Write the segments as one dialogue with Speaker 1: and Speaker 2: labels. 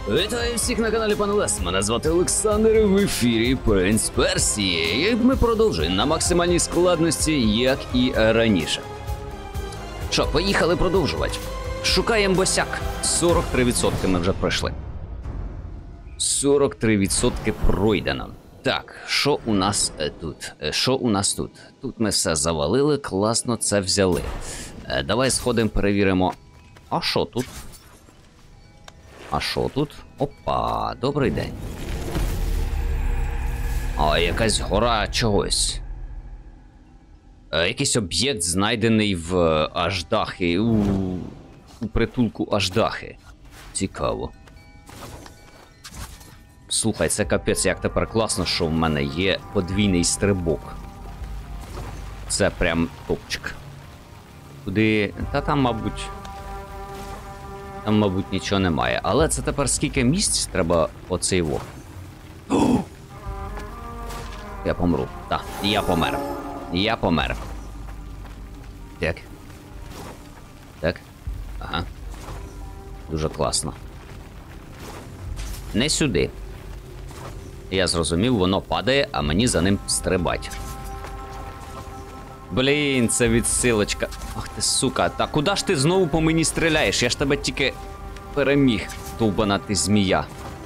Speaker 1: Вітаю всіх на каналі Пан Лес. Мене звати Олександр, в ефірі Принц Персії. І ми продовжуємо на максимальній складності, як і раніше. Що, поїхали продовжувати. Шукаємо босяк. 43% ми вже пройшли. 43% пройдено. Так, що у нас тут? Що у нас тут? Тут ми все завалили, класно це взяли. Давай сходимо, перевіримо. А що тут? А що тут? Опа, добрий день. А, якась гора чогось. Якийсь об'єкт знайдений в Аждахи, у притулку Аждахи. Цікаво. Слухай, це капець, як тепер класно, що в мене є подвійний стрибок. Це прям топчик. Куди... Та там, мабуть... Там, мабуть, нічого немає. Але це тепер скільки місць треба оцей вог. Я помру. Так, я помер. Я помер. Так. Так. Ага. Дуже класно. Не сюди. Я зрозумів, воно падає, а мені за ним стрибать. Блін, це відсилочка. Ах ти, сука. Та куди ж ти знову по мені стріляєш? Я ж тебе тільки переміг, довбана ти змія.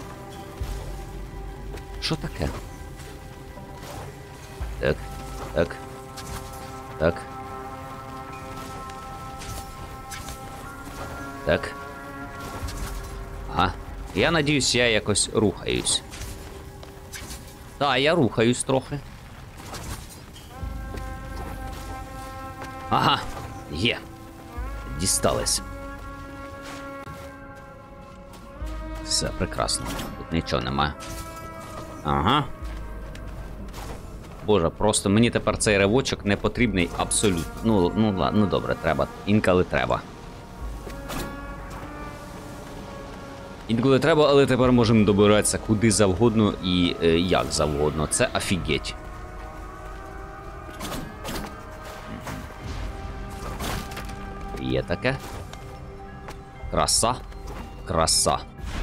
Speaker 1: Що таке? Так, так, так. Так. Ага. Я надіюсь, я якось рухаюсь. Так, я рухаюсь трохи. Ага, є. Дістались. Все, прекрасно. Тут нічого немає. Ага. Боже, просто мені тепер цей ривочок не потрібний абсолютно. Ну добре, треба. Інколи треба. Інколи треба, але тепер можемо добиратися куди завгодно і як завгодно. Це офігеть. Є таке. Краса. Краса.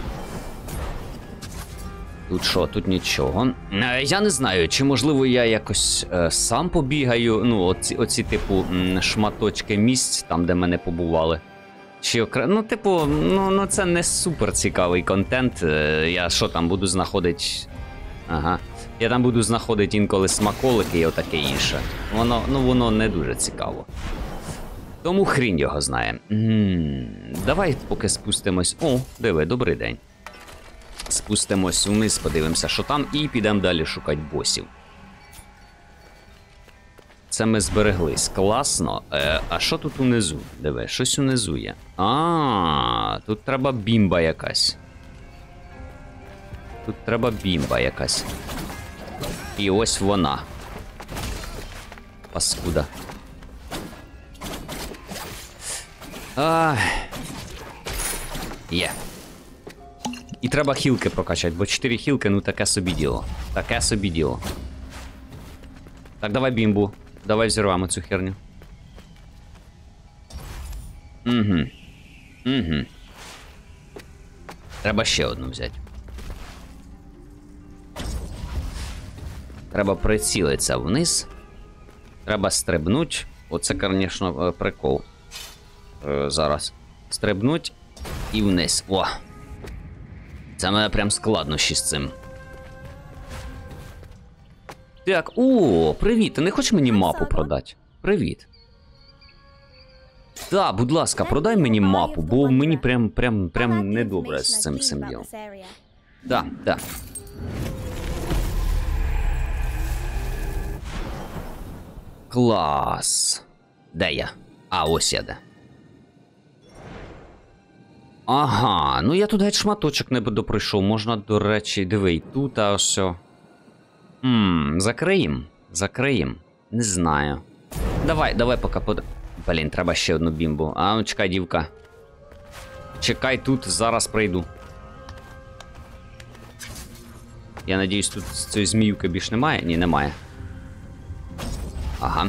Speaker 1: Тут що? Тут нічого. Я не знаю, чи можливо я якось сам побігаю. Ну, оці типу шматочки місць, там де мене побували. Чи ну, типу, ну це не супер цікавий контент. Я що там буду знаходити? Ага. Я там буду знаходити інколи смаколики і отаке інше. Воно не дуже цікаво. Тому хрінь його знає. Давай поки спустимось. О, диви, добрий день. Спустимось вниз, подивимося, що там, і підемо далі шукати босів. Це ми збереглись. Класно. А що тут унизу? Диви, щось унизу є. Тут треба бімба якась. Тут треба бімба якась. І ось вона. Паскуда. Є. І треба хілки прокачати, бо 4 хілки, ну таке собі діло. Таке собі діло. Так, давай бімбу. Давай взірвемо цю херню. Угу. Треба ще одну взяти. Треба прицілитися вниз. Треба стрибнуть. Оце, звісно, прикол. Зараз. Стрибнуть і вниз. О! Це мене прям складнощі з цим. Так, о, привіт, ти не хочеш мені мапу продати? Привіт. Так, будь ласка, продай мені мапу, бо мені прям недобре з цим ділом. Так. Клас. Де я? А, ось я де. Ага, ну я тут геть шматочок не допройшов. Можна, до речі, диви, тут, а ось. Закриєм? Закриєм? Не знаю. Давай поки Блін, треба ще одну бімбу. А, ну чекай, дівка. Чекай тут, зараз прийду. Я надіюсь, тут цієї зміюки більш немає? Ні, немає. Ага.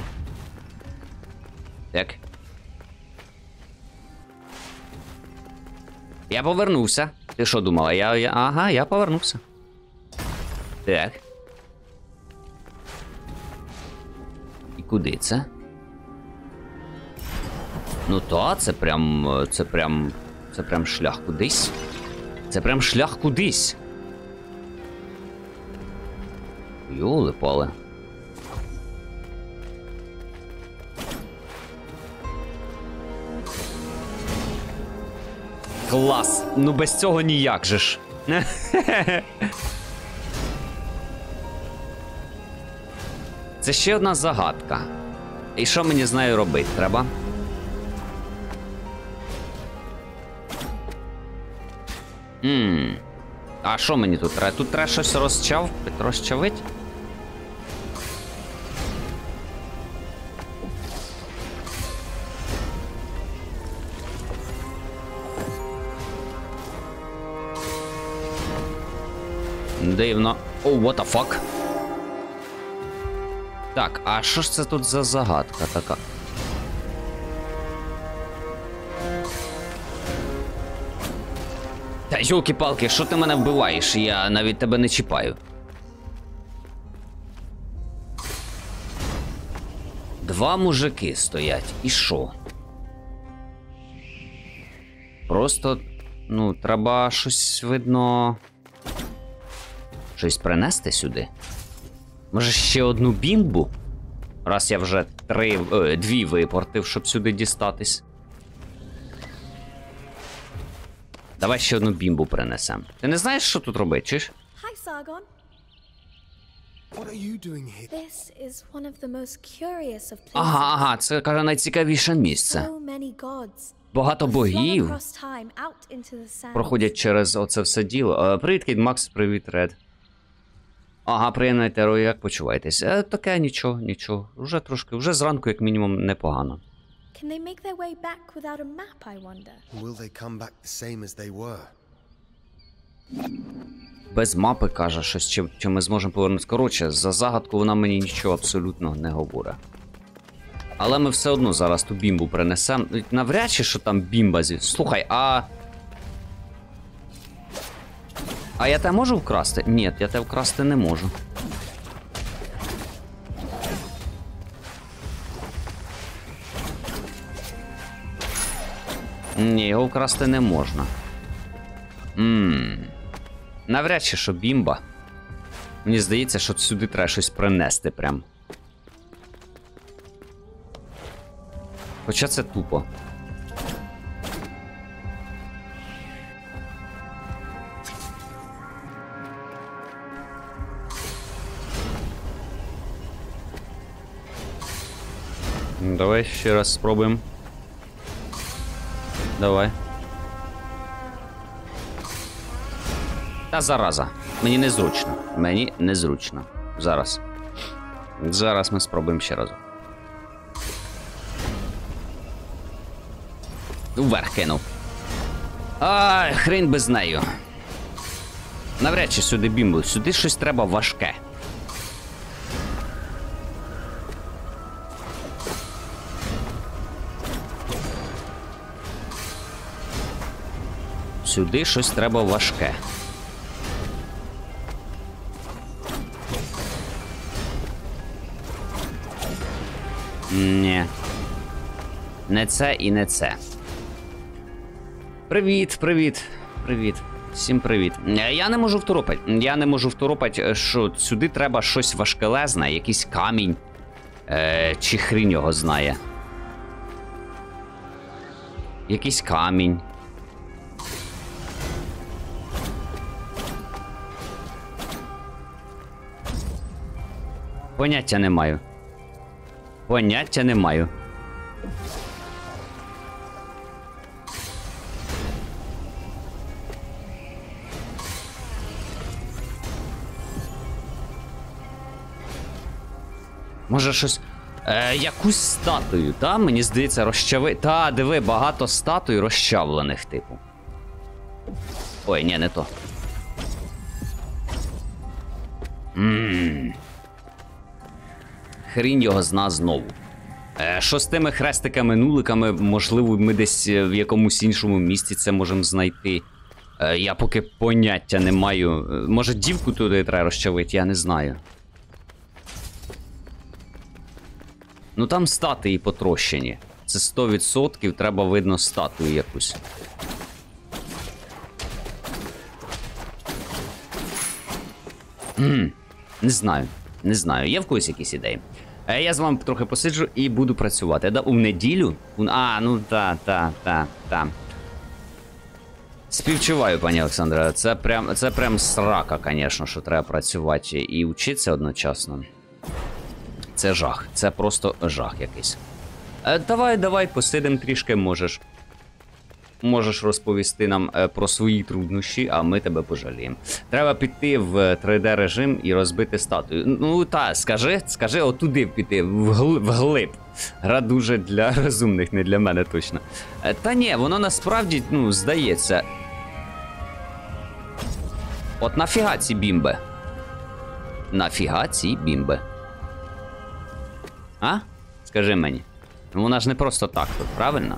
Speaker 1: Так. Я повернувся. Ти що думала? Ага, я повернувся. Так. І куди це? Ну та, це прям шлях кудись. Це прям шлях кудись. Йоли-пали. Клас! Ну без цього ніяк же ж. Це ще одна загадка. І що мені з нею робити треба? А що мені тут треба? Тут треба щось розчавити? Дивно. О, what the fuck? Так, а що ж це тут за загадка така? Та йолки-палки, що ти мене вбиваєш? Я навіть тебе не чіпаю. Два мужики стоять. І що? Просто, ну, треба щось, видно... Щось принести сюди? Може ще одну бімбу? Раз я вже дві випортив, щоб сюди дістатись. Давай ще одну бімбу принесем. Ти не знаєш, що тут робити, чиш?
Speaker 2: Hi, Sargon.
Speaker 3: What are you doing here?
Speaker 2: This is one of the most curious of places.
Speaker 1: Ага, це, каже, найцікавіше місце.
Speaker 2: So many gods.
Speaker 1: Багато богів
Speaker 2: Across time, out into the sands.
Speaker 1: проходять через оце все діло. Привіт, Кіт Макс, привіт, Ред. Ага, приємної теру, як почуваєтесь? Таке, нічого. Вже зранку, як мінімум, непогано.
Speaker 2: Can they make their way back without a map, I wonder?
Speaker 3: Will they come back the same as they were?
Speaker 1: Без мапи, каже, щось, чи ми зможемо повернутися. Коротше, за загадку вона мені нічого абсолютно не говорить. Але ми все одно зараз ту бімбу принесемо. Навряд чи, що там бімба зі... Слухай, а я тебе можу вкрасти? Ні, я тебе вкрасти не можу. Ні, його вкрасти не можна. Навряд чи, що бімба. Мені здається, що сюди треба щось принести прям. Хоча це тупо. Давай ще раз спробуємо. Давай. Та зараза. Мені незручно. Мені незручно. Зараз. Зараз ми спробуємо ще разу. Вверх кинув. Ай, хрень без нею. Навряд чи сюди бімбу. Сюди щось треба важке. Сюди щось треба важке. Ні. Не це і не це. Привіт. Всім привіт. Я не можу второпати, що сюди треба щось важкелезне, якийсь камінь. Чи хрінь його знає. Якийсь камінь. Поняття не маю. Може щось... якусь статую, та? Мені здається, Та, диви, багато статуй розчавлених, типу. Ой, ні, не то. Хрінь його зна знову. Що з тими хрестиками-нуликами, можливо, ми десь в якомусь іншому місці це можемо знайти. Я поки поняття не маю. Може дівку туди треба розчавити, я не знаю. Ну там статуї потрощені. Це 100% треба видно статую якусь. Не знаю. Не знаю. Є в когось якісь ідеї? Я з вами трохи посиджу і буду працювати. Да, у неділю? Ну та. Співчуваю, пані Олександра. Це прям срака, звісно, що треба працювати і вчитися одночасно. Це жах. Це просто жах якийсь. Давай, посидим трішки, можеш. Можеш розповісти нам про свої труднощі, а ми тебе пожаліємо. Треба піти в 3D режим і розбити статую. Ну та, скажи отуди піти, вглиб. Гра дуже для розумних, не для мене точно. Та ні, воно насправді, здається. От нафіга ці бімби? Нафіга ці бімби? А? Скажи мені. Вона ж не просто так тут, правильно?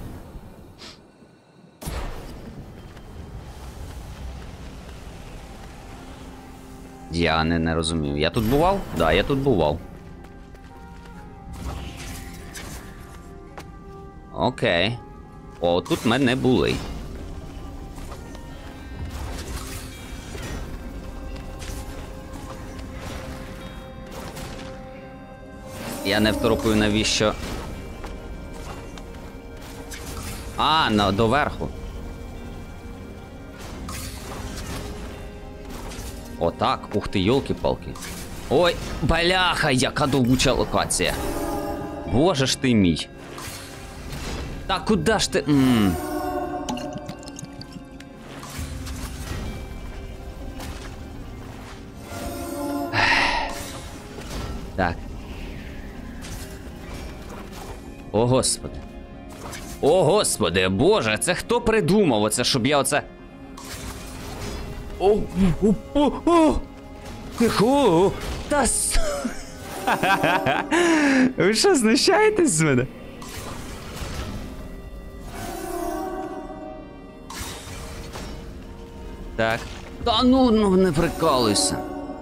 Speaker 1: Я не розумію. Я тут бував? Да, я тут бував. Окей. О, тут ми не були. Я не второпую, навіщо. Доверху. Отак, ух ти, йолки-палки. Ой, бляха, яка довбуча локація. Боже ж ти мій. Та куди ж ти... Так. О, Господи. О, Господи, Боже, це хто придумав оце, щоб я оце... Тихо! Та с... Ви що, знущаєтесь з мене? Так. Та ну не прикалуйся.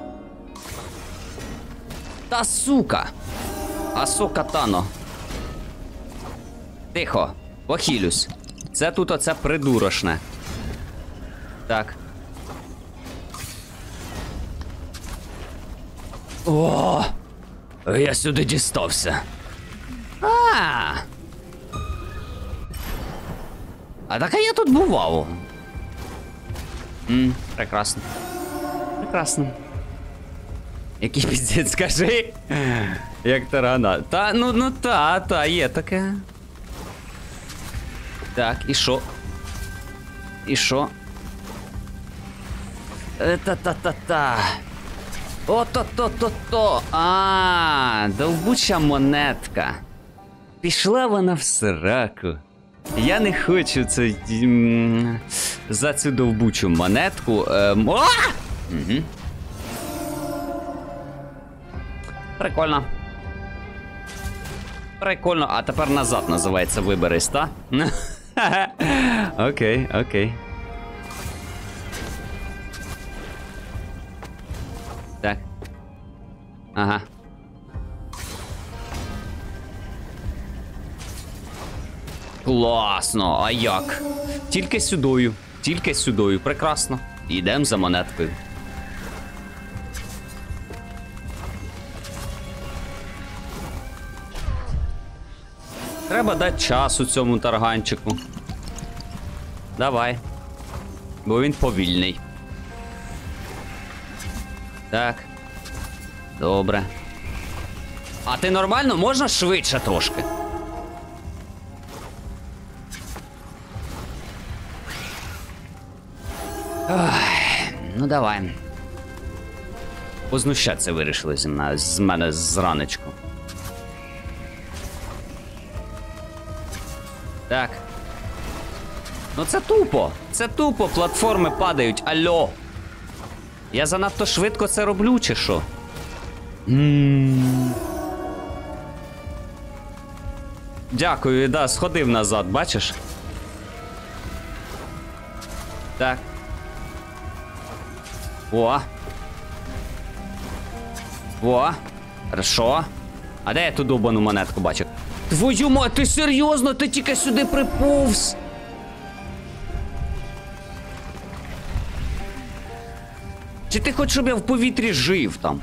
Speaker 1: Та сука! Асока Тано. Тихо, похилюсь. Це тут оце придурошне. Так. О! Я сюди дістався. А так я тут бував. Прекрасно. Прекрасно. Який піздець, скажи. Як тарана. Та, та, є таке. Так, і що? І що? Та-та-та-та. О-то-то-то-то. Довбуча монетка. Пішла вона в сраку. Я не хочу це... за цю довбучу монетку. Угу. Прикольно. Прикольно. А тепер назад називається виберись, та? Окей, окей. Так. Ага. Класно, а як? Тільки сюдою. Тільки сюдою. Прекрасно. Йдемо за монеткою. Треба дати часу цьому тарганчику. Давай. Бо він повільний. Так. Добре. А ти нормально? Можна швидше трошки? Ох, ну давай. Познущатися вирішили з мене зранечку. Так. Ну це тупо. Це тупо. Платформи падають. Алло. Я занадто швидко це роблю, чи що? Дякую, да, сходив назад, бачиш? Так. О! О! Хорошо. А де я ту довбану монетку бачу? Твою мать, ти серйозно? Ти тільки сюди приповз? Чи ти хочеш, щоб я в повітрі жив там?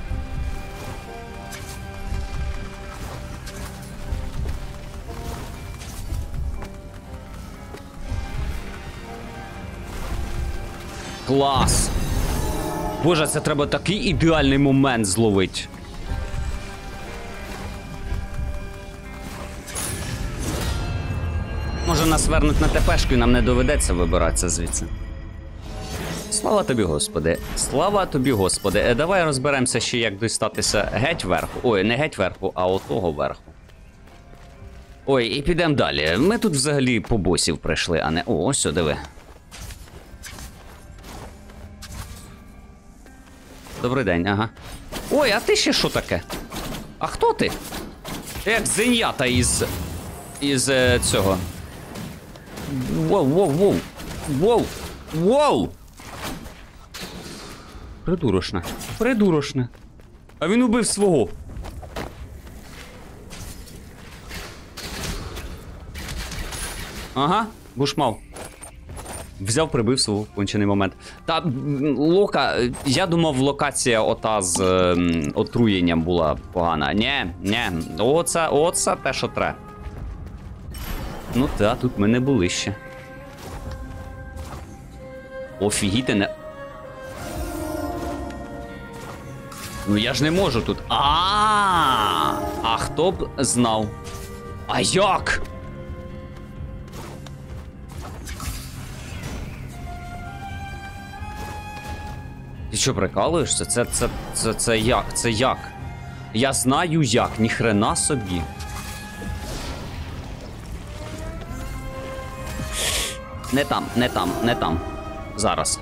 Speaker 1: Клас! Боже, це треба такий ідеальний момент зловити. Може нас вернуть на ТПшку і нам не доведеться вибиратися звідси. Слава тобі, Господи. Слава тобі, Господи. Давай розберемося ще, як дістатися геть вверху. Ой, не геть вверху, а отого вверху. Ой, і підемо далі. Ми тут взагалі по босів прийшли, а не... О, ось, диви. Добрий день, ага. Ой, а ти ще що таке? А хто ти? Як зенята із цього. Воу, воу, воу. Воу, воу. Придурошне. Придурошне. А він убив свого. Ага, бушмав. Взяв, прибив свого кончений момент. Та лока, я думав, локація ота з отруєнням була погана. Ні, оце те, що треба. Ну та, тут ми не були ще. Офігіти не... Ну я ж не можу тут. А хто б знав? А як? Ти що, прикалуєшся? Це як? Це як? Я знаю як, ніхрена собі. Не там, не там, не там. Зараз.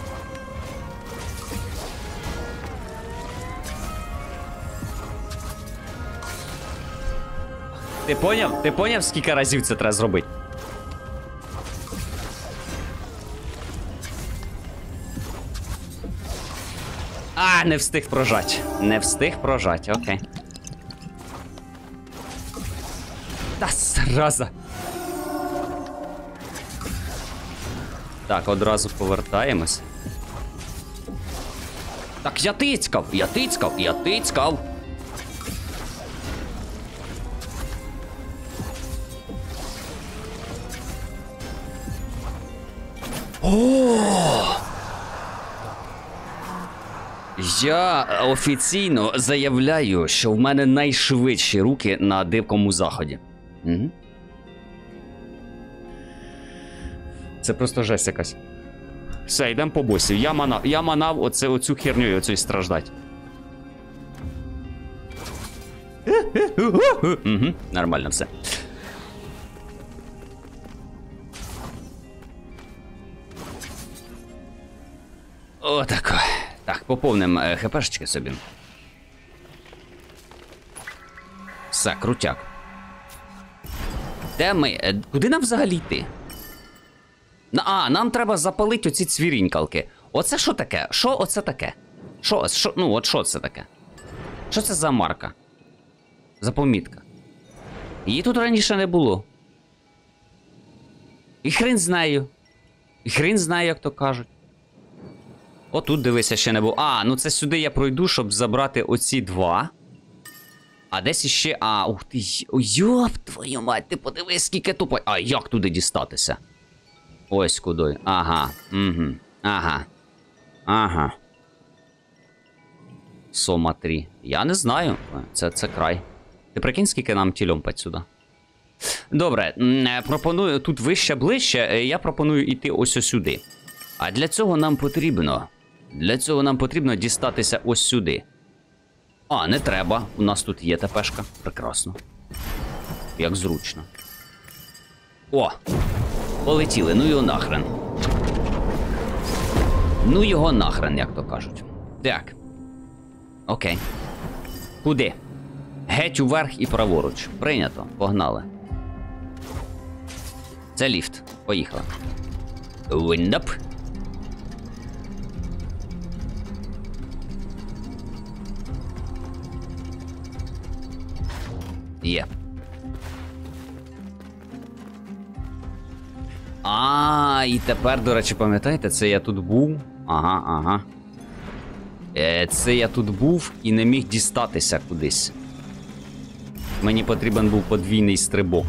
Speaker 1: Ти поняв? Ти поняв, скільки разів це треба зробити? А, не встиг прожать. Не встиг прожать, окей. Та сраза. Так, одразу повертаємось. Так, я тицькав. О! Я офіційно заявляю, що в мене найшвидші руки на Дикому Заході. Угу. Це просто жесть якась. Все, йдемо по босів. Я манав оцю херню і оцю страждать. Угу, нормально все. Отако. Так, поповним хпшечки собі. Все, крутяк. Де ми? Куди нам взагалі йти? Нам треба запалити оці цвірінькалки. Оце що таке? Що оце таке? Що це таке? Що це за марка? За помітка? Її тут раніше не було. І хрін знаю. Як то кажуть. Отут, дивися, ще не було. Ну це сюди я пройду, щоб забрати оці два. А десь іще... ух ти, йоп, твою мать, ти подивись, скільки тупо... як туди дістатися? Ось куди. Ага, угу, ага. Сома 3. Я не знаю, це край. Ти прикинь, скільки нам тільомпать сюди? Добре, пропоную, тут вище, ближче, я пропоную йти ось сюди. А для цього нам потрібно дістатися ось сюди. Не треба. У нас тут є ТПшка. Прекрасно. Як зручно. Полетіли. Ну його нахрен, як то кажуть. Так. Окей. Куди? Геть уверх і праворуч. Прийнято. Погнали. Це ліфт. Поїхали. Виндап. Є. А, і тепер, до речі, пам'ятаєте, це я тут був. Ага. Це я тут був і не міг дістатися кудись. Мені потрібен був подвійний стрибок.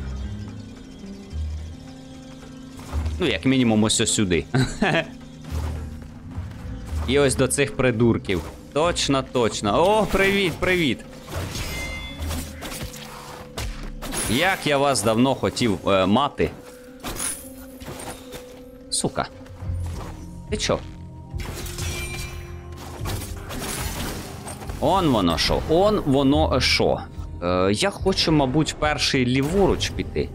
Speaker 1: Ну, як мінімум, ось сюди. І ось до цих придурків. Точно. О, привіт. Як я вас давно хотів мати. Сука. Ти чо? Он воно шо. Я хочу, мабуть, перший ліворуч піти.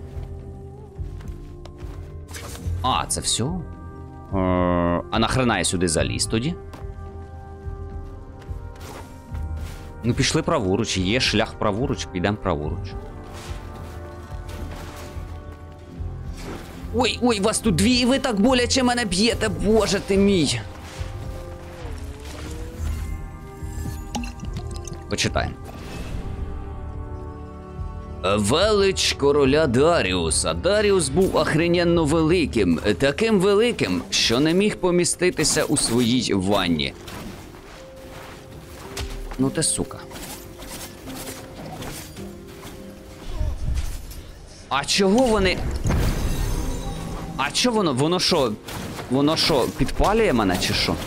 Speaker 1: А, це все? А нахрена я сюди заліз тоді? Ну, пішли праворуч, є шлях праворуч, підемо праворуч. Ой, вас тут дві, і ви так боляче мене б'єте, боже ти мій. Почитаємо. Велич короля Даріуса. Даріус був охрененно великим. Таким великим, що не міг поміститися у своїй ванні. Ну ти сука. А чого вони... А чого воно? Воно що, підпалює мене чи що?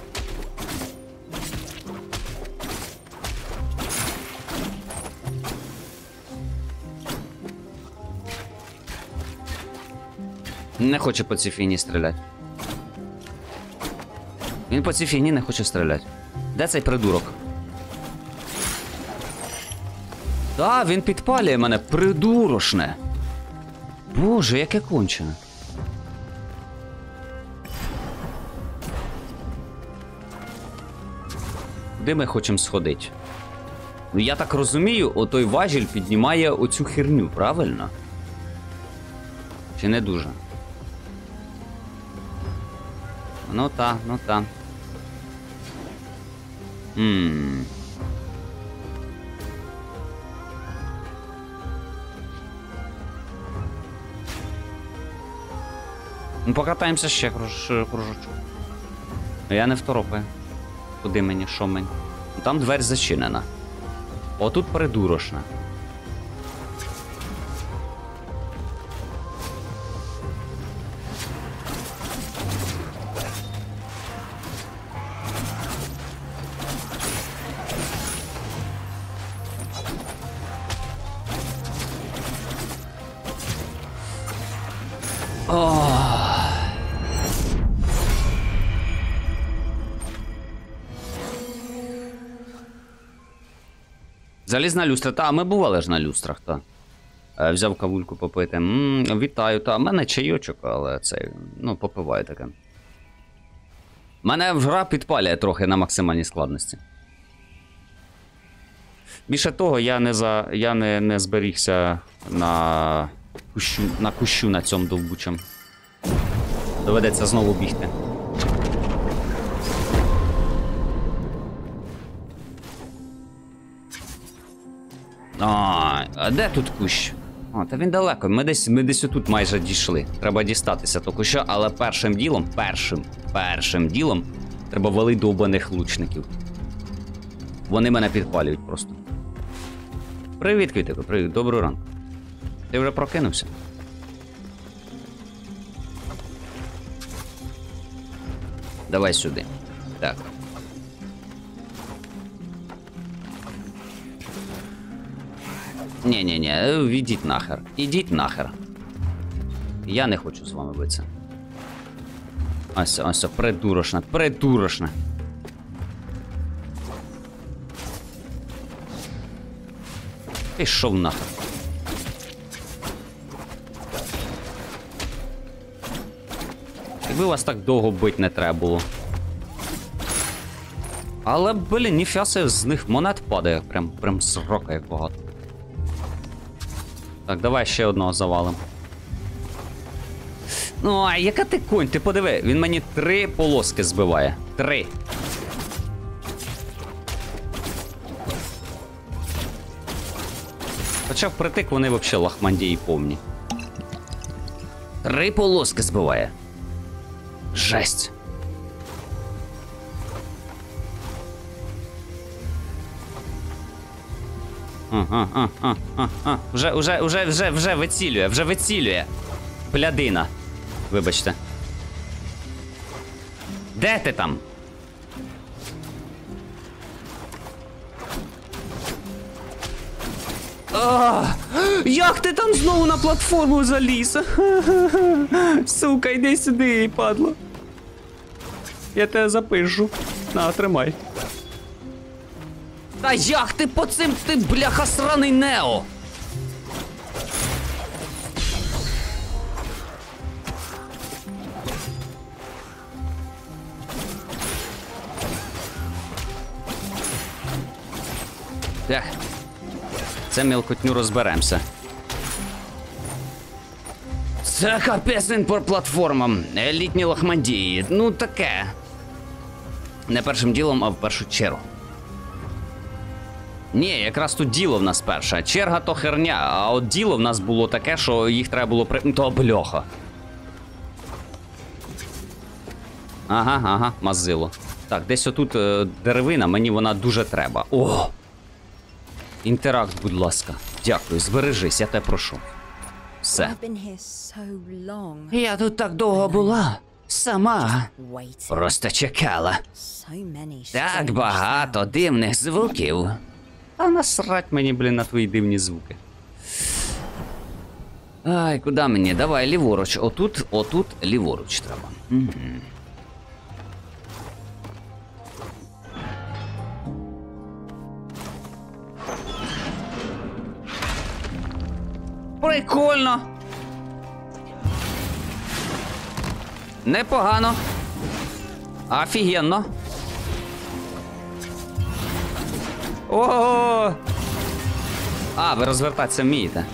Speaker 1: Не хоче по цій фігні стріляти. Він по цій фігні не хоче стріляти. Де цей придурок? Так, він підпалює мене, придурошне. Боже, яке кончене. Куди ми хочемо сходити? Ну, я так розумію, отой важіль піднімає оцю херню, правильно? Чи не дуже? Ну та. Ну, покатаємося ще кружочок. Я не второпаю. Куди мені, що мені? Там дверь зачинена. Отут придурошна. Залізна люстра. Та, ми бували ж на люстрах, та. Взяв кавульку попити. Вітаю, та. У мене чайочок, але це, ну, попиваю таке. Мене гра підпалює трохи на максимальній складності. Більше того, я не зберігся на кущу на цьому довбучому. Доведеться знову бігти. А де тут кущ? О, та він далеко. Ми десь отут майже дійшли. Треба дістатися до куща, але першим ділом треба валити довбаних лучників. Вони мене підпалюють просто. Привіт, Квітико, привіт, доброго ранку. Ти вже прокинувся? Давай сюди. Так. Ні, ідіть нахер. Ідіть нахер. Я не хочу з вами битися. Ось, придурошна. Пішов нахер. Якби вас так довго бить не треба було. Але, блін, ніфіаси, з них монет падає. Прям срока як багато. Так, давай ще одного завалим. Ну, а яка ти конь? Ти подиви, він мені 3 полоски збиває. 3. Хоча впритик вони взагалі лахмандії повні. 3 полоски збиває. Жесть. Вже вицілює. Блядина. Вибачте. Де ти там? Як ти там знову на платформу заліз? Сука, йди сюди, падло. Я тебе запишу. На, тримай. Та як ти по цим, ти бляха сраний Нео? Так. Це мілкотню розберемося. Це капець він по платформам. Елітні лахмандії. Ну таке. Не першим ділом, а в першу чергу. Ні, якраз тут діло в нас перше. Черга то херня, а от діло в нас було таке, що їх треба було То бляха. Ага, мазило. Так, десь отут деревина, мені вона дуже треба. О! Інтеракт, будь ласка. Дякую, збережись, я тебе прошу. Все. Я тут так довго була. Сама. Просто чекала. Так багато дивних звуків. А насрать мені, блін, на твої дивні звуки. Ай, куди мені? Давай, ліворуч. Отут ліворуч треба. Угу. Прикольно. Непогано. Офігенно. Ого! А, ви розвертатися вмієте.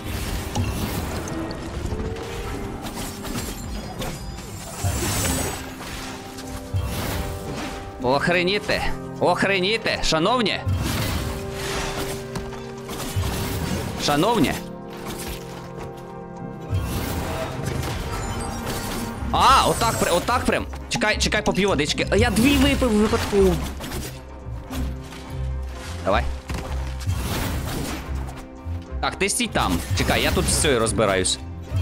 Speaker 1: Охреніте! Охреніте! Шановні! Шановні! А, отак прям. Чекай, поп'ю водички. Я 2 випив випадково. Давай. Так, ти стій там. Чекай, я тут все розбираюсь.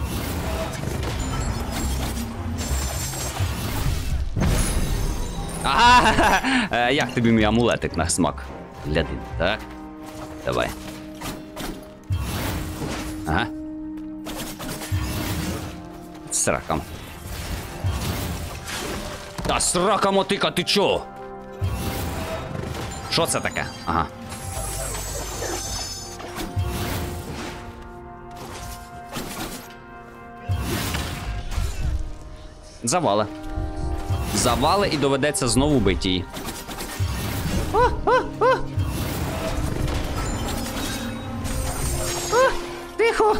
Speaker 1: Ага! Як тобі мій амулетик на смак? Гляди, так. Давай. Ага. Сраком. Та срака мотика, ти чо? Що це таке? Ага. Завали. Завали і доведеться знову бити її. Тихо.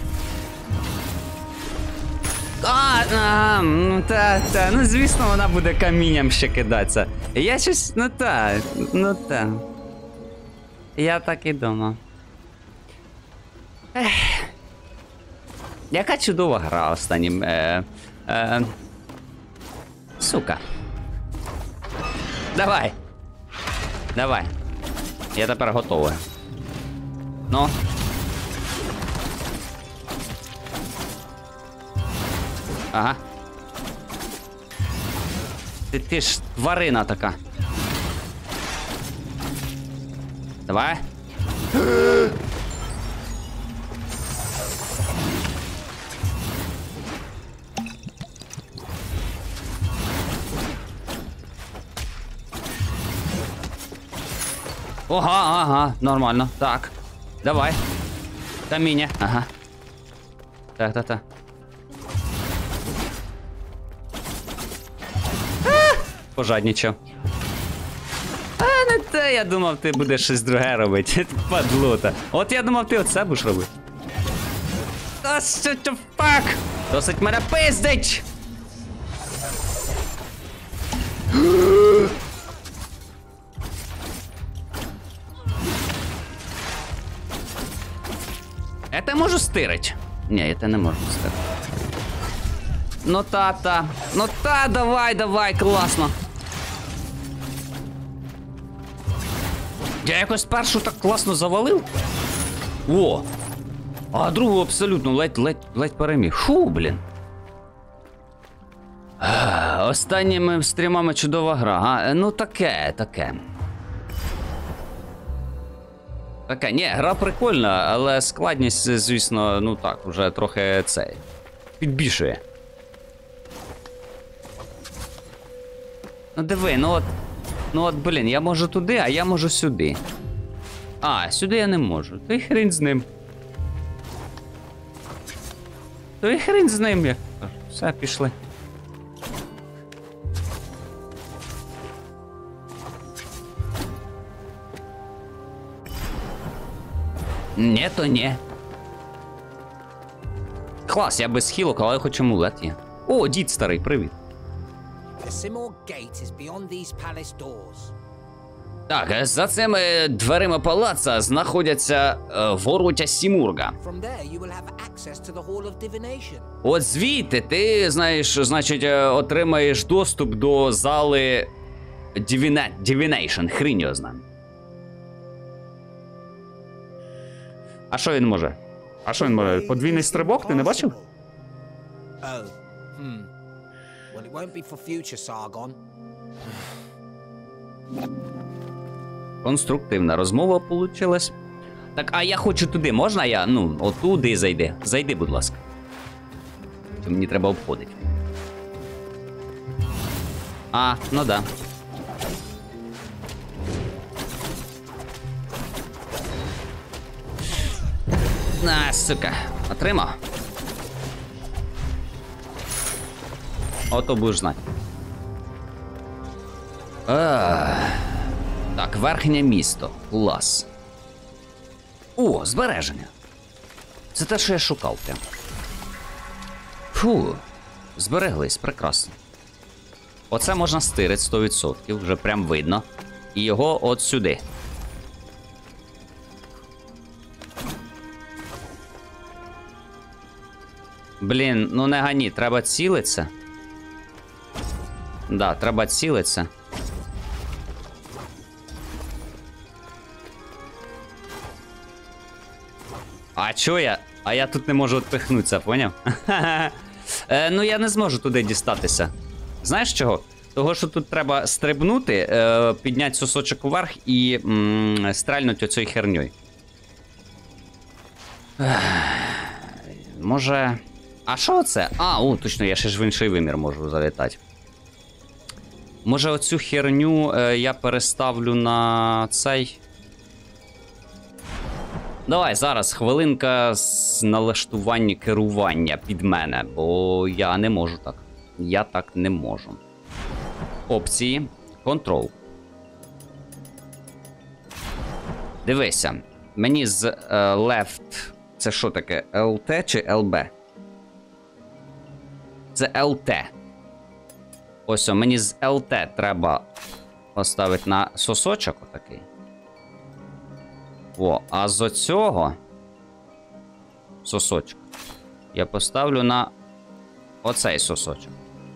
Speaker 1: Ну звісно, вона буде камінням ще кидатися. Я щось, ну та. Я так і думав. Яка чудова гра останнім. Сука. Давай. Я тепер готовий. Ну. Ага. Ти ж тварина така. Давай. Ага, нормально. Так. Давай. Каміння. Ага. Так. Пожадничав. Не те, я думав, ти будеш щось друге робити. Падлота. От я думав, ти оце будеш робити. Та що to fuck? Досить мене пиздить! те можу стирить. Ні, я те не можу стирити. Ну та. Ну та, давай, класно. Я якось першу так класно завалив. О! А другу абсолютно ледь переміг. Фу, блін. Останніми стрімами чудова гра. А? Ну таке. Таке, ні, гра прикольна, але складність, звісно, ну так, вже трохи цей. Підбільшує. Ну диви, ну от, блін, я можу туди, а я можу сюди. А, сюди я не можу. То й хрень з ним. Я кажу. Все, пішли. Ні, то ні. Клас, я без хілок, але хоч амулет є. О, дід старий, привіт.
Speaker 4: The Simorgh Gate is beyond these palace doors.
Speaker 1: Так, за цими дверима палаца знаходяться вороття Сімурга.
Speaker 4: From there you will have access to the Hall of Divination.
Speaker 1: От звідти ти, знаєш, значить, отримаєш доступ до зали Divination. Хрінь його знає. А що він може? Подвійний стрибок, ти не бачив?
Speaker 4: Oh, Well, it won't be for future, Sargon.
Speaker 1: Конструктивна розмова получилась. Так, а я хочу туди, можна я? Ну, отуди зайди. Зайди, будь ласка. Чи мені треба обходити? А, ну да. На, сука. Отримав. Ото будеш знати. Так, верхнє місто. Клас. О, збереження. Це те, що я шукав прям. Фу. Збереглись, прекрасно. Оце можна стирити 100%, вже прям видно. І його от сюди. Блін, ну не гані, треба цілитися. Да, треба цілитися. А чо я? А я тут не можу відпихнутися, поняв? Ну я не зможу туди дістатися. Знаєш чого? Того, що тут треба стрибнути, підняти сосочок вверх і стрельнути оцею херньою. Може... А що це? А, точно, я ще ж в інший вимір можу залітати. Може оцю херню я переставлю на цей... Давай, зараз хвилинка з налаштування керування під мене, бо я не можу так. Я так не можу. Опції. Control. Дивися. Мені з left... Це що таке? LT чи LB? Це LT. Ось, мені з LT треба поставити на сосочок отакий. О, а з оцього сосочок я поставлю на оцей сосочок.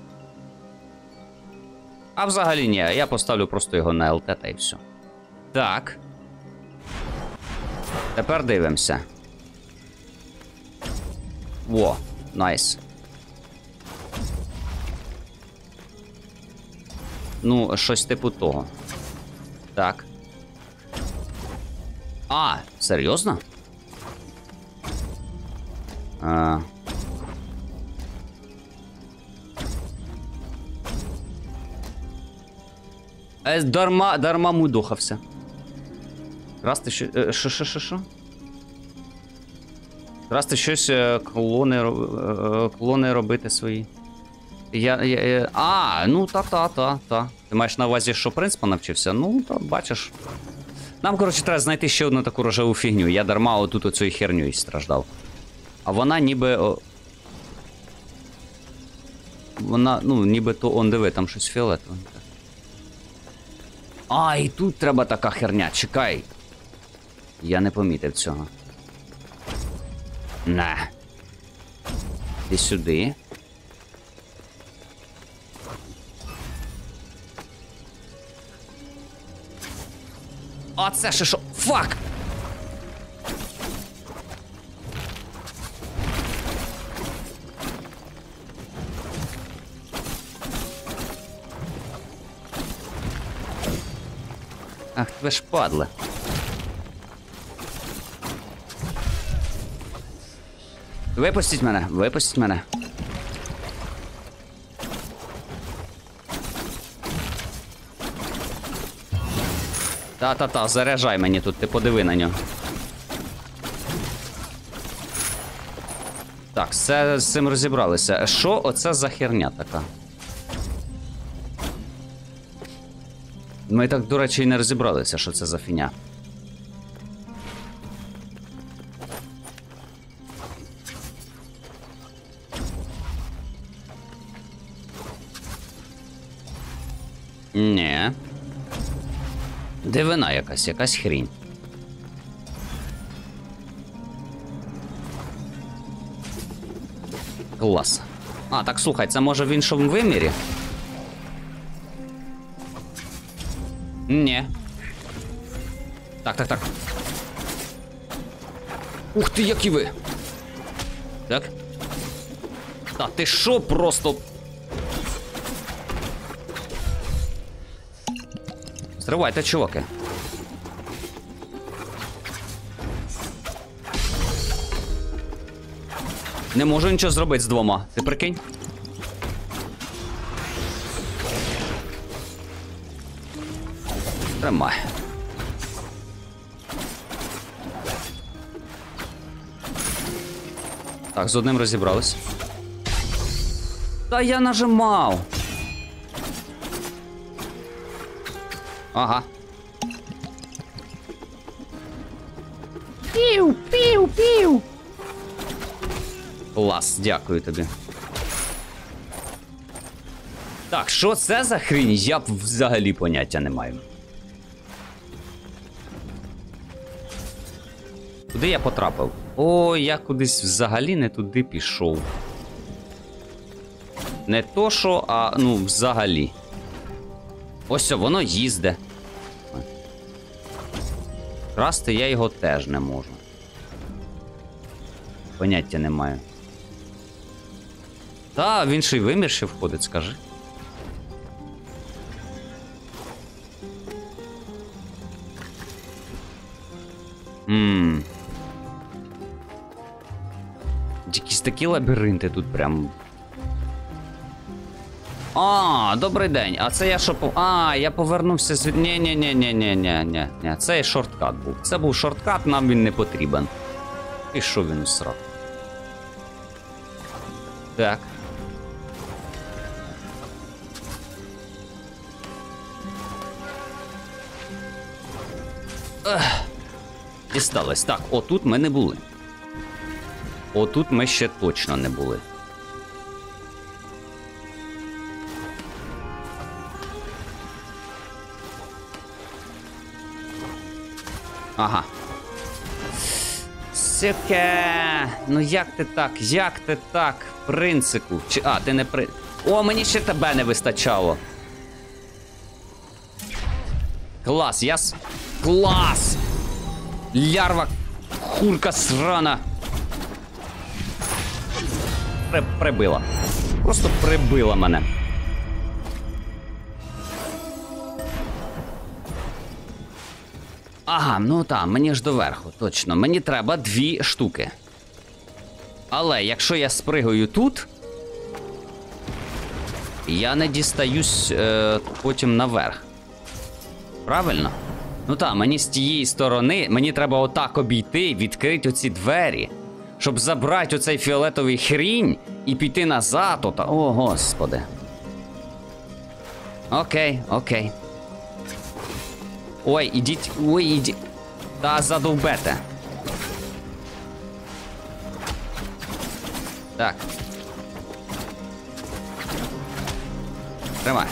Speaker 1: А взагалі ні, я поставлю просто його на LT та і все. Так. Тепер дивимося. О, найс. Ну, щось типу того. Так. А, серйозно? Дарма мудохався. Раз ти що? Раз ти щось клони робити свої. Ну та. Ти маєш на увазі, що принципу навчився? Ну, та, бачиш. Нам, коротше, треба знайти ще одну таку рожеву фігню. Я дарма отут оцею херню страждав. А вона ніби... Вона, ну, ніби то, диви, там щось фіолетове. А, і тут треба така херня, чекай. Я не помітив цього. Не. Іди сюди. А це ще що? Фак! Ах, ви ж падли. Випустіть мене, випустіть мене. Та-та-та, заряджай мені тут, ти подиви на нього. Так, з цим розібралися. Що оце за херня така? Ми так, до речі, і не розібралися, що це за фігня. Ні. Дивина якась хрінь. Клас. А, так слухай, це може в іншому вимірі? Ні. Так. Ух ти, які ви! Так. Та ти що просто... Стривайте, чуваки. Не можу нічого зробити з двома. Ти прикинь? Тримай. Так, з одним розібрались. Та я нажимав. Ага. Пів. Клас, дякую тобі. Так, що це за хрінь? Я взагалі поняття не маю. Куди я потрапив? О, я кудись взагалі не туди пішов. Не то що, а ну взагалі. Ось воно їзде. Красти я його теж не можу. Поняття не маю. Та, в інший вимір ще входить, скажи. Якісь такі лабіринти тут прям. А, добрий день. А це я що по... А, я повернувся з... Ні. Це шорткат був. Це був шорткат, нам він не потрібен. І що він усрав? Так. Дісталось. Так, отут ми не були. Отут ми ще точно не були. Ага. Сука. Ну як ти так? Як ти так? Принцику. Чи... А, ти не при... О, мені ще тебе не вистачало. Клас, Клас! Лярва, курка срана. Прибила. Просто прибила мене. Ага, ну так, мені ж доверху, точно. Мені треба 2 штуки. Але якщо я спригаю тут, я не дістаюсь потім наверх. Правильно? Ну так, мені з тієї сторони, мені треба отак обійти, відкрити оці двері, щоб забрати оцей фіолетовий хрінь і піти назад. О, господи. Окей. Ой, ідіть. Та задовбете. Так. Тримай.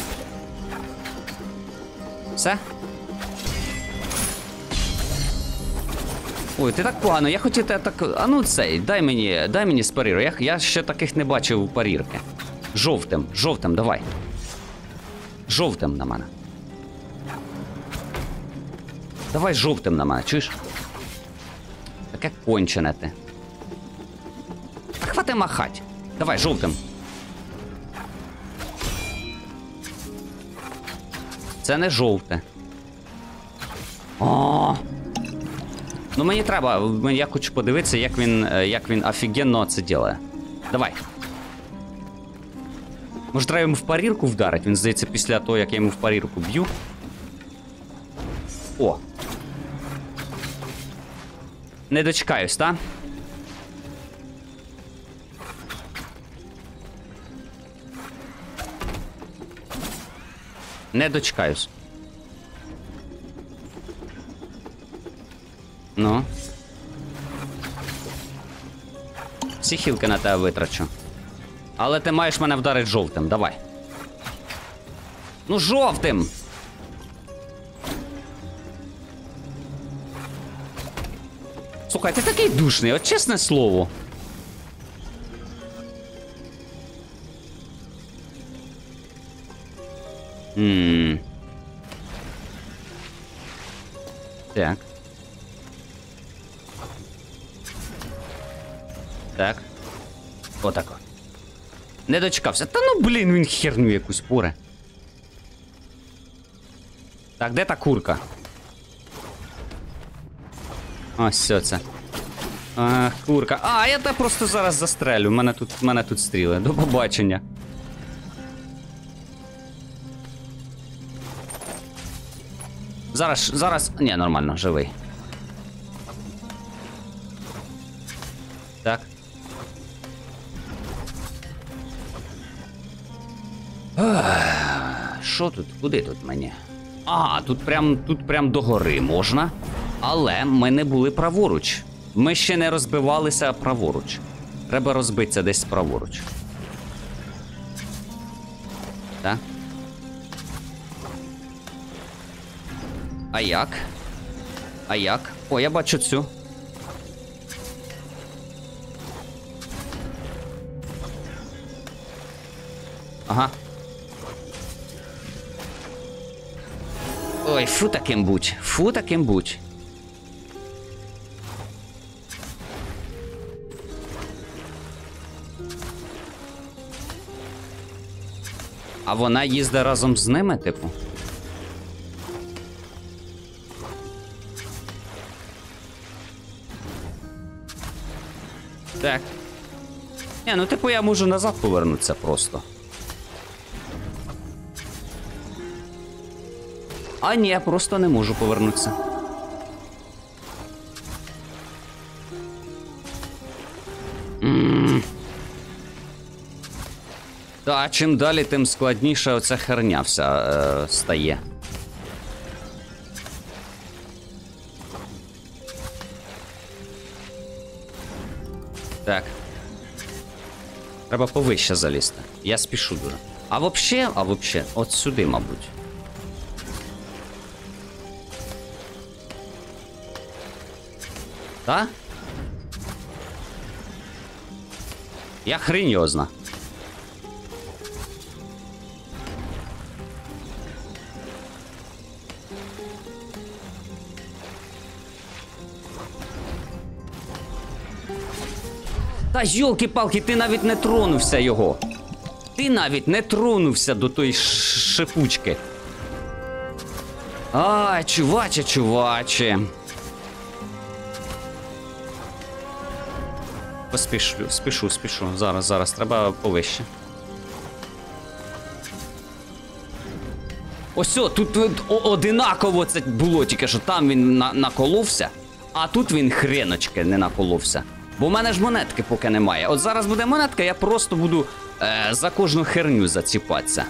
Speaker 1: Все? Ой, ти так погано, я хотів тебе так. А ну цей, дай мені спаріру. Я ще таких не бачив у парірки. Жовтим, давай. Жовтим на мене. Давай жовтим на мене, чуєш? Таке кончене ти. Хвати махать. Давай, жовтим. Це не жовте. О! Ну мені треба, я хочу подивитися, як він офігенно це ділає. Давай. Може треба йому в парірку вдарити? Він, здається, після того, як я йому в парірку б'ю. О! Не дочекаюсь, та? Не дочекаюсь. Ну. Всі хілки на тебе витрачу. Але ти маєш мене вдарити жовтим, давай. Ну, жовтим! Слухай, ти такий душний, от чесне слово. Так. Так. Отако. Не дочекався. Та ну, блін, він херню якусь поре. Так, де та курка? Ось все це. Ах, курка. А, я тебе просто зараз застрелю. Мене тут стріли. До побачення. Зараз. Ні, нормально, живий. Так. Що тут? Куди тут мені? А, тут прям до гори можна. Але ми не були праворуч. Ми ще не розбивалися праворуч. Треба розбитися десь праворуч. Так. А як? А як? О, я бачу цю. Ага. Ой, фу таким будь. Фу таким будь. А вона їздить разом з ними, типу? Так. Ні, ну типу я можу назад повернутися просто. А ні, я просто не можу повернутися. Та, чим далі, тим складніше оця херня вся стає. Так. Треба повище залізти. Я спішу дуже. А вообще, от сюди, мабуть. Та? Я хрінь його зна. Та йолки-палки, ти навіть не тронувся його. Ти навіть не тронувся до тої шипучки. Ай, чуваче. Спішу. Зараз. Треба повище. Ось, тут одинаково це було, тільки що там він наколовся, а тут він хреночки не наколовся. Бо в мене ж монетки поки немає. От зараз буде монетка, я просто буду за кожну херню заціпатися.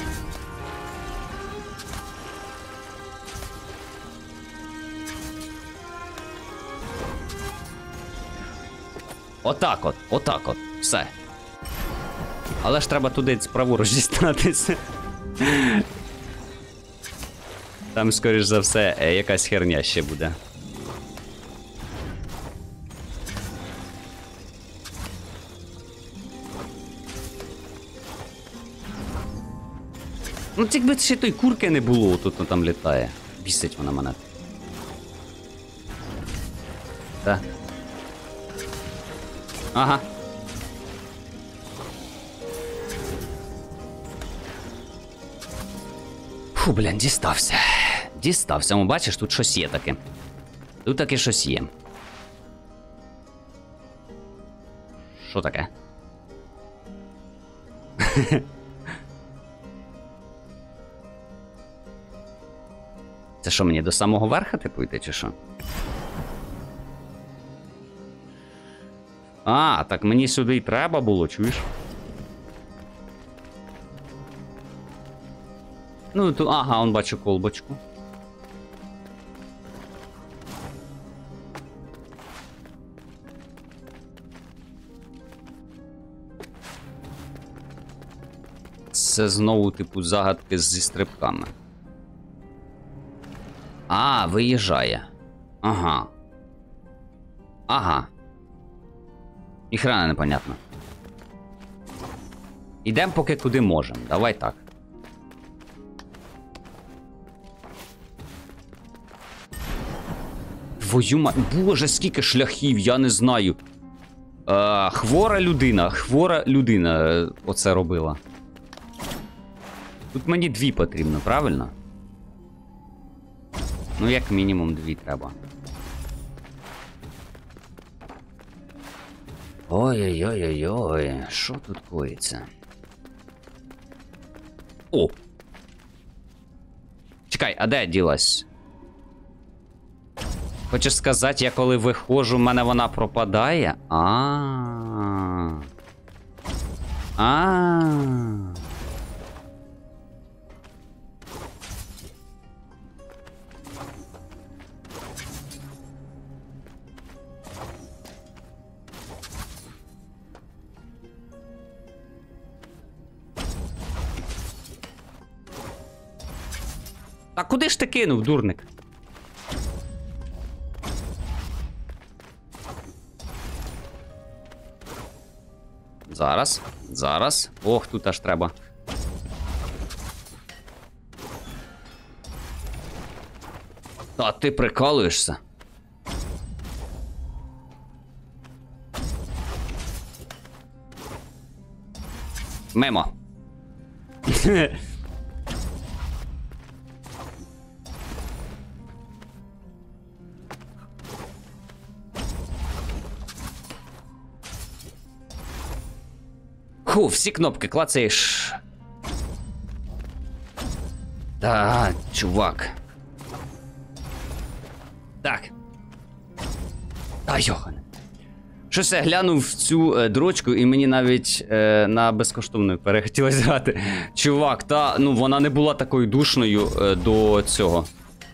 Speaker 1: Отак от. Все. Але ж треба туди праворуч дістатися. Там, скоріш за все, якась херня ще буде. Ну, якби ще той курки не було, тут там літає. Бісить вона мене. Так. Ага. Фу, блін, дістався. Дістався. Ну, бачиш, тут щось є таке. Тут таке щось є. Що таке? Це що, мені до самого верха типу йти, чи що? А, так мені сюди й треба було, чуєш? Ну, то, ага, он бачу колбочку. Це знову, типу, загадки зі стрибками. А, виїжджає. Ага. Ага. Ніхрена непонятно. Ідемо поки куди можемо. Давай так. Твою мать. Боже, скільки шляхів, я не знаю. Хвора людина оце робила. Тут мені 2 потрібно, правильно? Ну, як мінімум 2 треба. Ой-ой-ой-ой-ой, що тут коїться? О! Чекай, а де ділась? Хочеш сказати, я коли виходжу, в мене вона пропадає? А куди ж ти кинув, дурник? Зараз. Ох, тут аж треба. Та ти прикалуєшся? Мимо. Фу, всі кнопки клацаєш. Да, чувак. Так. Та йохане. Щось я глянув в цю дрочку і мені навіть на безкоштовну перехотілося грати. Чувак, та, ну вона не була такою душною до цього.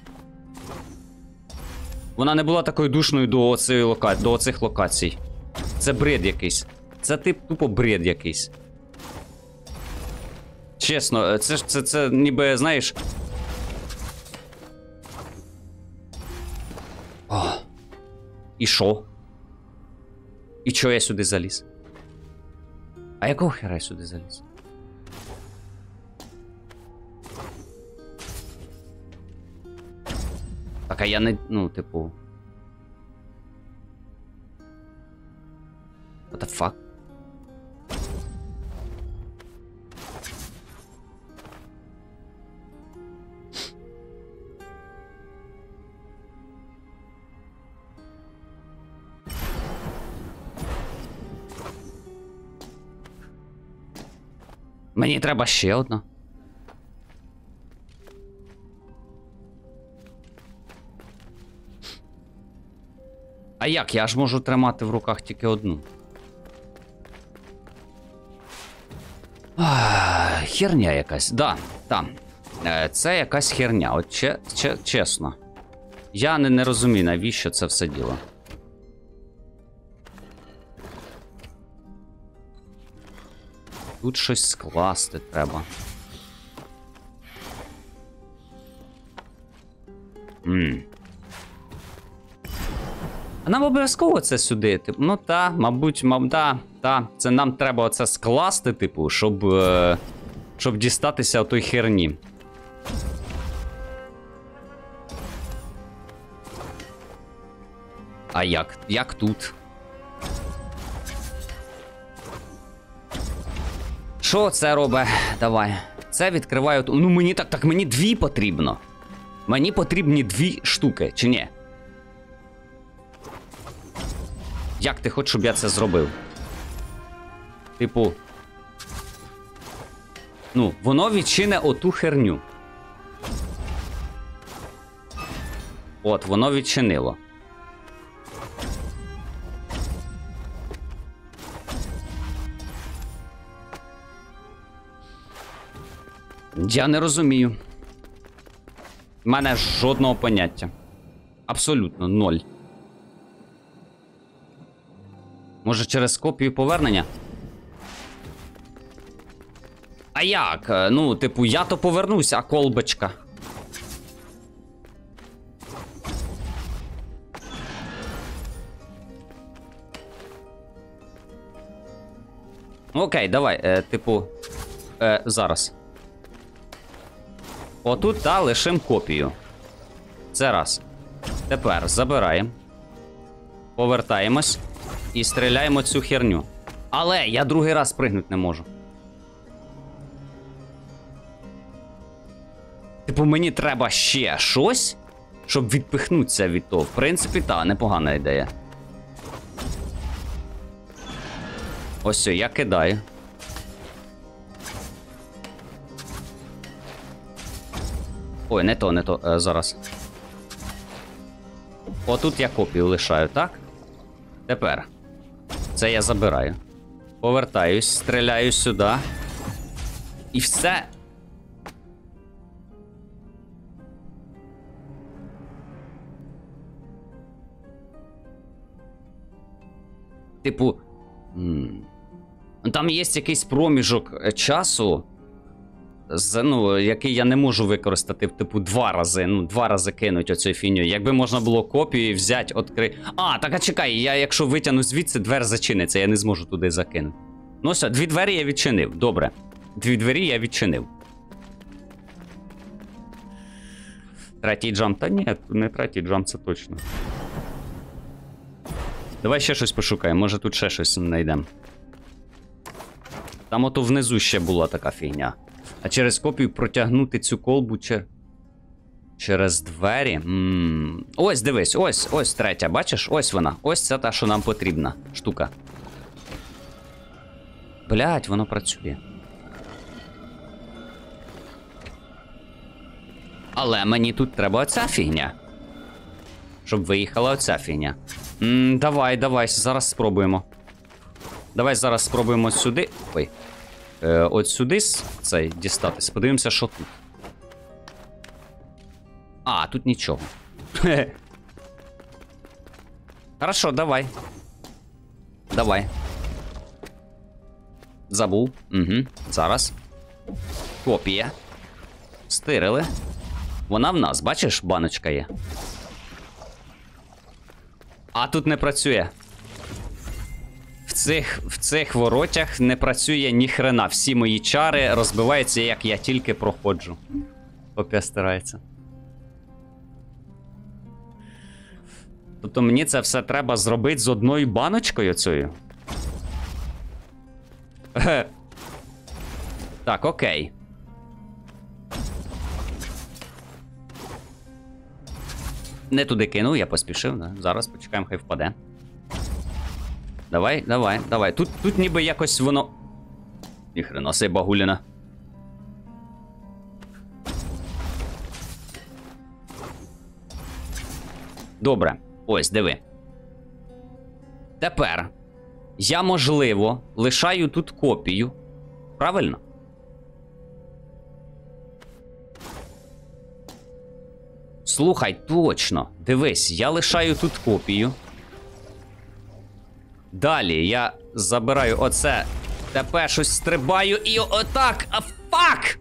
Speaker 1: Вона не була такою душною до оцих локацій. Це бред якийсь. Це тупо бред якийсь. Чесно, це ніби, знаєш. О. І що? І чого я сюди заліз? А якого хера я сюди заліз? Так, а я не, ну, типу. What the fuck? Мені треба ще одна. А як? Я ж можу тримати в руках тільки одну. Херня якась. Да, там. Це якась херня. От чесно. Я не розумію, навіщо це все діло. Тут щось скласти треба. А нам обов'язково це сюди? Типу, ну та, мабуть, та. Це нам треба оце скласти, типу, щоб дістатися отої херні. А як? Як тут? Що це робить? Давай. Це відкриваю. Ну мені так мені 2 потрібно. Мені потрібні 2 штуки, чи ні? Як ти хочеш, щоб я це зробив? Типу. Ну, воно відчине оту херню. От, воно відчинило. Я не розумію. У мене жодного поняття. Абсолютно 0. Може через копію повернення? А як? Ну, типу, я то повернусь, а колбочка. Окей, давай, типу, зараз. Отут, та, лишим копію. Це раз. Тепер забираємо. Повертаємось. І стріляємо цю херню. Але я другий раз пригнути не можу. Типу, мені треба ще щось, щоб відпихнутися від того. В принципі, та, непогана ідея. Ось все, я кидаю. Ой, не то, зараз. Отут я копію лишаю, так? Тепер. Це я забираю. Повертаюсь, стріляю сюди. І все. Типу. Там є якийсь проміжок часу, ну, який я не можу використати, типу, 2 рази. Ну, 2 рази кинуть оцю фіню. Якби можна було копію взяти, відкрити. А, так а чекай, я якщо витягну звідси, двері зачиниться, я не зможу туди закинути. Ну все, 2 двері я відчинив. Добре. 2 двері я відчинив. Третій джамп. Та ні, не третій джамп, це точно. Давай ще щось пошукаємо, може тут ще щось знайдемо. Там ото внизу ще була така фігня. А через копію протягнути цю колбу через двері. Ось, дивись, ось третя, бачиш? Ось вона. Ось це та, що нам потрібна штука. Блять, воно працює. Але мені тут треба оця фігня. Щоб виїхала оця фігня. Давай, зараз спробуємо. Давай зараз спробуємо сюди. Ой. От сюди цей дістатись. Подивимося, що тут. А, тут нічого. Хорошо, давай. Давай. Забув. Угу. Зараз. Копія. Стирили. Вона в нас, бачиш, баночка є. А тут не працює. В цих воротях не працює ніхрена. Всі мої чари розбиваються, як я тільки проходжу. Копія стирається. Тобто мені це все треба зробити з одною баночкою цією? Так, окей. Не туди кинув, я поспішив, да? Зараз почекаємо, хай впаде. Давай. Тут ніби якось воно... Ніхрена себе багуліна. Добре, ось, диви. Тепер я, можливо, лишаю тут копію. Правильно? Слухай, точно. Дивись, я лишаю тут копію. Далі я забираю оце. Тепер щось стрибаю і отак. А фак!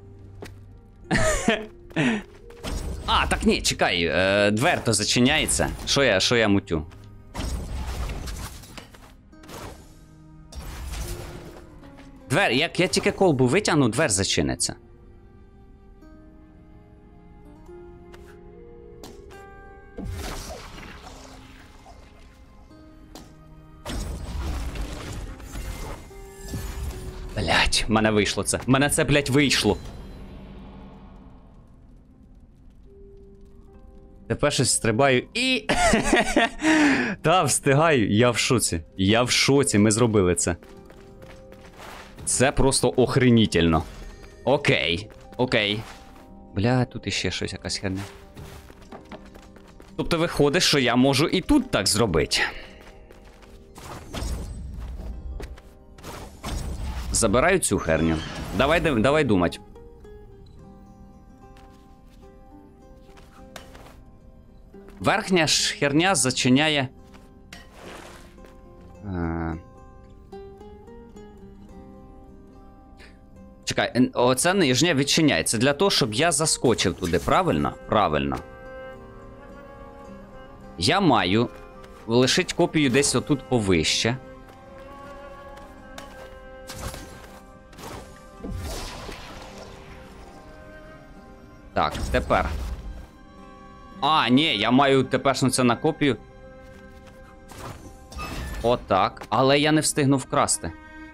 Speaker 1: А, так ні, чекай. Двер то зачиняється. Що я мутю? Двері, як я тільки колбу витягну, двер зачиниться. Блять, в мене вийшло це. В мене це, блять, вийшло. Тепер щось стрибаю і... Та, встигаю. Я в шоці. Я в шоці, ми зробили це. Це просто охренітельно. Окей. Окей. Бля, тут іще щось, якась херня. Тобто виходить, що я можу і тут так зробити. Забираю цю херню. Давай думати. Верхня ж херня зачиняє... Чекай, оце нижня відчиняється для того, щоб я заскочив туди, правильно? Правильно. Я маю лишити копію десь отут повище. Так, тепер. А, ні, я маю тепер це на копію. Отак. Але я не встигну вкрасти.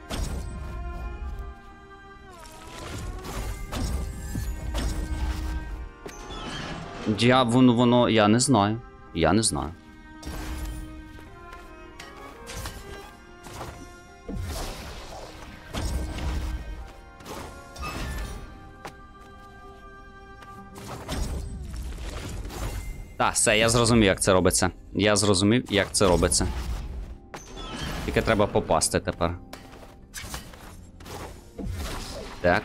Speaker 1: Воно, я не знаю. Я не знаю. Так, все, я зрозумів, як це робиться. Я зрозумів, як це робиться. Тільки треба попасти тепер. Так.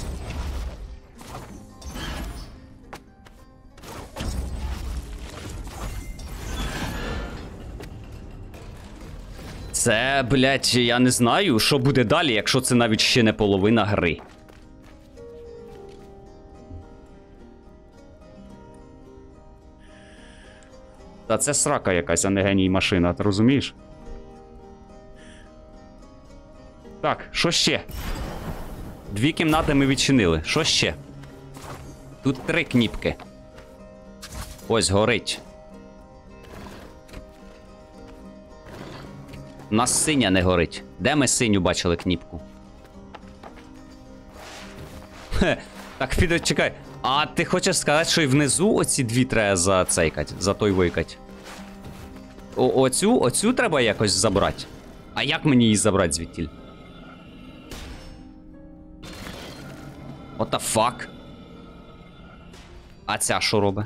Speaker 1: Це, блядь, я не знаю, що буде далі, якщо це навіть ще не половина гри. Та це срака якась, а не геній машина, ти розумієш? Так, що ще? 2 кімнати ми відчинили. Що ще? Тут 3 кніпки. Ось горить. У нас синя не горить. Де ми синю бачили кніпку? Хе, так, Фідо, чекай. А ти хочеш сказати, що і внизу оці 2 треба зацейкать, за той викать? Оцю треба якось забрати? А як мені її забрати звідтіль? What the fuck? А ця що робить?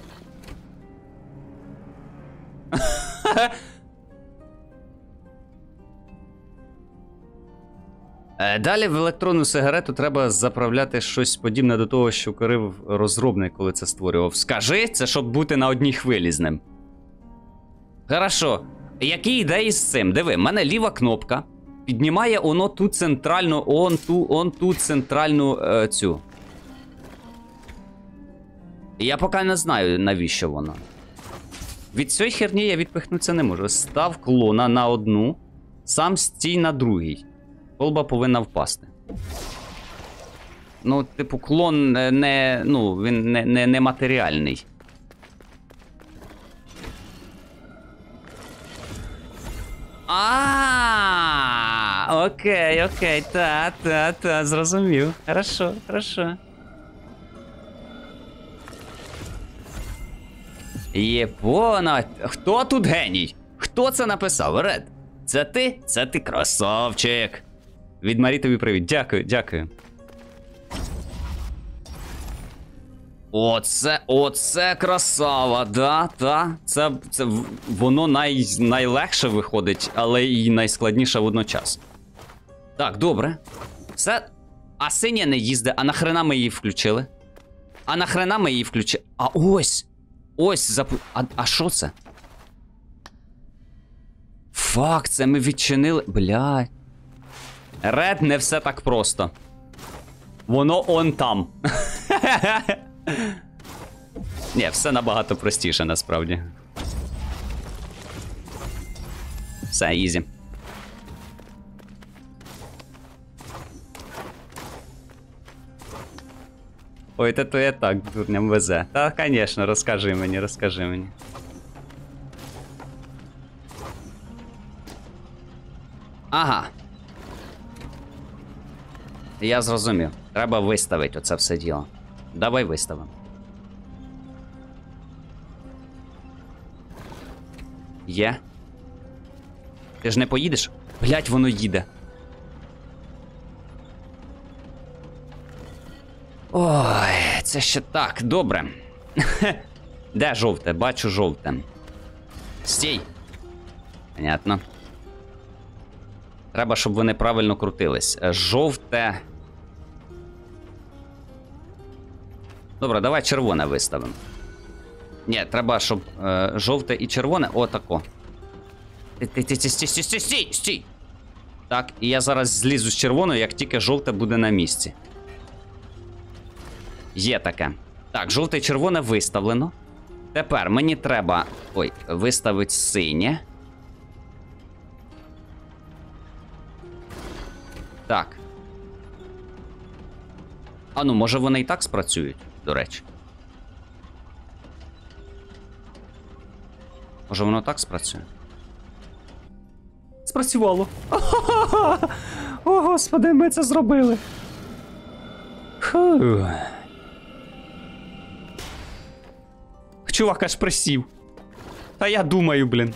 Speaker 1: Далі в електронну сигарету треба заправляти щось подібне до того, що курив розробник, коли це створював. Скажи, це щоб бути на одній хвилі з ним. Хорошо. Які ідеї з цим? Диви, в мене ліва кнопка піднімає воно ту центральну, он ту центральну цю. Я поки не знаю, навіщо воно. Від цієї херні я відпихнутися не можу. Став клона на одну, сам стій на другій. Колба повинна впасти. Ну, типу, клон не, ну, він не матеріальний. Окей, та, зрозумів. Хорошо. Єпона, хто тут геній? Хто це написав, Ред? Це ти? Це ти красавчик. Від Марі тобі привіт. Дякую. Оце красава, да. Це воно найлегше виходить, але і найскладніше водночас. Так, добре. Все. А синя не їздить, а нахрена ми її включили? А ось, а що це? Фак, це ми відчинили. Блядь. Ред, не все так просто. Воно он там. Ні, все набагато простіше, насправді. Все, ізі. Ой, та то я так дурням везе. Та, звісно, розкажи мені, розкажи мені. Ага. Я зрозумів. Треба виставити оце все діло. Давай виставимо. Є. Ти ж не поїдеш? Блять, воно їде. Ой, це ще так, добре. Де жовте? Бачу жовте. Стій. Понятно. Треба, щоб вони правильно крутились. Жовте. Добре, давай червоне виставимо. Ні, треба, щоб жовте і червоне. Отако. Стій! Так, і я зараз злізу з червоної, як тільки жовте буде на місці. Є таке. Так, жовте і червоне виставлено. Тепер мені треба... Ой, виставити синє. Так. А ну, може вони і так спрацюють, до речі. Може воно так спрацює? Спрацювало. О, господи, ми це зробили. Фу. Чувак аж присів. Та я думаю, блін.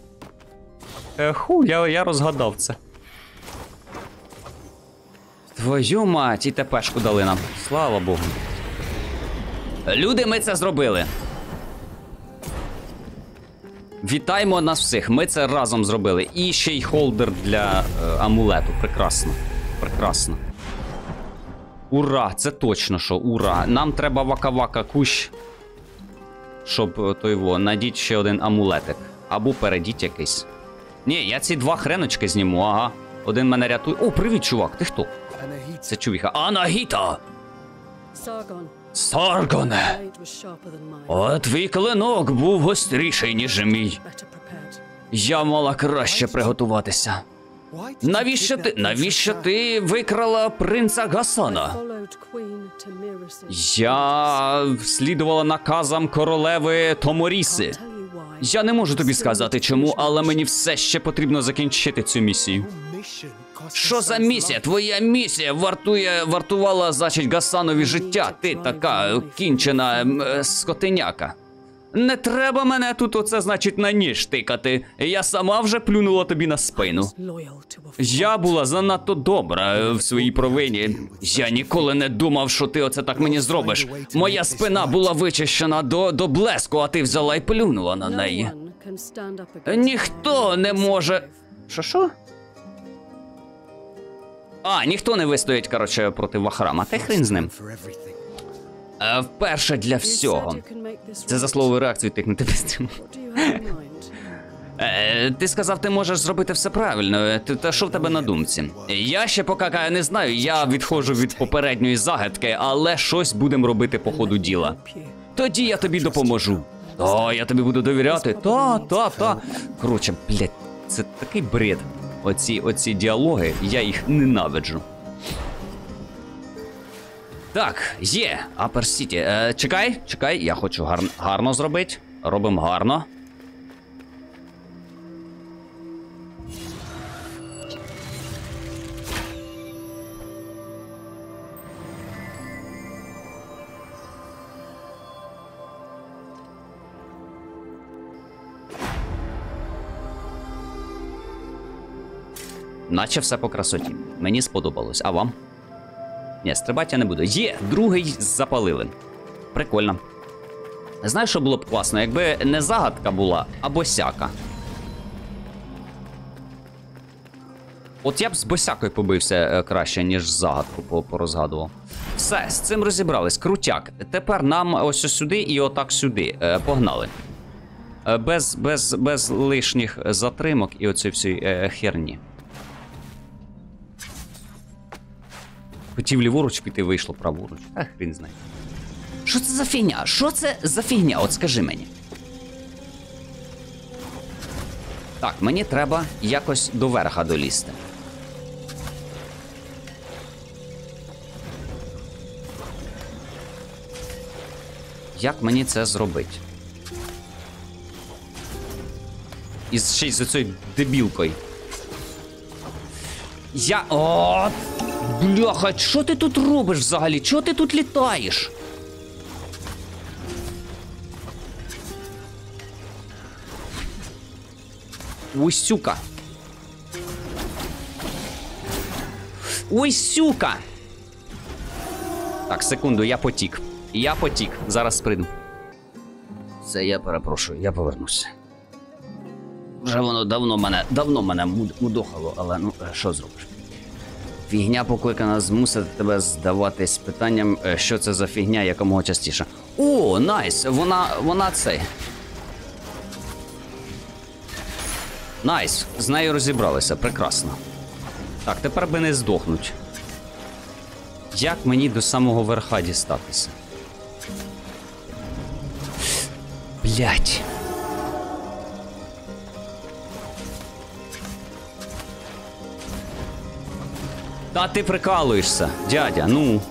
Speaker 1: Я розгадав це. Твою мать, і тепешку дали нам. Слава Богу. Люди, ми це зробили. Вітаємо нас всіх, ми це разом зробили. І ще й холдер для амулету. Прекрасно. Прекрасно. Ура, це точно що, ура. Нам треба вака-вака кущ. Щоб надіть ще один амулетик. Або передіть якийсь. Ні, я ці два хреночки зніму, ага. Один мене рятує. О, привіт, чувак, ти хто? Це чувіха. Анагіта! Саргоне! О, твій клинок був гостріший, ніж мій. Я мала краще приготуватися. Навіщо ти викрала принца Гасана? Я слідувала наказам королеви Томоріси. Я не можу тобі сказати чому, але мені все ще потрібно закінчити цю місію. Що за місія? Твоя місія вартувала, значить, Гасанові життя. Ти така кінчена скотиняка. Не треба мене тут оце, значить, на ніж тикати. Я сама вже плюнула тобі на спину. Я була занадто добра в своїй провині. Я ніколи не думав, що ти оце так мені зробиш. Моя спина була вичищена до блеску, а ти взяла і плюнула на неї. Ніхто не може... Що? А, ніхто не вистоїть, коротше, проти Вахрама. Та й хрін з ним. Вперше для всього. Це за слово реакцію тикнути без цього. Ти сказав, ти можеш зробити все правильно. Та що в тебе на думці? Я ще поки не знаю, я відходжу від попередньої загадки, але щось будемо робити по ходу діла. Тоді я тобі допоможу. Та, я тобі буду довіряти. Та. Коротше, блядь, це такий бред. Оці діалоги, я їх ненавиджу. Так, є, Апер Сіті. Чекай, я хочу гарно зробити. Робимо гарно. Наче все по красоті. Мені сподобалось. А вам? Ні, стрибати я не буду. Є! Другий запалили. Прикольно. Знаєш, що було б класно? Якби не загадка була, а босяка. От я б з босякою побився краще, ніж загадку порозгадував. Все, з цим розібрались. Крутяк. Тепер нам ось сюди і отак сюди. Погнали. Без лишніх затримок і оцієї всієї херні. Хотів ліворуч піти, вийшло праворуч. Ах, він знає. Що це за фігня? Що це за фігня? От скажи мені. Так, мені треба якось до верха долізти. Як мені це зробити? І ще й з оцею дебілкою. О! Бляха, що ти тут робиш взагалі? Чого ти тут літаєш? Ой, сюка. Ой, сюка. Так, секунду, я потік. Зараз прийду. Це я перепрошую, я повернуся. Вже воно давно мене мудохало, але ну, що зробиш? Фігня покликана змусити тебе здаватись питанням, що це за фігня якомога частіше. О, найс! Вона це. Найс! З нею розібралися, прекрасно. Так, тепер би не здохнуть. Як мені до самого верха дістатися? Блять. Та ти прикалуєшся, дядя, ну.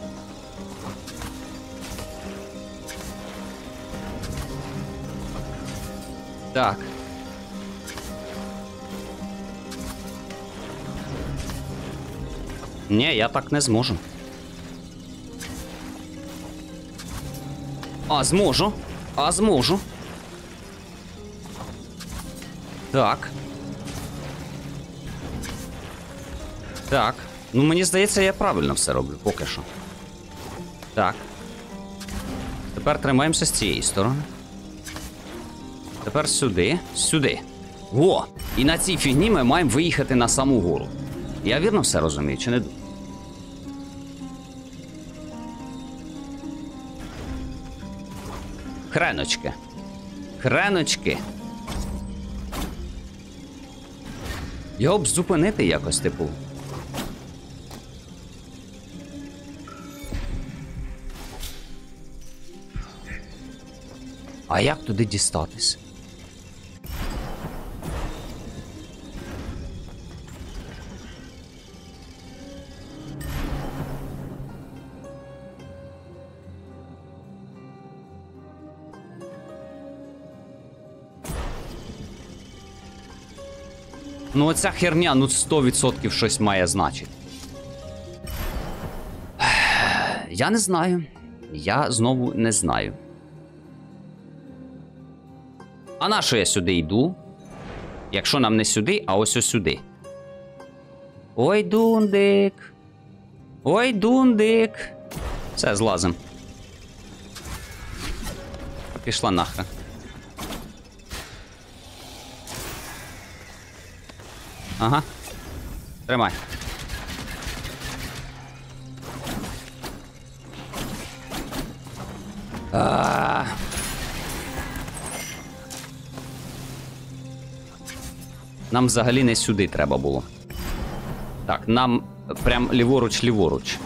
Speaker 1: Так. Ні, я так не зможу. А зможу. Так. Так. Ну, мені здається, я правильно все роблю, поки що. Так. Тепер тримаємося з цієї сторони. Тепер сюди. О! І на цій фігні ми маємо виїхати на саму гору. Я вірно все розумію, чи не? Хреночки. Його б зупинити якось, типу. А як туди дістатись? Ну оця херня, ну 100% щось має значити. Я не знаю. Я знову не знаю. А на що я сюди йду? Якщо нам не сюди, а ось сюди. Ой, дундик. Все, злазим. Пішла нахрен. Ага. Тримай. Нам взагалі не сюди треба було. Так, нам прям ліворуч.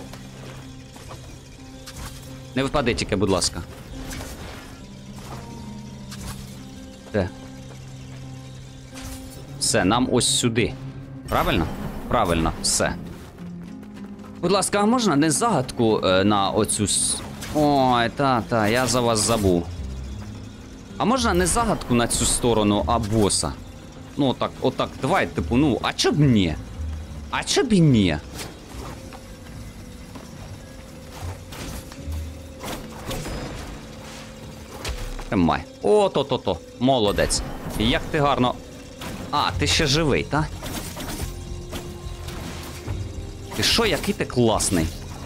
Speaker 1: Не випади тільки, будь ласка. Де? Все, нам ось сюди. Правильно? Правильно, все. Будь ласка, а можна не загадку на оцю... Ой, та, я за вас забув. А можна не загадку на цю сторону, а боса? Ну, отак, давай, типу, ну, а чо б ні? А чо б і ні? Тримай. О-то-то-то, молодець. Як ти гарно... А, ти ще живий, та? Ти що, який ти класний?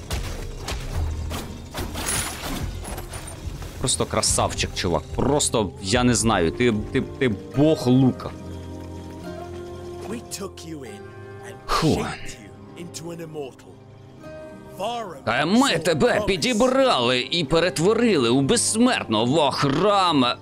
Speaker 1: Просто красавчик, чувак. Просто, я не знаю, ти бог лука. Фу. А ми тебе підібрали і перетворили у безсмертного Вахрама.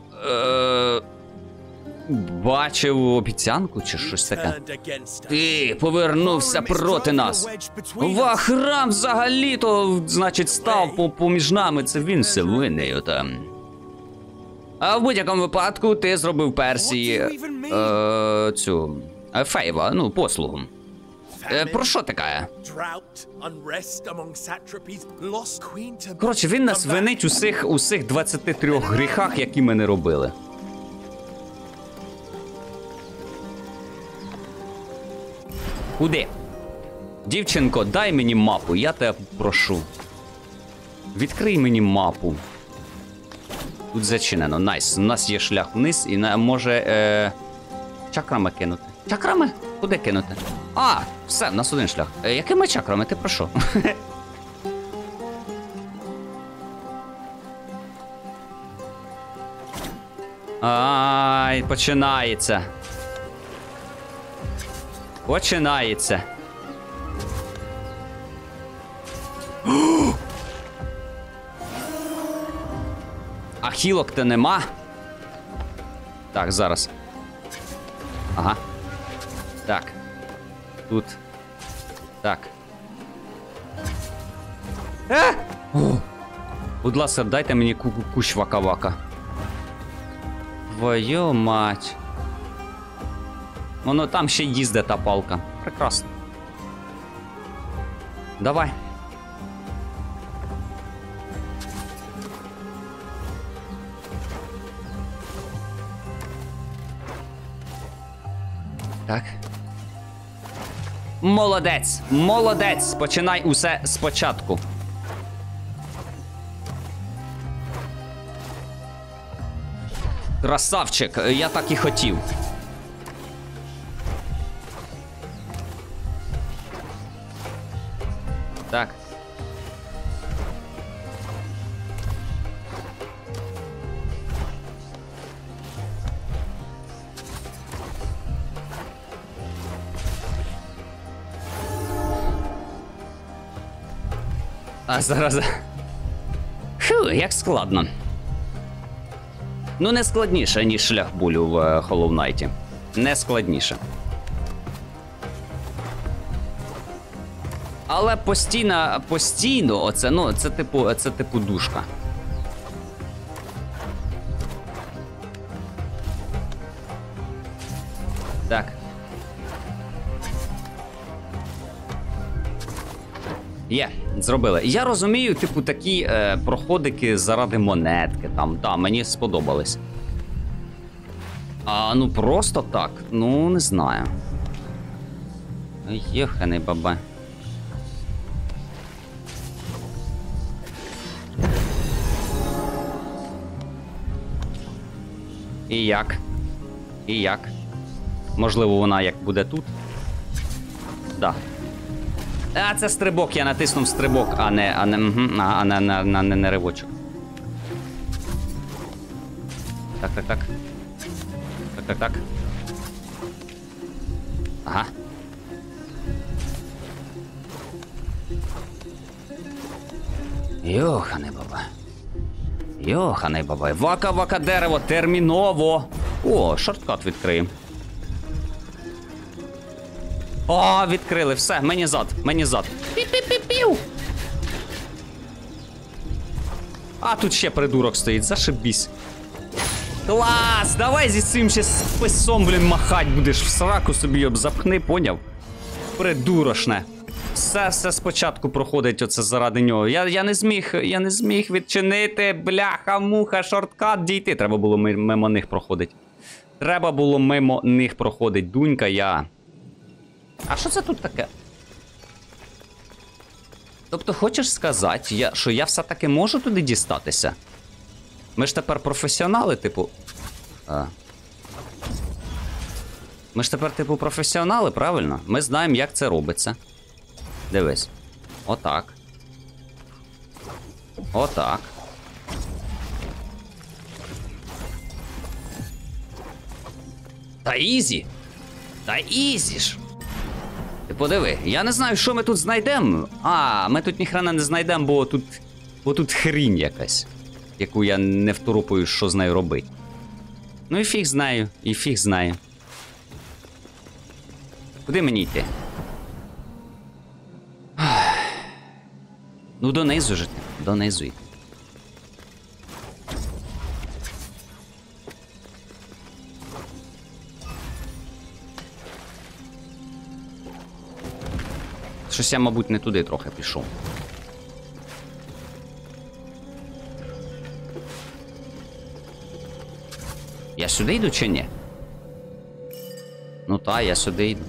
Speaker 1: Бачив обіцянку чи щось таке? Ти повернувся проти нас. Вахрам взагалі-то, значить, став поміж нами. Це він все винний там. А в будь-якому випадку ти зробив Персії цю Фейва, ну, послугу. Про що таке?
Speaker 5: Drought, unrest among satrapies, lost queen to...
Speaker 1: Коротше, він нас винить усіх 23 гріхах, які ми не робили. Куди? Дівчинко, дай мені мапу, я тебе прошу. Відкрий мені мапу. Тут зачинено, найс. У нас є шлях вниз і може чакрами кинути. Чакрами? Куди кинути? А, все, в нас один шлях. Якими чакрами? Ти про що? Ай, починається. Починається. А хілок-то нема. Так, зараз. Ага. Так. Тут. Так. О! Будь ласка, дайте мені кущ вака-вака. Твою мать. Воно там ще їздить та палка. Прекрасно. Давай. Так. Молодець! Молодець! Починай усе спочатку. Красавчик, я так і хотів. Так. А зараз... Фу, як складно. Ну, не складніше, ніж шлях болю в Hollow Knight. Не складніше. Але постійно, оце, ну, це типу душка. Так. Є, зробили. Я розумію, типу, такі проходики заради монетки там. Так, мені сподобались. А ну просто так, ну не знаю. Єханий баба. І як? І як? Можливо, вона як буде тут? Да. А, це стрибок, я натиснув стрибок, а не ривочок. Так. Так. Ага. Йоханий баба. Вака-вака дерево, терміново. О, шорткат відкриємо. О, відкрили, все, мені зад. Пі-пі-пі-пів. А тут ще придурок стоїть, зашибісь. Клас, давай зі цим ще списом, блін, махать будеш в сраку собі об запхни, поняв? Придурошне. Все спочатку проходить оце заради нього. Я не зміг відчинити, бляха-муха, шорткат дійти. Треба було мимо них проходить. Дунька, я... А що це тут таке? Тобто хочеш сказати, що я все-таки можу туди дістатися? Ми ж тепер професіонали, типу... Ми ж тепер, типу, професіонали, правильно? Ми знаємо, як це робиться. Дивись. Отак. Отак. Та ізі! Та ізі ж! Ти подиви, я не знаю, що ми тут знайдемо. А, ми тут ніхрена не знайдемо, бо тут хрінь якась. Яку я не второпаю, що з нею робити. Ну і фіг знаю, Куди мені йти? Ну донизу ж ти, донизу йти. Щось я, мабуть, не туди трохи пішов. Я сюди йду чи ні? Ну та, я сюди йду.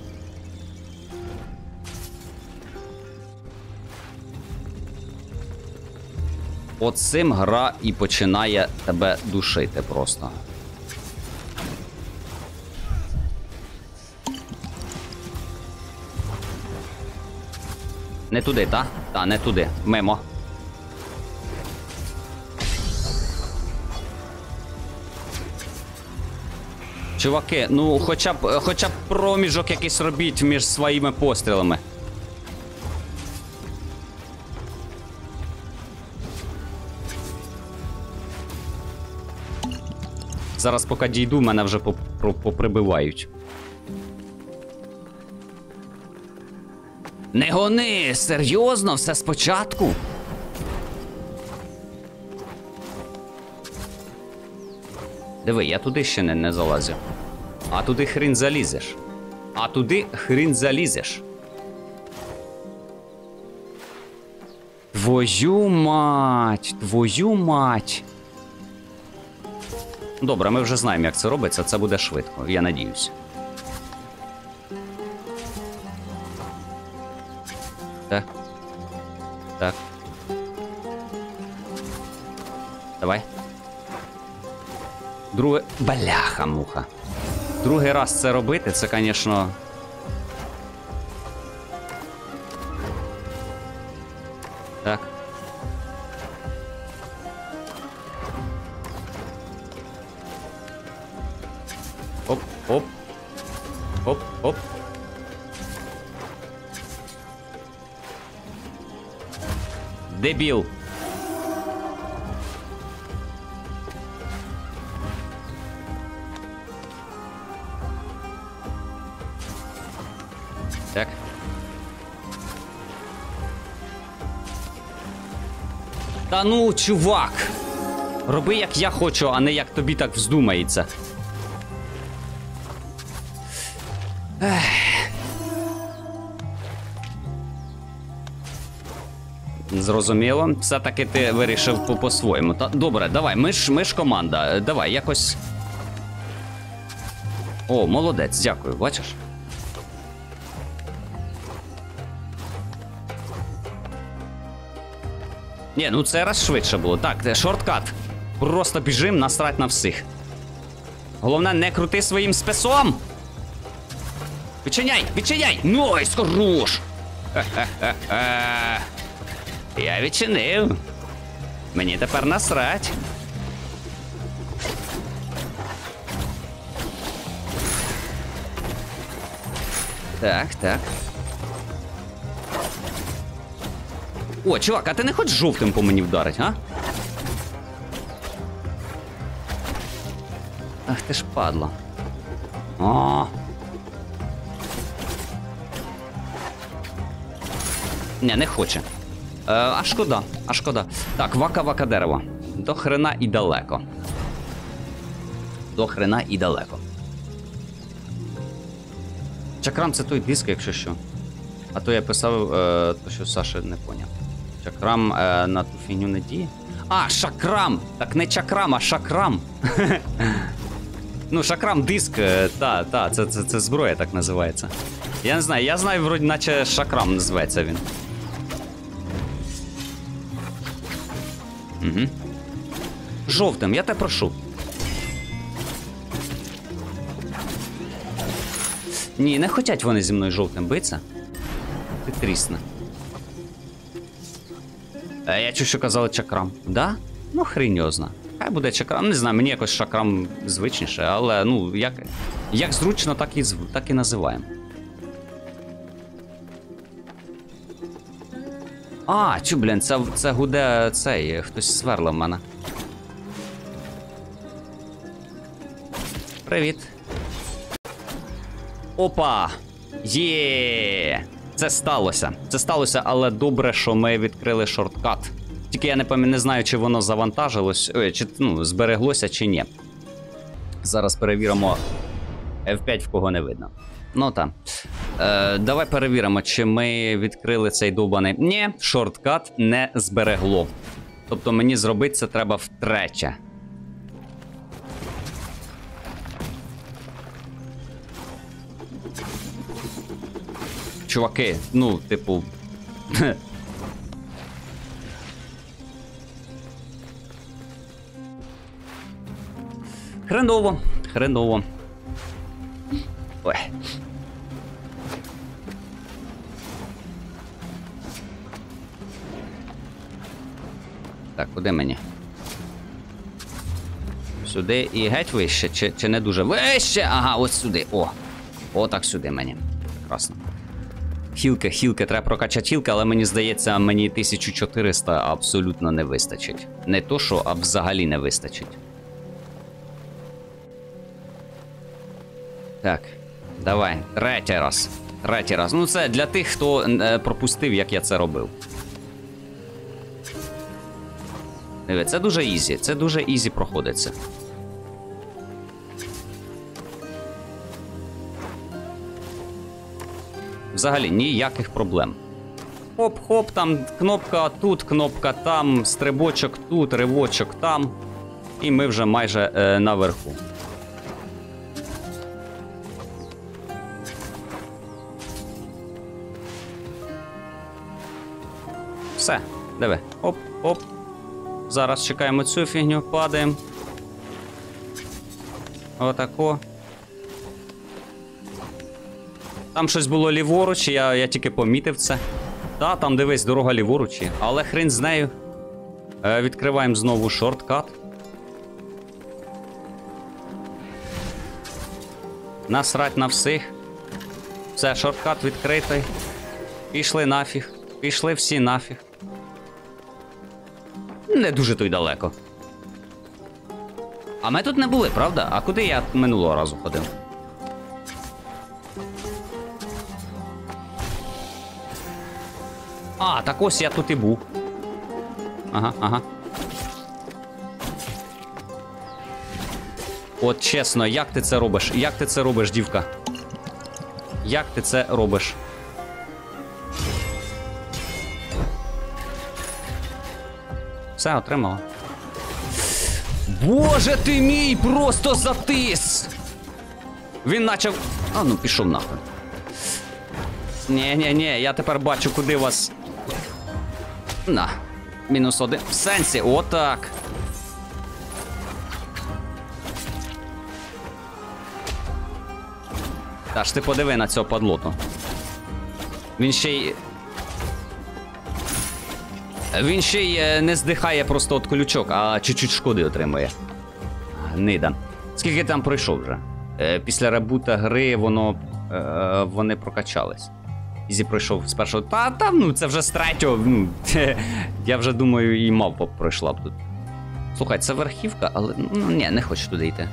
Speaker 1: Оцим гра і починає тебе душити просто. Не туди, та? Та, не туди. Мимо. Чуваки, ну хоча б проміжок якийсь робіть між своїми пострілами. Зараз поки дійду, мене вже поприбивають. Не гони! Серйозно? Все спочатку? Диви, я туди ще не залазив. А туди хрін залізеш. А туди хрін залізеш. Твою мать! Твою мать! Добре, ми вже знаємо, як це робиться. Це буде швидко, я надіюсь. Так. Так. Давай. Друге... Бляха-муха. Другий раз це робити, це, звісно... Так. Оп, оп. Оп, оп. Дебіл. Так. Та ну, чувак! Роби, як я хочу, а не як тобі так вздумається. Ех. Зрозуміло. Все-таки ти вирішив по-своєму. Добре, давай, ми ж команда. Давай, якось... О, молодець, дякую, бачиш? Ні, ну це раз швидше було. Так, шорткат. Просто біжим, насрать на всіх. Головне, не крути своїм спесом! Відчиняй, відчиняй! Найс, хорош! Ха-ха-ха-ха! Я відчинив. Мені тепер насрать. Так, так. О, чувак, а ти не хочеш жовтим по мені вдарить, а? Ах ти ж падла. О. Не хоче. А шкода, а шкода. Так, вака-вака дерево. До хрена і далеко. До хрена і далеко. Чакрам це той диск, якщо що. А то я писав, то що Саша не поняв. Чакрам на ту фігню не діє. А, шакрам! Так не чакрам, а шакрам. Ну, шакрам диск, це зброя так називається. Я не знаю, я знаю, вроді наче шакрам називається він. Угу. Жовтим, я тебе прошу. Ні, не хочуть вони зі мною жовтим битися. Ти трісне. Я чую, що казали чакрам. Да? Ну, хріньозно. Хай буде чакрам. Не знаю, мені якось шакрам звичніше, але, ну, як зручно, так і називаємо. А, чу, блін, це гуде цей, хтось сверлив мене. Привіт. Опа! Є! Це сталося. Це сталося, але добре, що ми відкрили шорткат. Тільки я не знаю, чи воно завантажилось, чи збереглося, чи ні. Зараз перевіримо F5, в кого не видно. Ну так. Давай перевіримо, чи ми відкрили цей довбаний. Ні, шорткат не зберегло. Тобто мені зробити це треба втретє. Чуваки, ну, типу. Хреново, хреново. Ой. Так, куди мені? Сюди і геть вище, чи не дуже вище? Ага, ось сюди. О, так сюди мені. Прекрасно. Хілки, треба прокачати хілки, але мені здається, мені 1400 абсолютно не вистачить. Не то, що, а взагалі не вистачить. Так, давай, третій раз. Ну це для тих, хто пропустив, як я це робив. Диви, це дуже ізі проходиться. Взагалі ніяких проблем. Хоп-хоп, там кнопка тут, кнопка там, стрибочок тут, ривочок там. І ми вже майже наверху. Все, диви. Оп. Зараз чекаємо цю фігню, падаємо. Отако. Там щось було ліворуч, я тільки помітив це. Та, там дивись, дорога ліворуч. Але хрен з нею. Відкриваємо знову шорткат. Насрать на всіх. Все, шорткат відкритий. Пішли нафіг. Пішли всі нафіг. Не дуже то й далеко. А ми тут не були, правда? А куди я минулого разу ходив? А, так ось я тут і був. Ага. От чесно, як ти це робиш? Як ти це робиш, дівка? Як ти це робиш? Все, отримала. Боже ти мій, просто затис! Він начав... А, ну пішов нахуй. Ні, я тепер бачу, куди вас... На. -1. В сенсі, отак. Та ж ти подиви на цього падлоту. Він ще й не здихає просто от колючок, а чуть-чуть шкоди отримує. Гнида. Скільки там пройшов вже? Після ребута гри вони прокачались. Ізі пройшов з першого. Ну це вже з третього. Ну, я вже думаю, і мавпа пройшла б тут. Слухай, це верхівка, але ну ні, не хочу туди йти.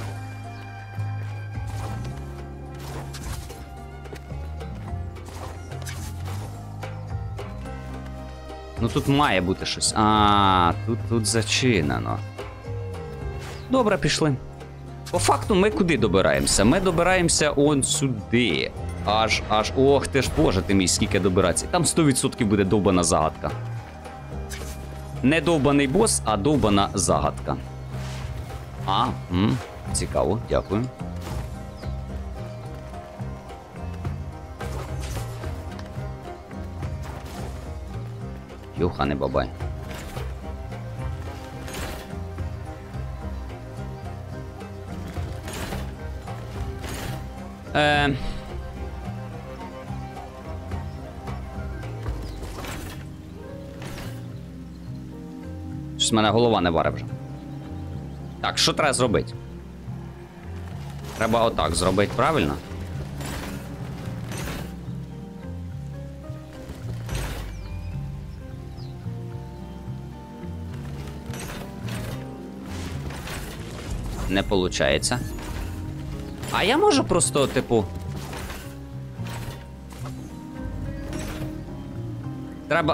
Speaker 1: Ну тут має бути щось. А, тут зачинено. Добре, пішли. По факту ми куди добираємося? Ми добираємося он сюди. Аж, ох ти ж, боже ти мій, скільки добиратися. Там 100% буде довбана загадка. Не довбаний бос, а довбана загадка. Цікаво, дякую. Йохане бабай. Щось в мене голова не варить вже. Так, що треба зробити? Треба отак зробити, правильно? Не получається. А я можу просто, типу... Треба...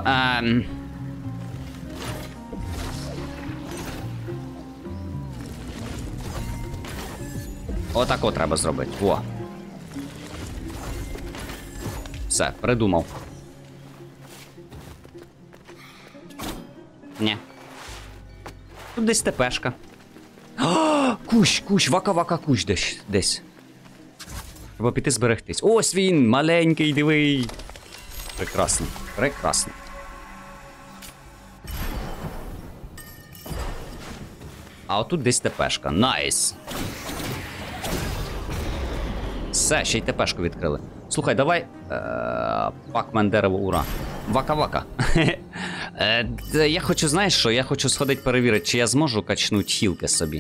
Speaker 1: Отако треба зробити. Во. Все, придумав. Ні. Тут десь ТПшка. Кущ, вака-вака кущ десь. Треба піти зберегтись. Ось він, маленький, дивий. Прекрасно. А отут десь ТПшка. Найс. Все, ще й ТПшку відкрили. Слухай, давай. Пакмен дерево, ура. Вака-вака. Я хочу, знаєш що? Я хочу сходити перевірити, чи я зможу качнути хілки собі.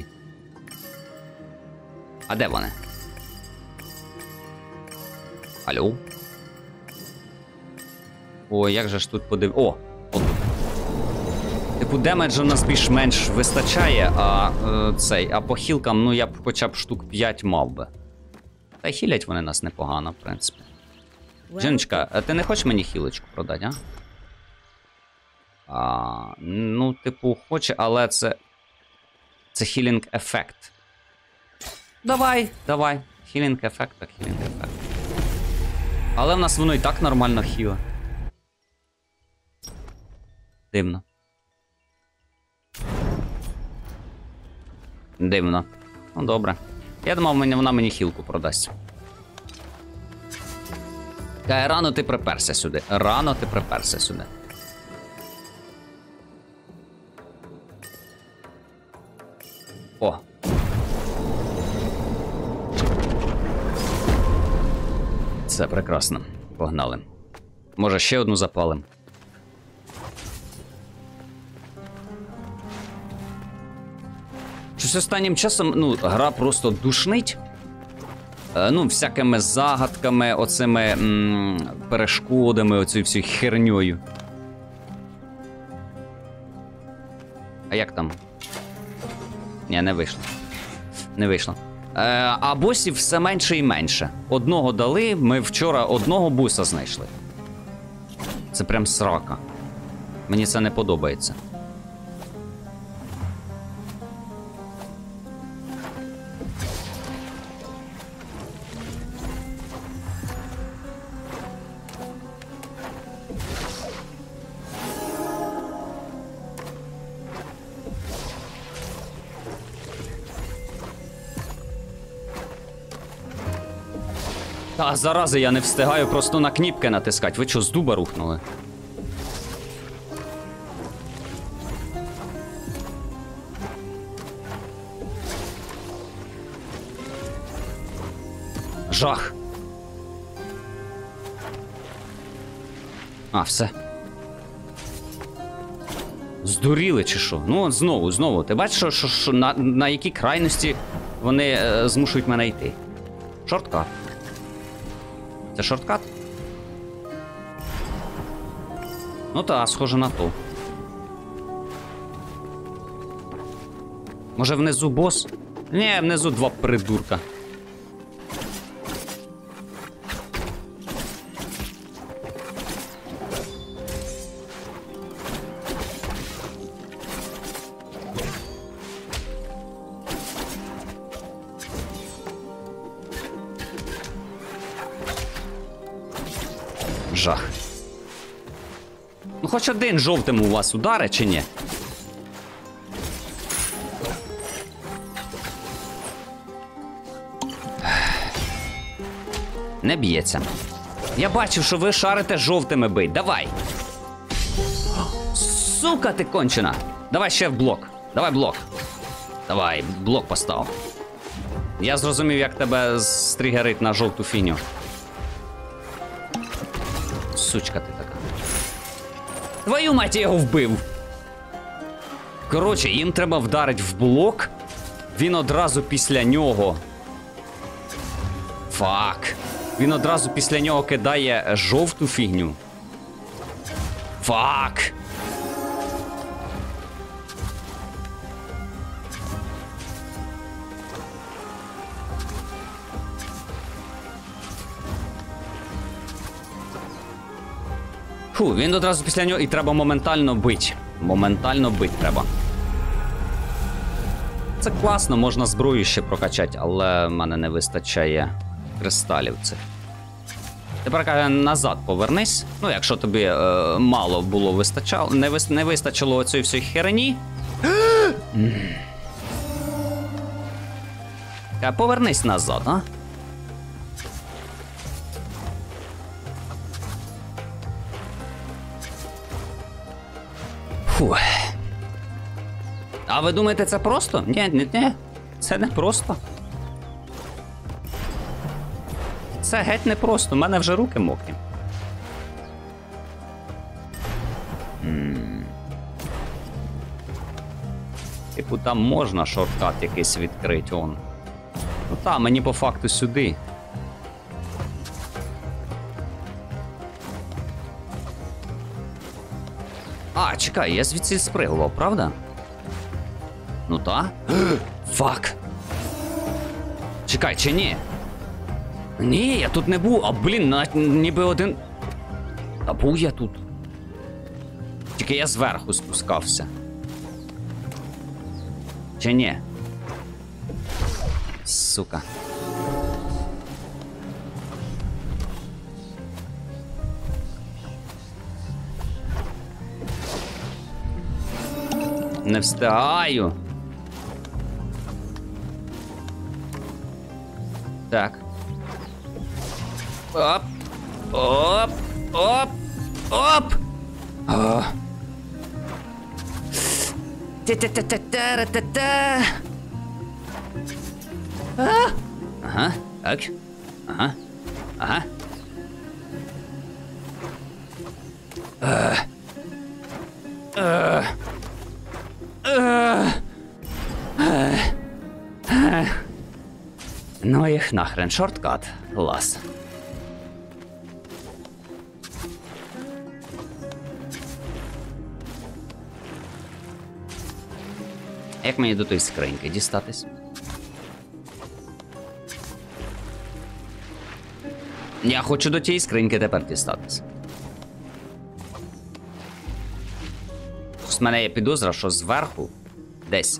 Speaker 1: А де вони? Алло? О, як же ж тут О! От. Типу, демеджу у нас більш-менш вистачає, а по хілкам, ну я б хоча б штук 5 мав би. Та й хілять вони нас непогано, в принципі. Жіночка, а ти не хочеш мені хілочку продати, а? Ну, типу, хоче, але це хілінг ефект. Давай. Хілінг ефект, так хілінг ефект. Але в нас воно і так нормально хіле. Дивно. Ну, добре. Я думав, вона мені хілку продасть. Рано ти приперся сюди. О. Це прекрасно. Погнали. Може, ще одну запалим. Щось останнім часом, ну, гра просто душнить. Ну, всякими загадками, оцими перешкодами, оцією всією херньою. А як там? Ні, не вийшло. А босів все менше і менше. Одного дали, ми вчора одного боса знайшли. Це прям срака. Мені це не подобається. Та, зарази, я не встигаю просто на кніпки натискати. Ви що, з дуба рухнули? Жах. А, все. Здуріли чи що? Ну, от знову. Ти бачиш, що на які крайності вони змушують мене йти? Шорткат. Це шорткат? Ну та, схоже на то. Може внизу бос? Ні, внизу два придурка. Жах. Ну хоч один жовтим у вас удари, чи ні? Не б'ється. Я бачив, що ви шарите жовтими бить. Давай. Сука, ти кончена. Давай ще в блок. Давай блок. Давай, блок постав. Я зрозумів, як тебе стригерить на жовту фіню. Сучка ти така. Твою мать, я його вбив. Коротше, їм треба вдарити в блок. Він одразу після нього. Фак. Він одразу після нього кидає жовту фігню. Фак. Фу, він одразу після нього і треба моментально бить. Моментально бить треба. Це класно, можна зброю ще прокачати, але в мене не вистачає кристалів цих. Тепер каже, назад повернись. Ну, якщо тобі мало було вистачало, не вистачило оцієї всієї херені. Повернись назад, а? Фух. А ви думаєте, це просто? Ні. Це не просто. Це геть не просто, у мене вже руки мокрі. Типу там можна шорткат якийсь відкрити, он. Ну та, мені по факту сюди. А, чекай, я звідси спригував, правда? Ну та. Фак. Чекай, чи ні? Ні, я тут не був, а блін, ніби один. Та був я тут. Тільки я зверху спускався. Чи ні? Сука. Не встигаю. Так. Оп. Оп. Оп. Оп. О. Та-та-та-та-та-та-та. Ага, так. Ага. Ага. Ну їх нахрен, шорткат. Клас. Як мені до тої скриньки дістатись? Я хочу до тієї скриньки тепер дістатись. З мене є підозра, що зверху десь.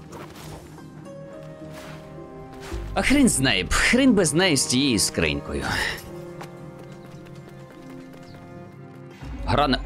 Speaker 1: А хрін з нею, хрін без неї з тією скринькою. Гра не...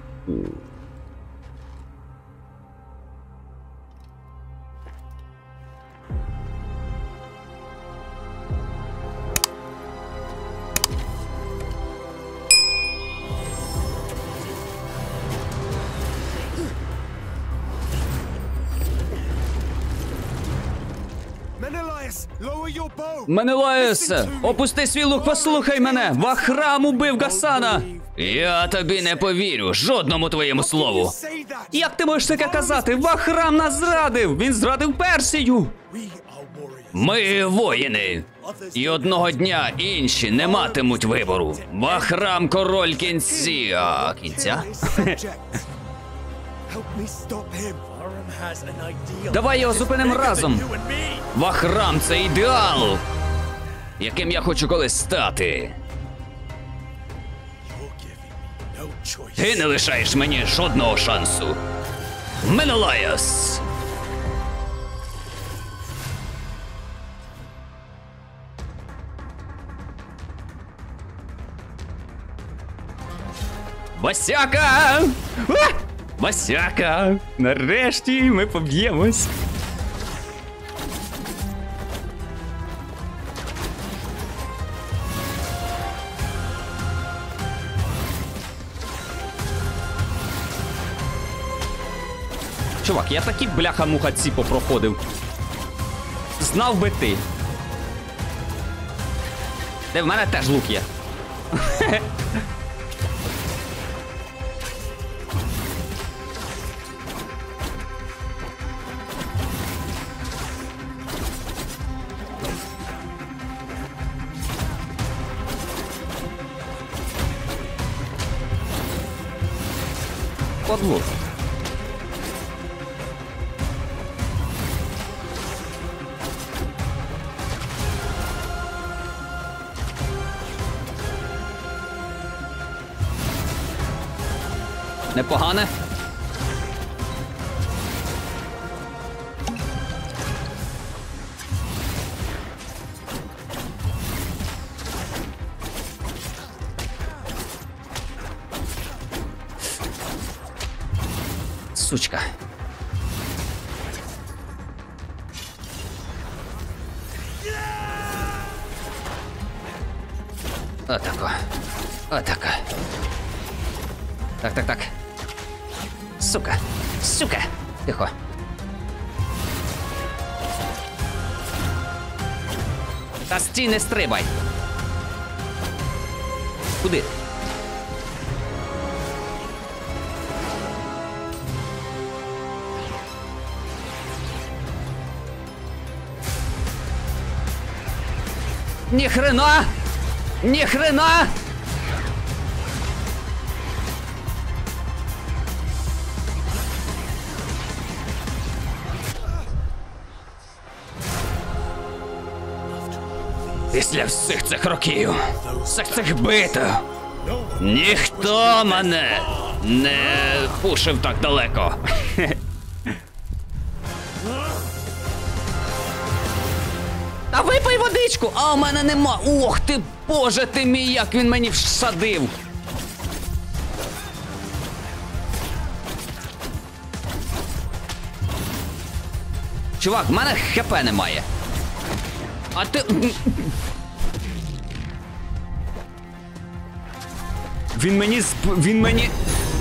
Speaker 3: Menelaus, lower your bow.
Speaker 1: Менелаєсе, опусти свій лук, послухай мене! Вахрам убив Гасана! Я тобі не повірю, жодному твоєму слову.
Speaker 3: Say that.
Speaker 1: Як ти можеш таке казати? Вахрам нас зрадив! Він зрадив Персію!
Speaker 5: We are warriors.
Speaker 1: Ми воїни! І одного дня інші не матимуть вибору. Вахрам король кінця. Кінця?
Speaker 3: Subject. Help me stop him.
Speaker 5: Aram has an ideal.
Speaker 1: Давай його зупинимо разом.
Speaker 5: You and me.
Speaker 1: Вахрам – це ідеал, яким я хочу колись стати.
Speaker 5: You're giving me no choice.
Speaker 1: Ти не лишаєш мені жодного шансу. Менелаєс! Васяка! А! Васяка! Нарешті ми поб'ємось. Чувак, я такі бляха-муха ці попроходив. Знав би ти. Де в мене теж лук є. Подлук. Непогане. сучка. Отако. Отако. Так. Сука. Сука. Тихо. Та стій, не стрибай. Куди? Ніхрена! Ніхрена! Після всіх цих років, всіх цих битв, ніхто мене не пушив так далеко. Та випий водичку, а у мене нема. Ох ти, боже ти мій, як він мені всадив. Чувак, в мене ХП немає. А ти... Він мені...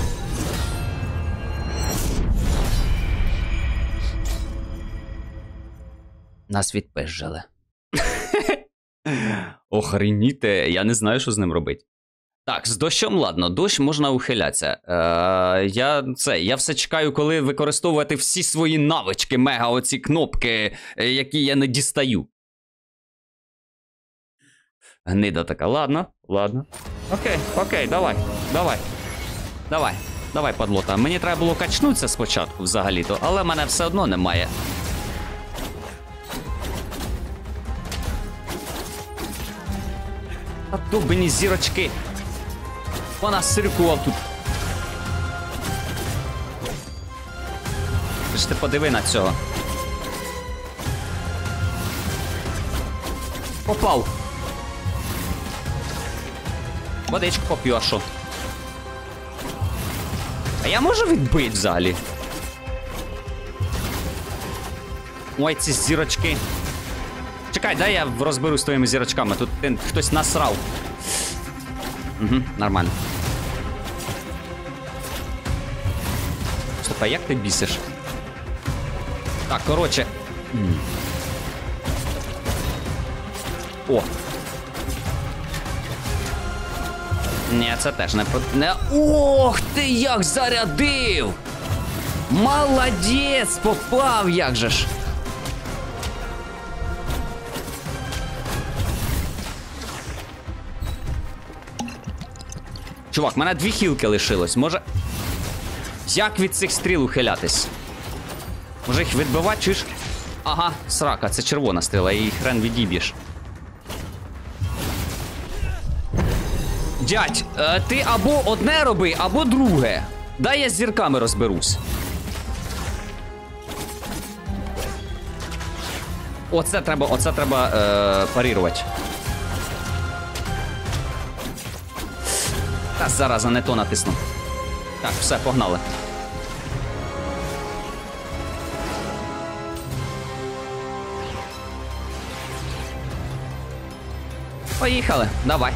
Speaker 1: Нас відпизжали. Охреніте, я не знаю, що з ним робити. Так, з дощом, ладно, дощ можна ухилятися. Я все чекаю, коли використовувати всі свої навички, мега оці кнопки, які я не дістаю. Гнида така, ладно. Окей, давай, падлота. Мені треба було качнутися спочатку взагалі-то, але мене все одно немає. А довбані зірочки. Вона сиркував тут. Ти ж ти подиви на цього. Попав. Водичку поп'ю, а що? А я можу відбити взагалі? Ой, ці зірочки. Чекай, дай я розберусь з твоїми зірочками. Тут хтось насрав. Угу, нормально. Слухай, як ти бісиш? Так, коротше. О. Ні, це теж не... Ох ти, як зарядив! Молодець, попав, як же ж! Чувак, в мене 2 хілки лишилось, може... Як від цих стріл ухилятись? Може їх відбивати, чуєш? Ага, срака, це червона стріла, її хрен відіб'єш. Дядь, ти або одне роби, або друге. Дай я з зірками розберусь. Оце треба парірувати. Та зараза, не то натисну. Так, все, погнали. Поїхали, давай.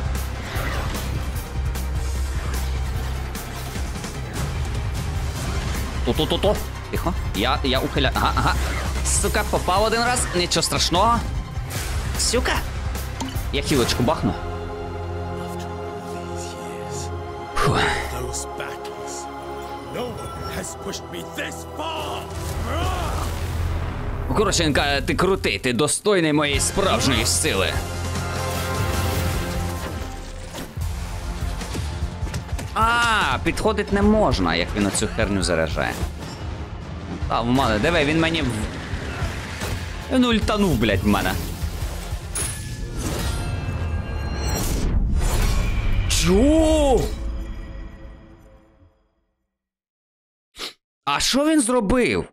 Speaker 1: Ту-ту-ту-ту. Тихо. Я ухиляю. Ага. Сука, попав один раз, нічого страшного. Сука. Я хілочку бахну. Фу. Коротше, ти крутий, ти достойний моєї справжньої сили. Підходить не можна, як він оцю херню заряджає. Та, в мене, диви, він мені... Він ультанув, блядь, в мене. Чо? А що він зробив?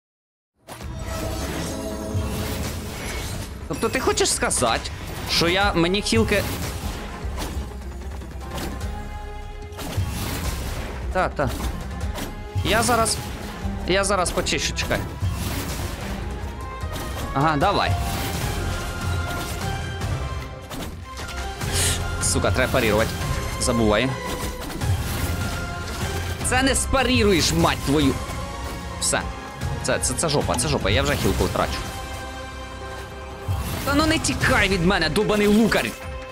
Speaker 1: Тобто ти хочеш сказати, що мені хілки... Та. Я зараз Я зараз почищу, чекай. Ага, давай. Сука, треба парірувати. Забувай. Це не спаріруєш, мать твою. Все. Це жопа, я вже хілку втрачу. Та ну не тікай від мене, дубаний лукар.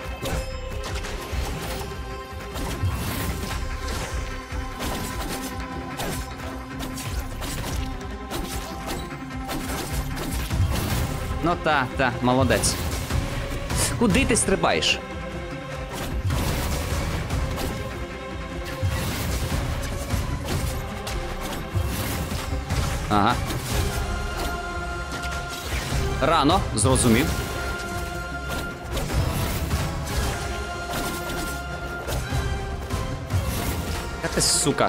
Speaker 1: Ну та, молодець. Куди ти стрибаєш? Ага. Рано, зрозумів. Яка ти, сука.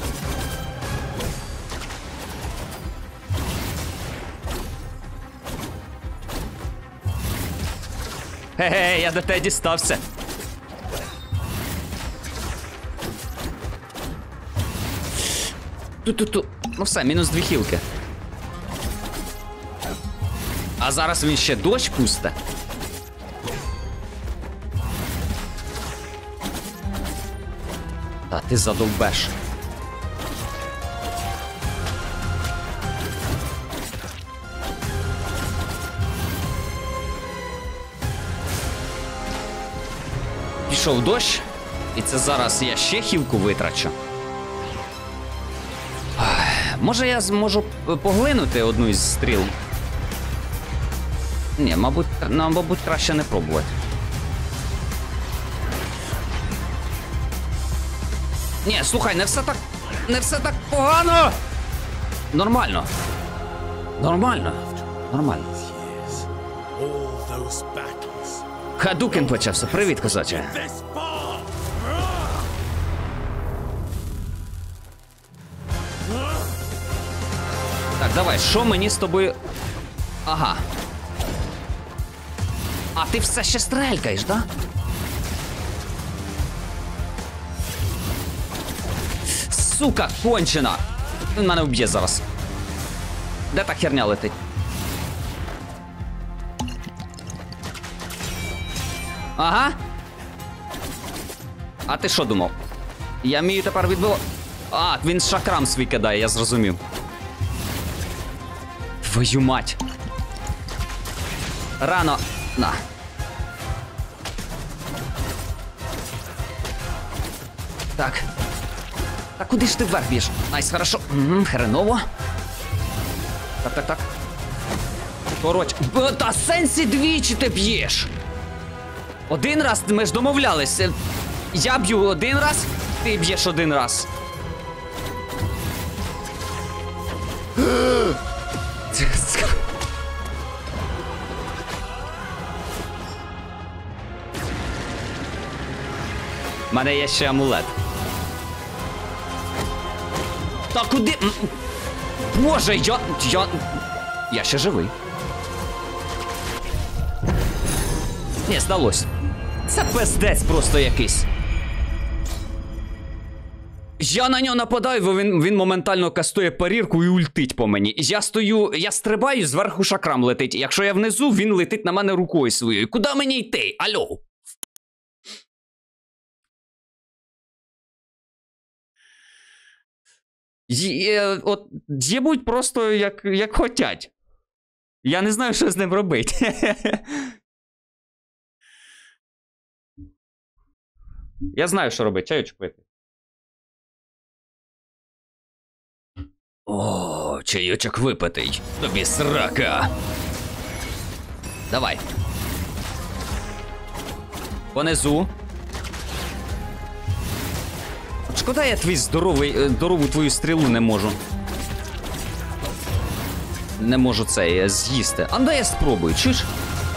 Speaker 1: Хе-хе, я до тебе дістався. Ту-ту-ту. Ну все, мінус 2 хілки. А зараз він ще дощ пусте. Та ти задовбеш. Пішов дощ, і це зараз я ще хілку витрачу. Може я зможу поглинути одну із стріл? Ні, мабуть, краще не пробувати. Ні, слухай, не все так погано! Нормально.
Speaker 5: All those battles.
Speaker 1: Хадукін почався. Привіт, козаче.
Speaker 5: This far.
Speaker 1: Так, давай, що мені з тобою... Ага. А ти все ще стрелькаєш, да? Сука, кончена! Він мене вб'є зараз. Де та херня летить? Ага. А ти що думав? Я вмію тепер відбивати... А, він шакрам свій кидає, я зрозумів. Твою мать. Рано. На. Так. Так куди ж ти вверх б'єш? Найс, хорошо. Хреново. Так. Коротше. Та сенсі двічі ти б'єш. Один раз, ми ж домовлялися. Я б'ю один раз, ти б'єш один раз. У мене є ще амулет. Та куди? Боже, я ще живий. Ні, здалось. Це пиздець просто якийсь. Я на нього нападаю, бо він моментально кастує парірку і ультить по мені. Я стрибаю, зверху шакрам летить. Якщо я внизу, він летить на мене рукою своєю. Куди мені йти? Алло? От їбуть просто як хотять. Я не знаю, що з ним робити. Я знаю, що робити. Чайочок пити. О, чайочок випитий. Тобі срака. Давай. Понизу. Шкода, я твій здорову твою стрілу не можу. Не можу це з'їсти. А дай я спробую, чуєш?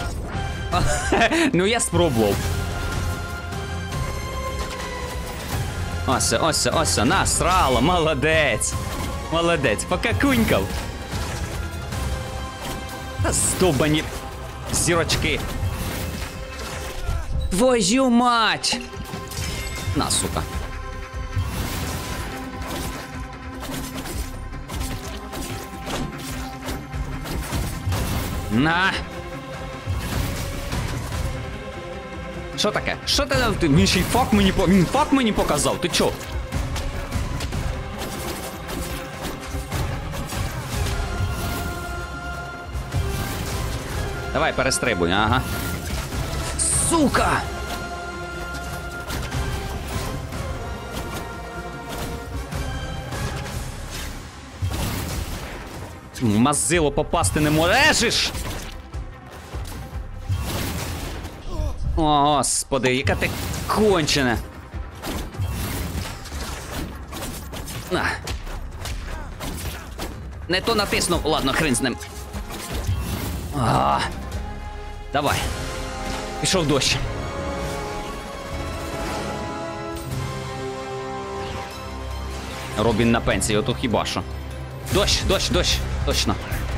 Speaker 1: Ну я спробував. Ось, насрало, молодець. Молодець, покакунькав. Та здобані зірочки. Твою мать! На, сука. На! Що таке? Що ти? Він ще й фак мені він фак мені показав, ти чо? Давай, перестрибуй, ага. Сука! В мазило попасти не можеш! О, господи, яка ти кончена! На. Не то натиснув, ладно, хрен з ним. Давай. Пішов дощ. Робін на пенсії, ото хіба що. Дощ, дощ, дощ, точно.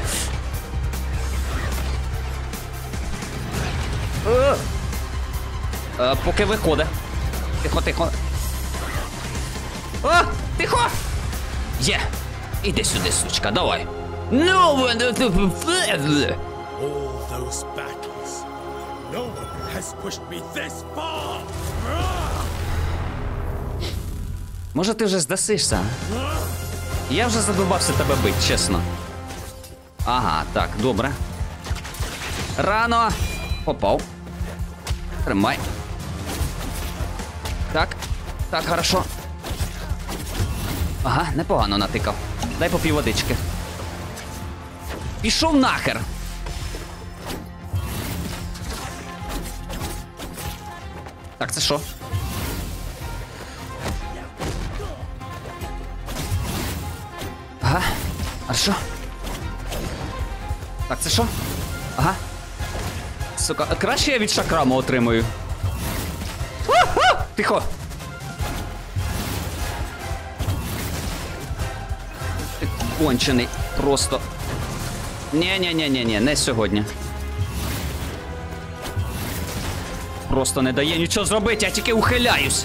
Speaker 1: Поки виходить. Тихо, тихо. О, тихо! Є. Іди сюди, сучка, давай.
Speaker 5: All those battles. No one has pushed me this far.
Speaker 1: Може ти вже здасишся? Я вже задобався тебе бить, чесно. Ага, так, добре. Рано. Попав. Тримай. Так, так, хорошо. Ага, непогано натикав. Дай попів водички. Пішов нахер. Так, це що? Ага, хорошо. Так, це що? Ага. Сука, краще я від шакраму отримую. Тихо. Ти кончений, просто. Ні, не сьогодні. Просто не дає нічого зробити, я тільки ухиляюсь.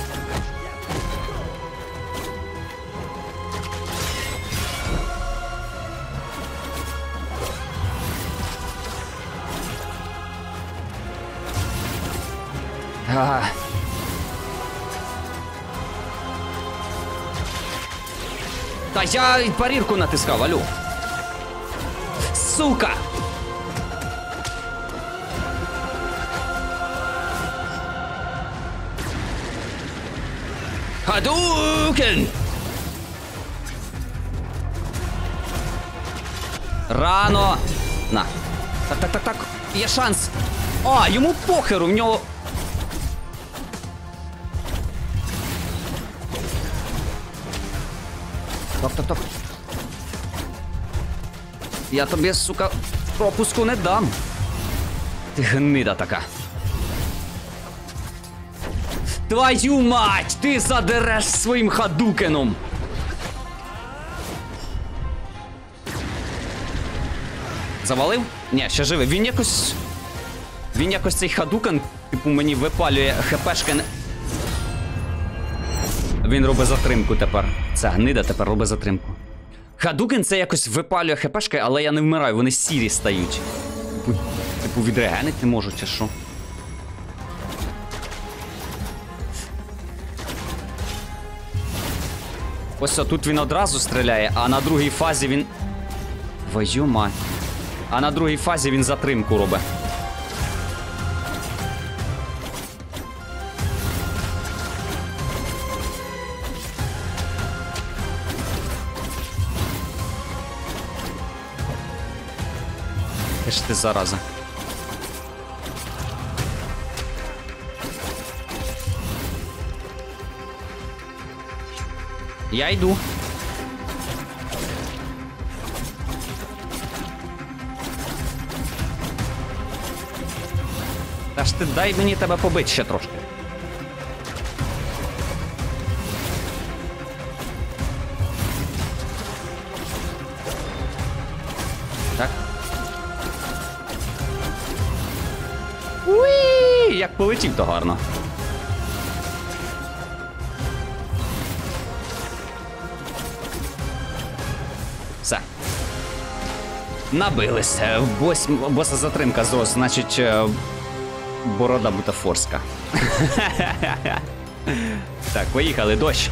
Speaker 1: Та я парірку натискав, алло. Сука! Хадукен! Рано! На. Так. Є шанс. А, йому похеру, в нього... Так. Я тобі, сука, пропуску не дам. Ти гнида така. Твою мать! Ти задереш своїм хадукеном! Завалив? Ні, ще живий. Він якось цей хадукен, типу, мені випалює хпшки. Він робить затримку тепер. Ця гнида тепер робить затримку. Хадукен це якось випалює хпшки, але я не вмираю, вони сірі стають. Типу відрегенить не можу, чи що? Ось тут він одразу стріляє, а на другій фазі він... Твою мать. А на другій фазі він затримку робить. Ти ж ти зараза. Я йду. Та ж ти дай мені тебе побити ще трошки. Так. Уї! Як полетів, то гарно. Все. Набилися. Боса затримка зрос, значить борода бутафорська. Так, поїхали, дощ.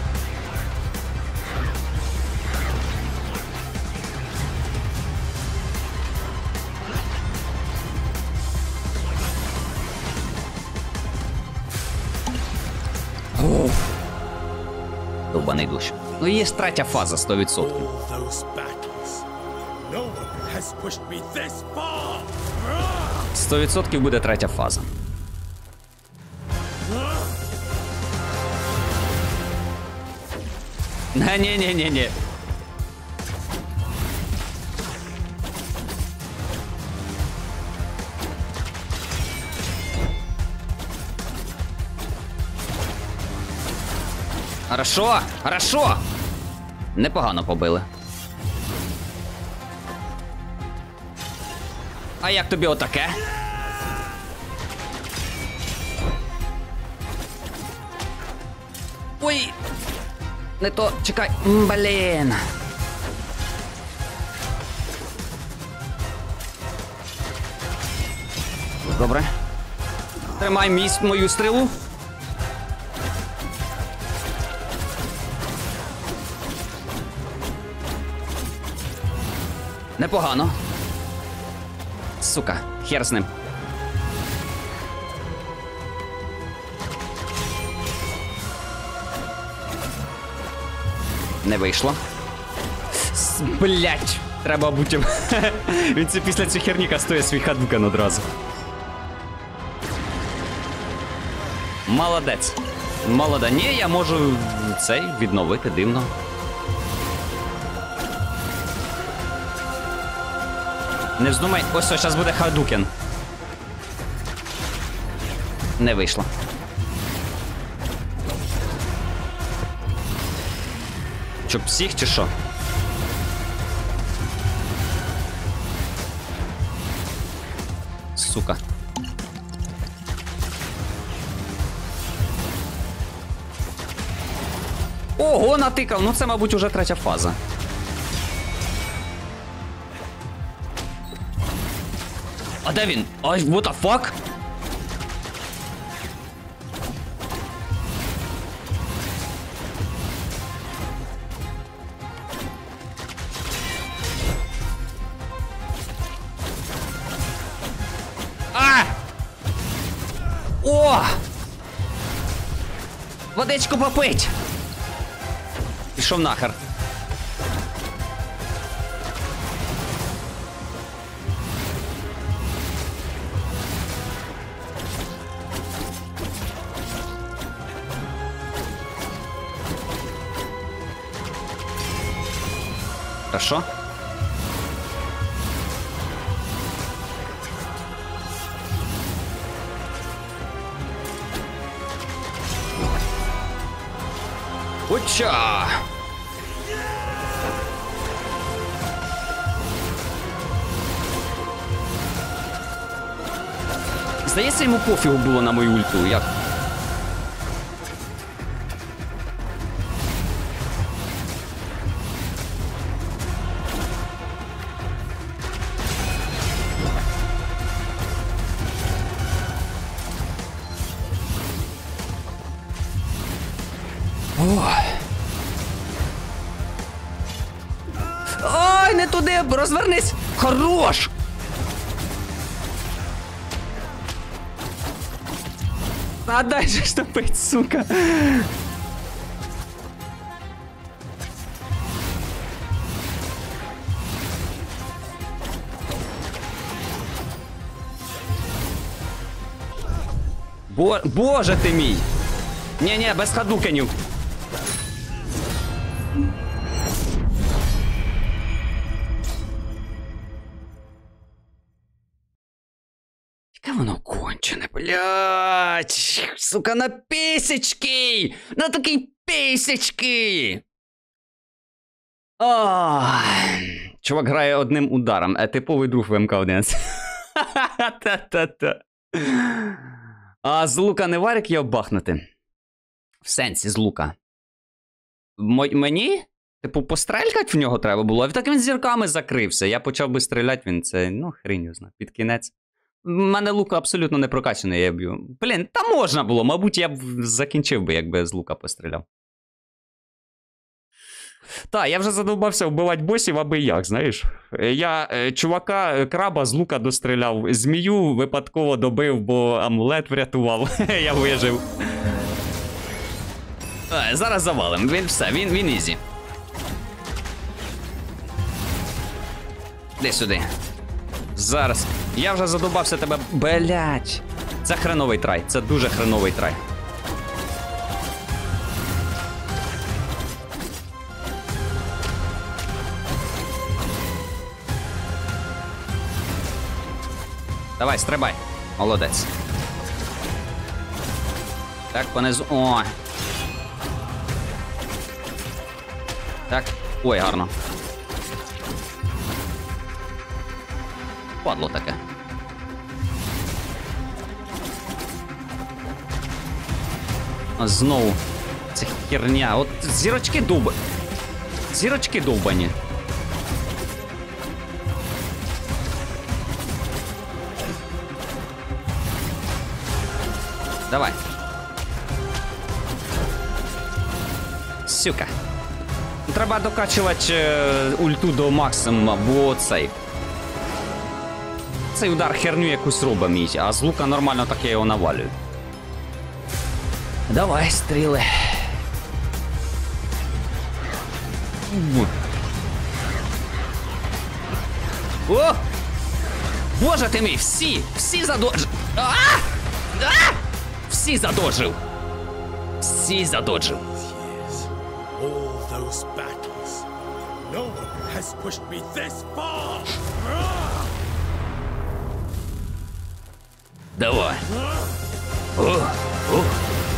Speaker 1: Довбаний дощ. Ну є ж третя фаза 100%.
Speaker 5: All those battles. No one has pushed me this far.
Speaker 1: 100% буде третя фаза. Ні-ні-ні-ні-ні. Хорошо, хорошо. Непогано побили. А як тобі отаке? Ой! Не то, чекай. Блін. Добре. Тримай мою стрілу. Непогано. Сука, хер з ним. Не вийшло. Блять, треба бути. Він це після цього херні кастує свій хадукен одразу. Молодець. Молода. Ні, я можу цей відновити, дивно. Не вздумай. Ось, зараз буде хадукен. Не вийшло. Що, псих чи що? Сука. Ого, натикав. Ну це, мабуть, уже третя фаза. А де він? Ай, what the fuck? А! О! Водичку попить! Пішов нахер. Хорошо. Уча! Здається, йому пофігу було на мою ульту, як? Ой, не туди, розвернись! Хорош! А дай же штопить, сука! Боже ти мій! Ні-ні, без хадукенів. Яке воно кончене, блядь! Сука, на пісечки! На такий пісечки! Ой. Чувак грає одним ударом, типовий друг в МК-11. Та-та-та. А з лука не варік його бахнути? В сенсі з лука. Мені? Типу, пострелькать в нього треба було, а так він зірками закрився. Я почав би стріляти, він це, ну, хрінь його знає, під кінець. У мене лук абсолютно не прокачаний, я б'ю. Блін, та можна було, мабуть, я б закінчив би, якби з лука постріляв. Та, я вже задовбався вбивати босів, аби як, знаєш. Я чувака краба з лука достріляв, змію випадково добив, бо амулет врятував. Я вижив. Зараз завалим, він все, він ізі. Іди сюди. Зараз. Я вже задовбався тебе. Блять. Це хреновий трай, це дуже хреновий трай. Давай, стрибай. Молодець. Так, понизу. О. Так. Ой, гарно. Падло таке. Знову. Це херня. От зірочки довбані. Зірочки довбані. Давай. Сюка. Треба докачувати ульту до максимума, бо цей удар херню якусь робить мій, а з лука нормально так я його навалюю. Давай, стріли. О! Боже ти мій, всі задоджив. Всі задоджив. Всі задоджив.
Speaker 5: All those battles. No one has pushed me this far.
Speaker 1: Давай. О.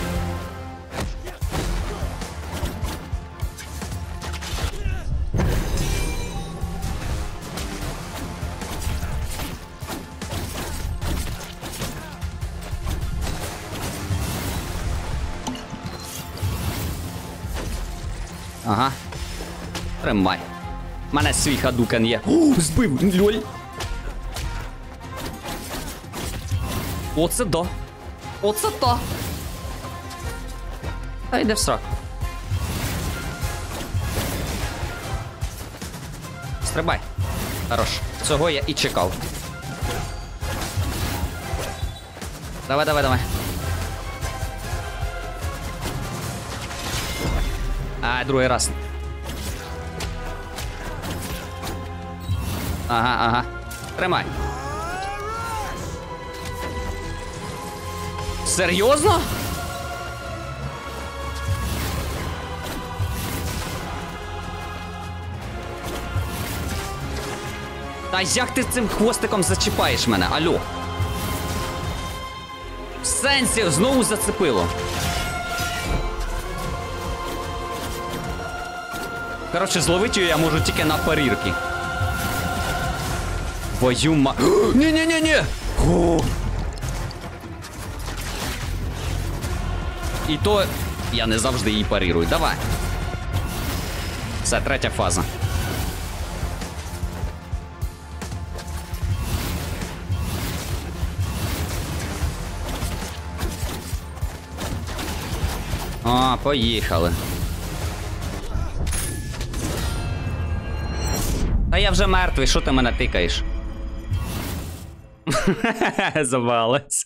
Speaker 1: Ага. Тримай. У мене свій хадукен є. О, збив, льоль. Оце да. Оце та. Та йде в срак. Стрибай. Хорош. Цього я і чекав. Давай, давай, давай. А, другий раз. Ага. Тримай. Серйозно? Та як ти цим хвостиком зачіпаєш мене? Алло. В сенсі, знову зацепило. Коротше, зловити її я можу тільки на парірки. Твою ма... Ні-ні-ні-ні! І то я не завжди її парирую. Давай. Це третя фаза. О, поїхали. Та я вже мертвий, що ти мене тикаєш? Завалась.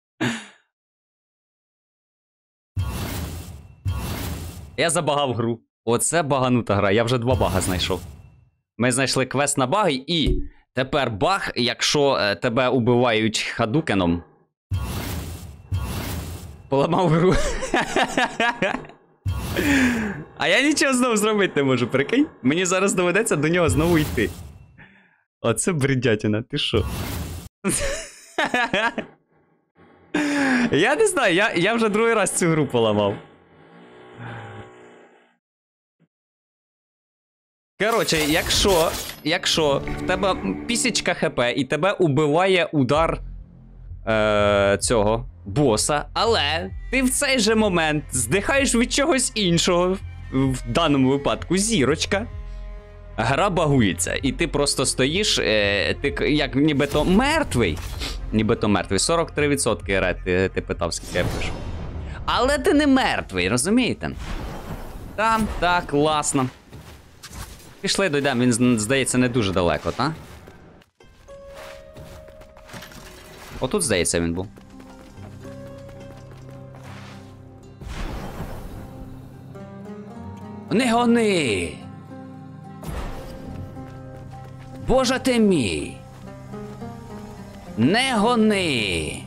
Speaker 1: Я забагав гру. Оце баганута гра, я вже 2 бага знайшов. Ми знайшли квест на баги і тепер баг, якщо тебе убивають хадукеном. Поламав гру. А я нічого знову зробити не можу, прикинь? Мені зараз доведеться до нього знову йти. Оце бредятина, ти що? Я не знаю, я вже другий раз цю гру поламав. Коротше, якщо в тебе пісічка хп і тебе убиває удар цього боса, але ти в цей же момент здихаєш від чогось іншого, в даному випадку зірочка. Гра багується, і ти просто стоїш, ти як нібито мертвий. Нібито мертвий. 43% ред, ти питав, скільки я пишу. Але ти не мертвий, розумієте? Там, так, класно. Пішли, дойдемо, він, здається, не дуже далеко, та? Отут, здається, він був. Не гони! Боже ти мій! Не гони!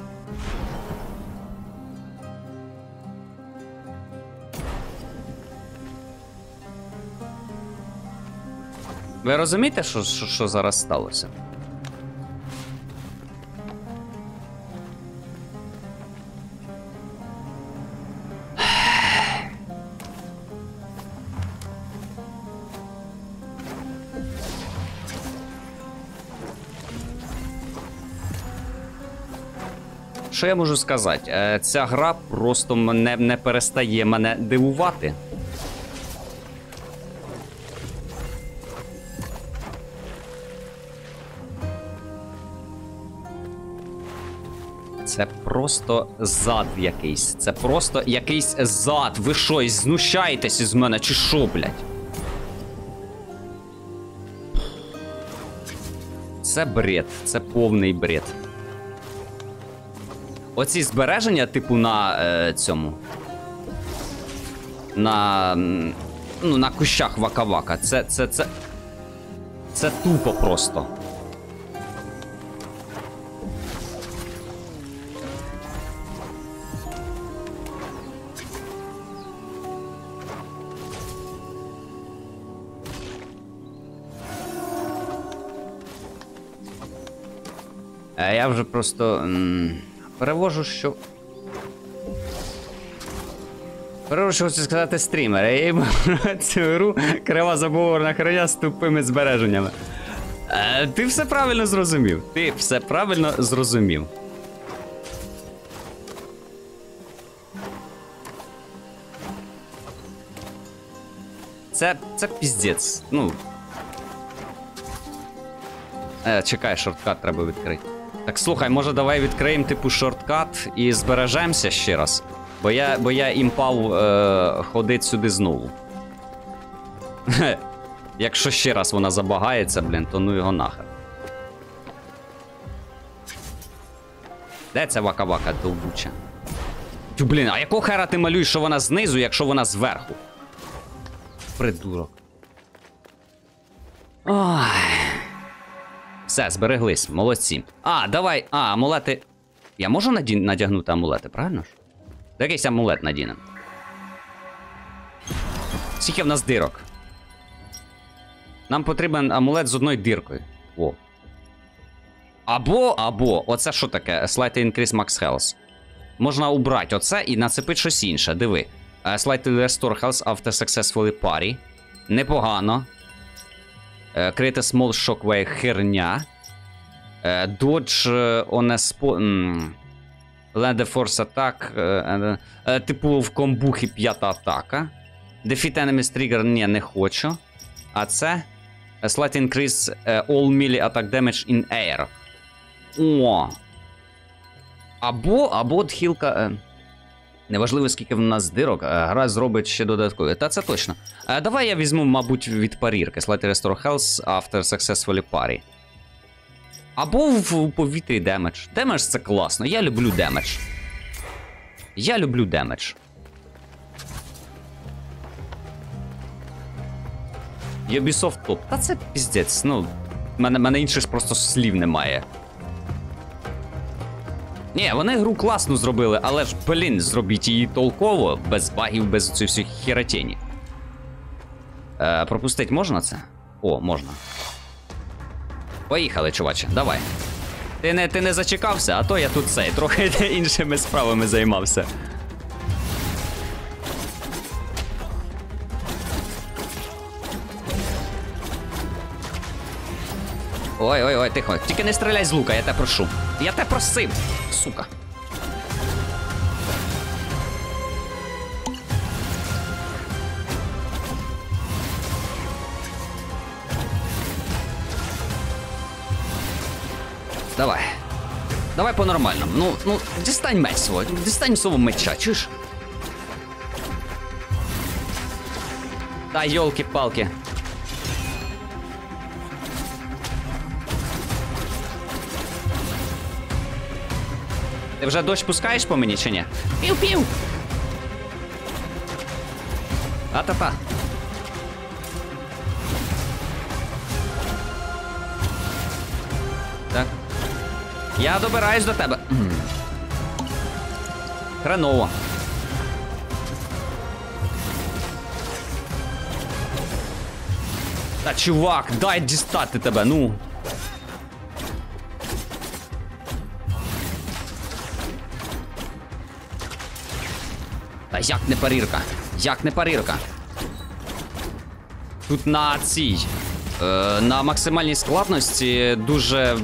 Speaker 1: Ви розумієте, що зараз сталося? Що я можу сказати? Ця гра просто не перестає мене дивувати. Це просто зад якийсь. Це просто якийсь зад. Ви що, знущаєтесь із мене, чи що, блядь? Це бред. Це повний бред. Оці збереження, типу, на цьому. На кущах Вака-Вака. Це тупо просто. Я вже просто перевожу, що хочу сказати стрімер. Я їм цю гру крива забоворна хроня з тупими збереженнями. Ти все правильно зрозумів. Ти все правильно зрозумів. Це піздець. Ну. Чекай, шорткат треба відкрити. Так, слухай, може давай відкриємо типу шорткат і збережемося ще раз. Бо я імпав ходить сюди знову. Якщо ще раз вона забагається, блін, то ну його нахер. Де ця Вака-Вака довбуча? Тю, блін, а якого хера ти малюєш, що вона знизу, якщо вона зверху? Придурок. Ой. Все, збереглись, молодці. Давай, амулети. Я можу надягнути амулети, правильно ж? Якийсь амулет надінемо. Скільки в нас дирок? Нам потрібен амулет з одною диркою. О. Або, оце що таке? Slightly increase max health. Можна убрати оце і нацепити щось інше, диви. Slightly restore health after successfully parry. Непогано. Create a small shockwave, херня. Dodge on a spot. Land the force attack. Типу в комбухі 5-та атака. Defeat enemies trigger, ні, не хочу. А це slight increase all melee attack damage in air. О. Або хілка. Неважливо, скільки в нас дирок, гра зробить ще додаткові. Та це точно. Давай я візьму, мабуть, від парірки. Slight restore health after successfully parry. Або в повітрі демедж. Демедж це класно. Я люблю демедж. Я люблю демедж. Ubisoft топ. Та це піздець. Ну, мене інших ж просто слів немає. Ні, вони гру класно зробили, але ж, блін, зробіть її толково, без багів, без цієї всіх херотені. Пропустить можна це? О, можна. Поїхали, чуваче, давай. Ти не зачекався, а то я тут трохи іншими справами займався. Ой, тихо. Тільки не стріляй з лука, я тебе прошу. Я тебе просив, сука. Давай. Давай по-нормальному. Ну, дістань меч свой. Дістань свого меча, чуєш? Та йолки-палки. Ти вже дощ пускаєш по мені чи ні? Пів-пів! А-та-та. Так. Я добираюсь до тебе. Хреново. Та чувак, дай дістати тебе, ну. Та як не парірка? Як не парірка? Тут на цій. На максимальній складності дуже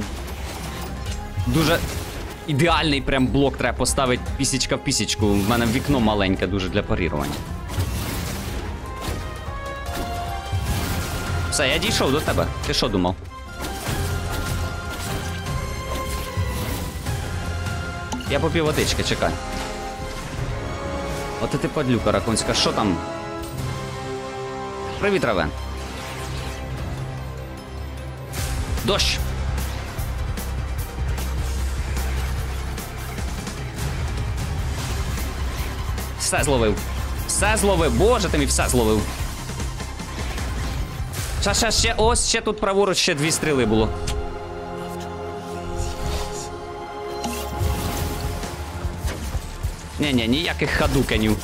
Speaker 1: ідеальний прям блок треба поставити пісічка в пісічку. В мене вікно маленьке дуже для парірування. Все, я дійшов до тебе. Ти що думав? Я попів водички, чекай. От ти падлюка ракунська, що там? Привіт, Равен. Дощ. Все зловив. Все зловив. Боже, ти мій все зловив. Ще, ось, ще тут праворуч ще 2 стріли було. Ні-ні, ніяких хадукенів.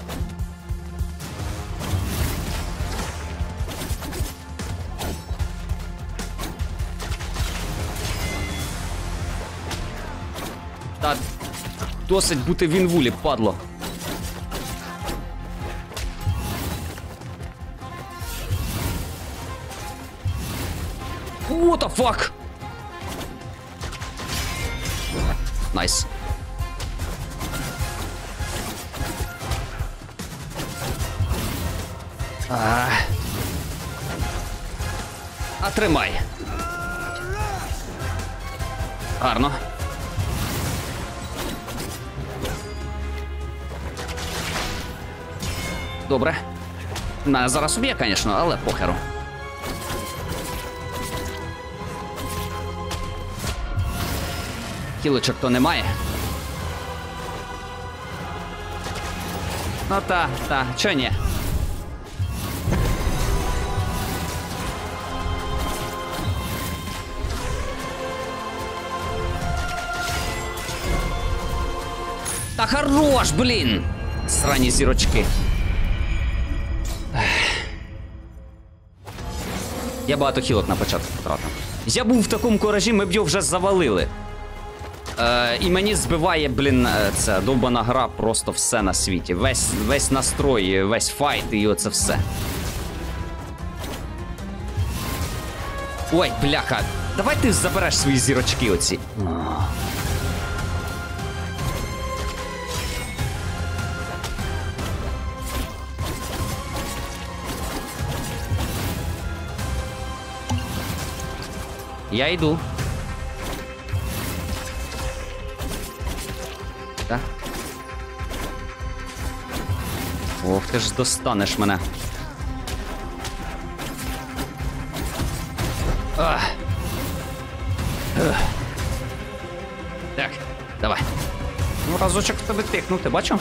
Speaker 1: Та досить бути в інвулі, падло. What the fuck? Найс. А тримай. Гарно. Добре. Мене зараз уб'є, звісно, але похеру. Кілочок то немає. Ну та, чо ні? Та хорош, блін! Срані зірочки. Я багато хілок на початку потратив. Я був в такому коражі, ми б його вже завалили. І мені збиває, блін, ця довбана гра просто все на світі. Весь настрой, весь файт і оце все. Ой, бляха. Давай ти забереш свої зірочки оці. Я йду. Так. Ох, ти ж достанеш мене. Так, давай. Ну, разочок в тебе тикнув, ти бачив?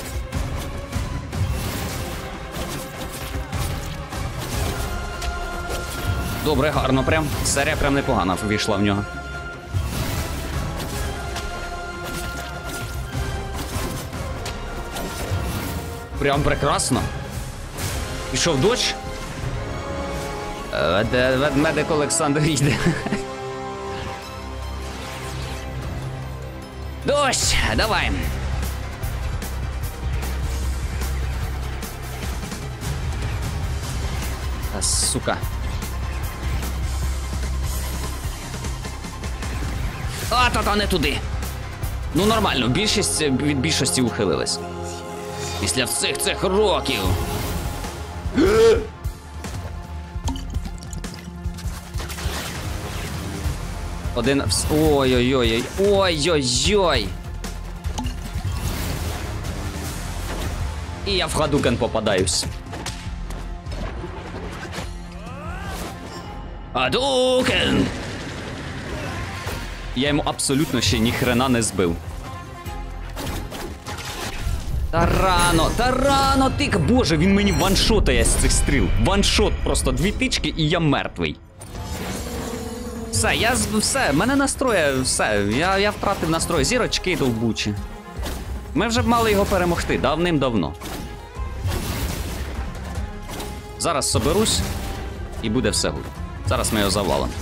Speaker 1: Добре, гарно прям. Серія прям непогана вийшла в нього. Прям прекрасно. Пішов дощ. Ведмедик Олександр йде. Дощ, давай. Та, сука. Та не туди. Ну нормально, від більшості ухилилась. Після всіх цих років. Один... Ой-ой-ой. Ой-ой-ой. І я в Хадукен попадаюсь. Хадукен! Я йому абсолютно ще ніхрена не збив. Тарано, тик! Боже, він мені ваншотає з цих стріл. Ваншот, просто 2 тички і я мертвий. Все, мене настроє, все, я втратив настрой. Зірочки довбучі. Ми вже б мали його перемогти давним-давно. Зараз соберусь і буде все гуд. Зараз ми його завалимо.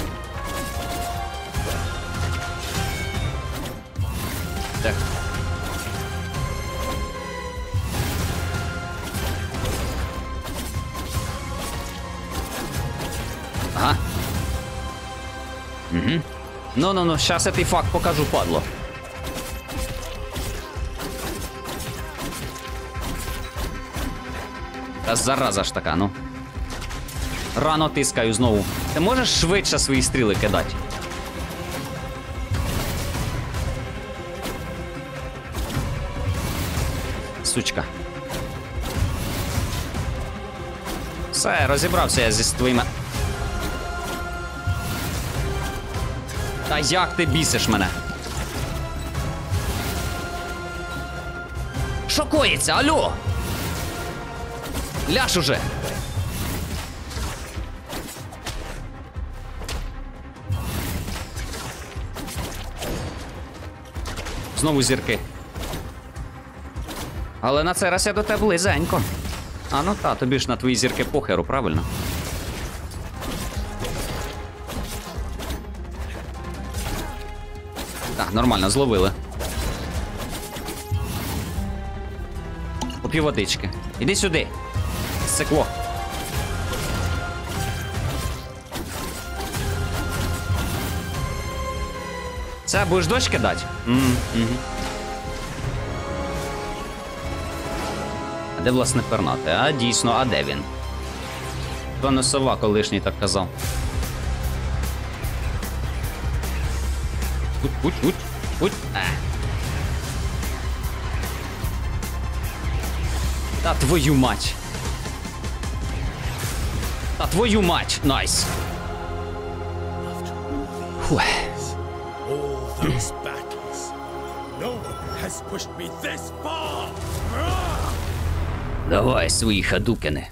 Speaker 1: Так. Ага. Угу. Ну, щас я той факт покажу, падло. Та зараза ж така, ну. Рано тискаю знову. Ти можеш швидше свої стріли кидати? Сучка. Все, розібрався я зі твоїми... Та як ти бісиш мене? Що коїться? Алло? Ляж уже! Знову зірки. Але на цей раз я до тебе близенько. А ну та, тобі ж на твої зірки похеру, правильно? Так, нормально, зловили. Поп'ю водички. Іди сюди. Секло. Це будеш дощ кидати? А де, власне, пернати? А, дійсно, а де він? То не сова колишній так казав. Путь. Та твою мать. Та твою мать. Найс. Фух.
Speaker 5: All those battles. No one has pushed me this far.
Speaker 1: Давай свої хадукени.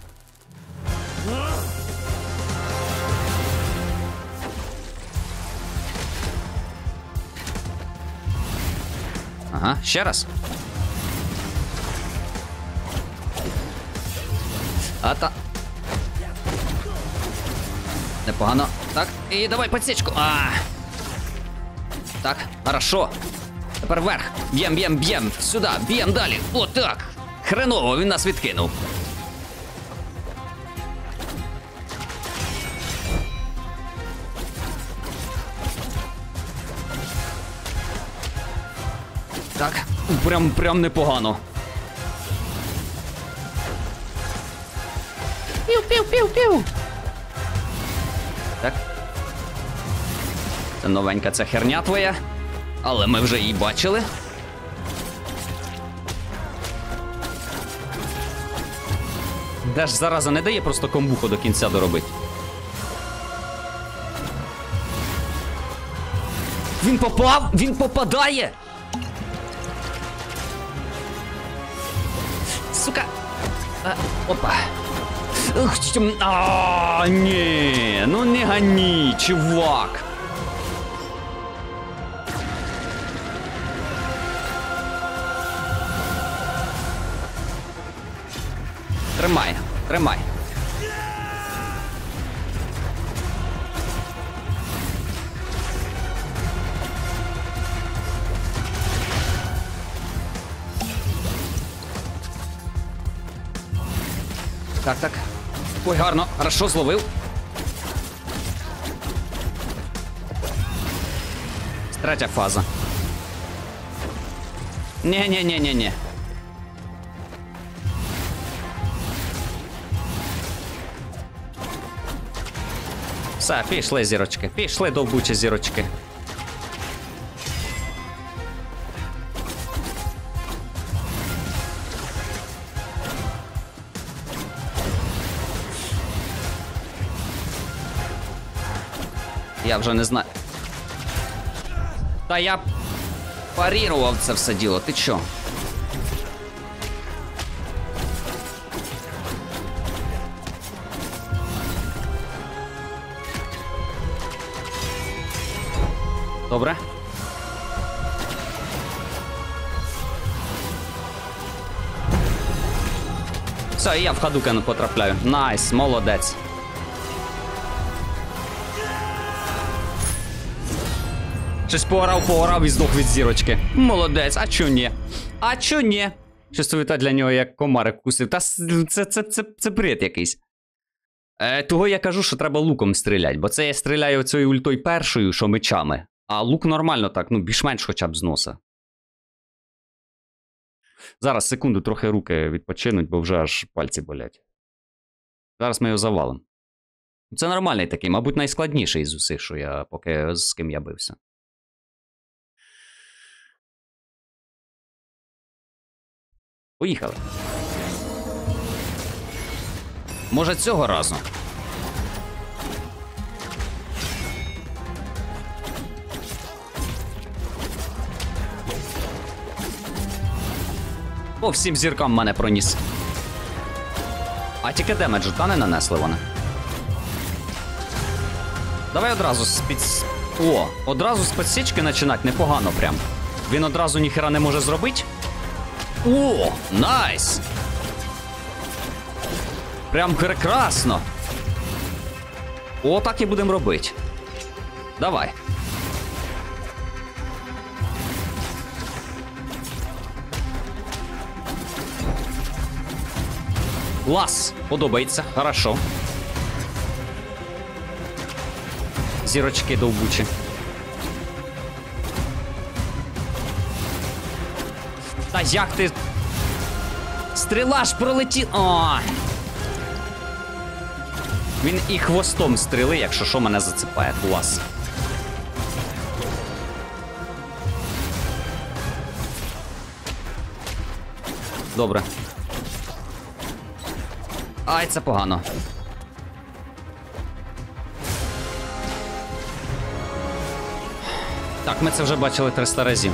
Speaker 1: Ага, ще раз. Непогано. Так, і давай подсечку. Так, хорошо. Тепер вверх. Б'єм. Сюди, б'єм далі. О, так. Хреново, він нас відкинув. Так, прям непогано. Пів. Так. Це новенька ця херня твоя. Але ми вже її бачили. Де ж зараза не дає просто комбуху до кінця доробити. Він попав! Він попадає! Сука! Опа! Ні! Ну не гані, чувак! Тримай. Так. Ой, гарно, хорошо зловив. Третя фаза. Ні. Все, пішли зірочки. Пішли довбучі зірочки. Я вже не знаю. Та я парірував це все діло, ти чо? Добре. Все, і я в Хадукен потрапляю. Найс, молодець. Щось поорав і здох від зірочки. Молодець, а чо ні? А чо ні? Щось вита для нього як комарик кусив. Та це бред якийсь. Того я кажу, що треба луком стріляти, бо це я стріляю цією ультою першою, що мечами. А лук нормально так, ну більш-менш хоча б зноса. Зараз, секунду, трохи руки відпочинуть, бо вже аж пальці болять. Зараз ми його завалимо. Це нормальний такий, мабуть, найскладніший з усіх, що я поки з ким я бився. Поїхали. Може цього разу? По всім зіркам мене проніс. А тільки демеджу, та не нанесли вони. Давай одразу з під... О, одразу з підсічки починати непогано прям. Він одразу ніхера не може зробити. О, найс! Прям прекрасно. О, так і будемо робити. Давай. Клас, подобається, хорошо. Зірочки довбучі. Та як ти... Стріла ж пролетіла... О! Він і хвостом стріли, якщо що, мене зацепає. Клас. Добре. Ай, це погано. Так, ми це вже бачили 300 разів.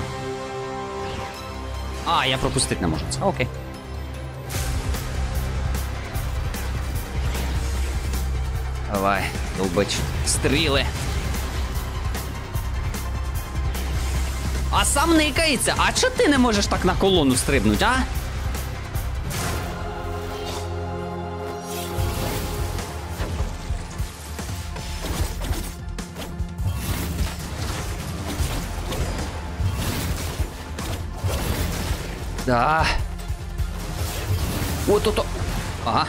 Speaker 1: А, я пропустити не можу це. Окей. Давай, довбич. Стріли. А сам никається. А чого ти не можеш так на колону стрибнути, а? Да. От-ото. Ага.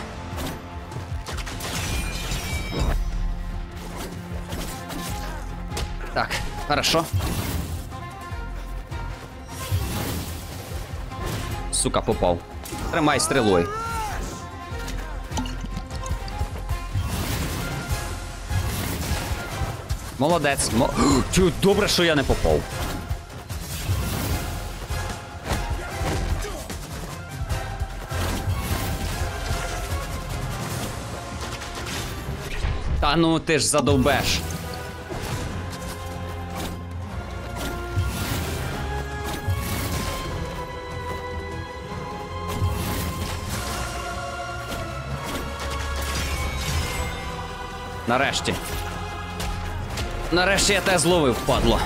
Speaker 1: Так, хорошо. Сука, попав. Тримай стрілою. Молодець. Добре, що я не попав. Та ну ти ж задовбеш. Нарешті. Нарешті я тебе зловив, падло.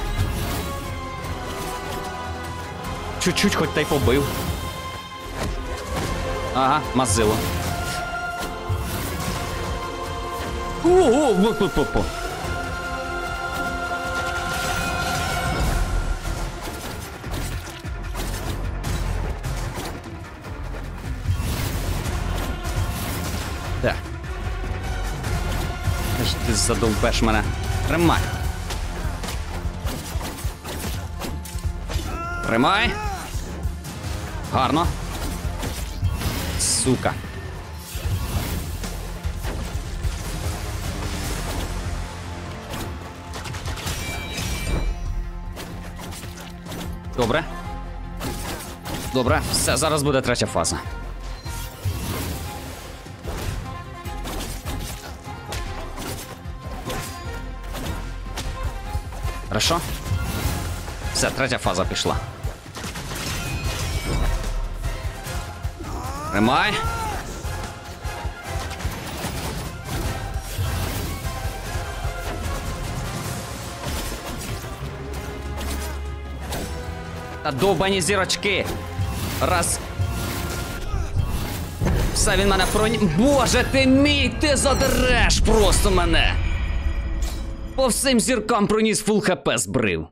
Speaker 1: Чуть-чуть хоч та й побив. Ага, мазило. О-о-о-о-о-о. Так. Ти задовбеш мене. Тримай. Тримай. Гарно. Сука. Добре. Добре, все, зараз буде третя фаза. Хорошо? Все, третя фаза пішла. Тримай. Та довбані зірочки. Раз. Все, він мене Боже ти мій, ти задереш просто мене. По всім зіркам проніс фул хп збрив.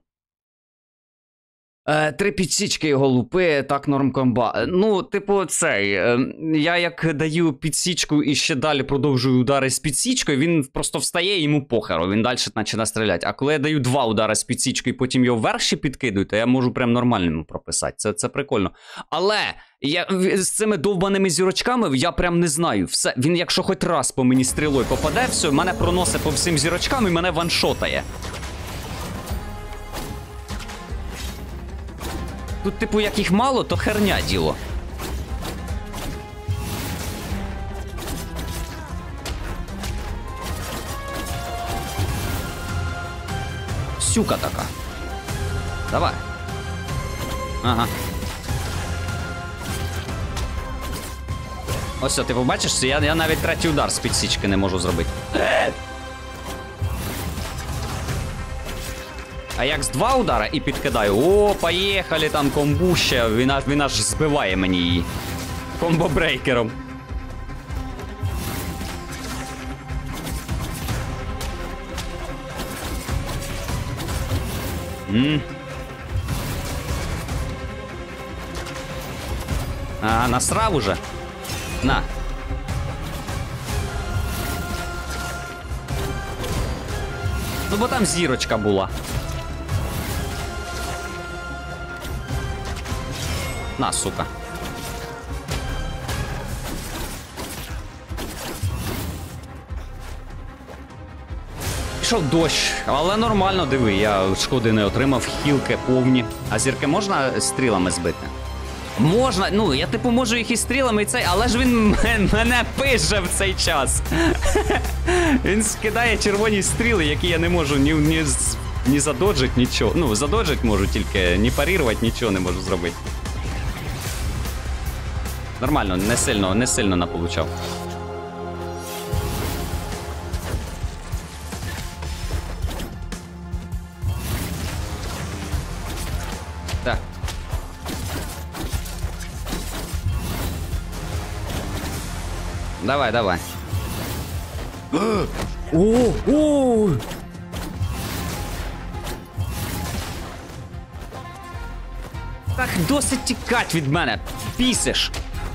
Speaker 1: 3 підсічки його лупи, так норм комба. Ну, типу, цей. Я як даю підсічку і ще далі продовжую удари з підсічкою, він просто встає і йому похеру, він далі починає стріляти. А коли я даю 2 удари з підсічкою і потім його вверх ще підкидую, то я можу прям нормально прописати. Це прикольно. Але з цими довбаними зірочками я прям не знаю. Все, він якщо хоч раз по мені стрілою попаде, все, мене проносить по всім зірочкам і мене ваншотає. Тут, типу, як їх мало, то херня діло. Сюка така. Давай. Ага. Ось, ти побачиш, я навіть третій удар з підсічки не можу зробити. А як з 2 удара і підкидаю, о, поїхали, там комбуща, він аж збиває мені її. Комбо-брейкером. А, насрав уже? На. Ну, бо там зірочка була. На, сука. Пішов дощ, але нормально, диви, я шкоди не отримав, хілки повні. А зірки можна стрілами збити? Можна, ну, я типу можу їх і стрілами, і цей, але ж він мене пише в цей час. Він скидає червоні стріли, які я не можу ні задоджить, нічого. Ну, задоджить можу тільки, ні парірувати, нічого не можу зробити. Нормально, не сильно наполучав. Так. Давай, давай. О! Так досить тікать від мене. Пісиш.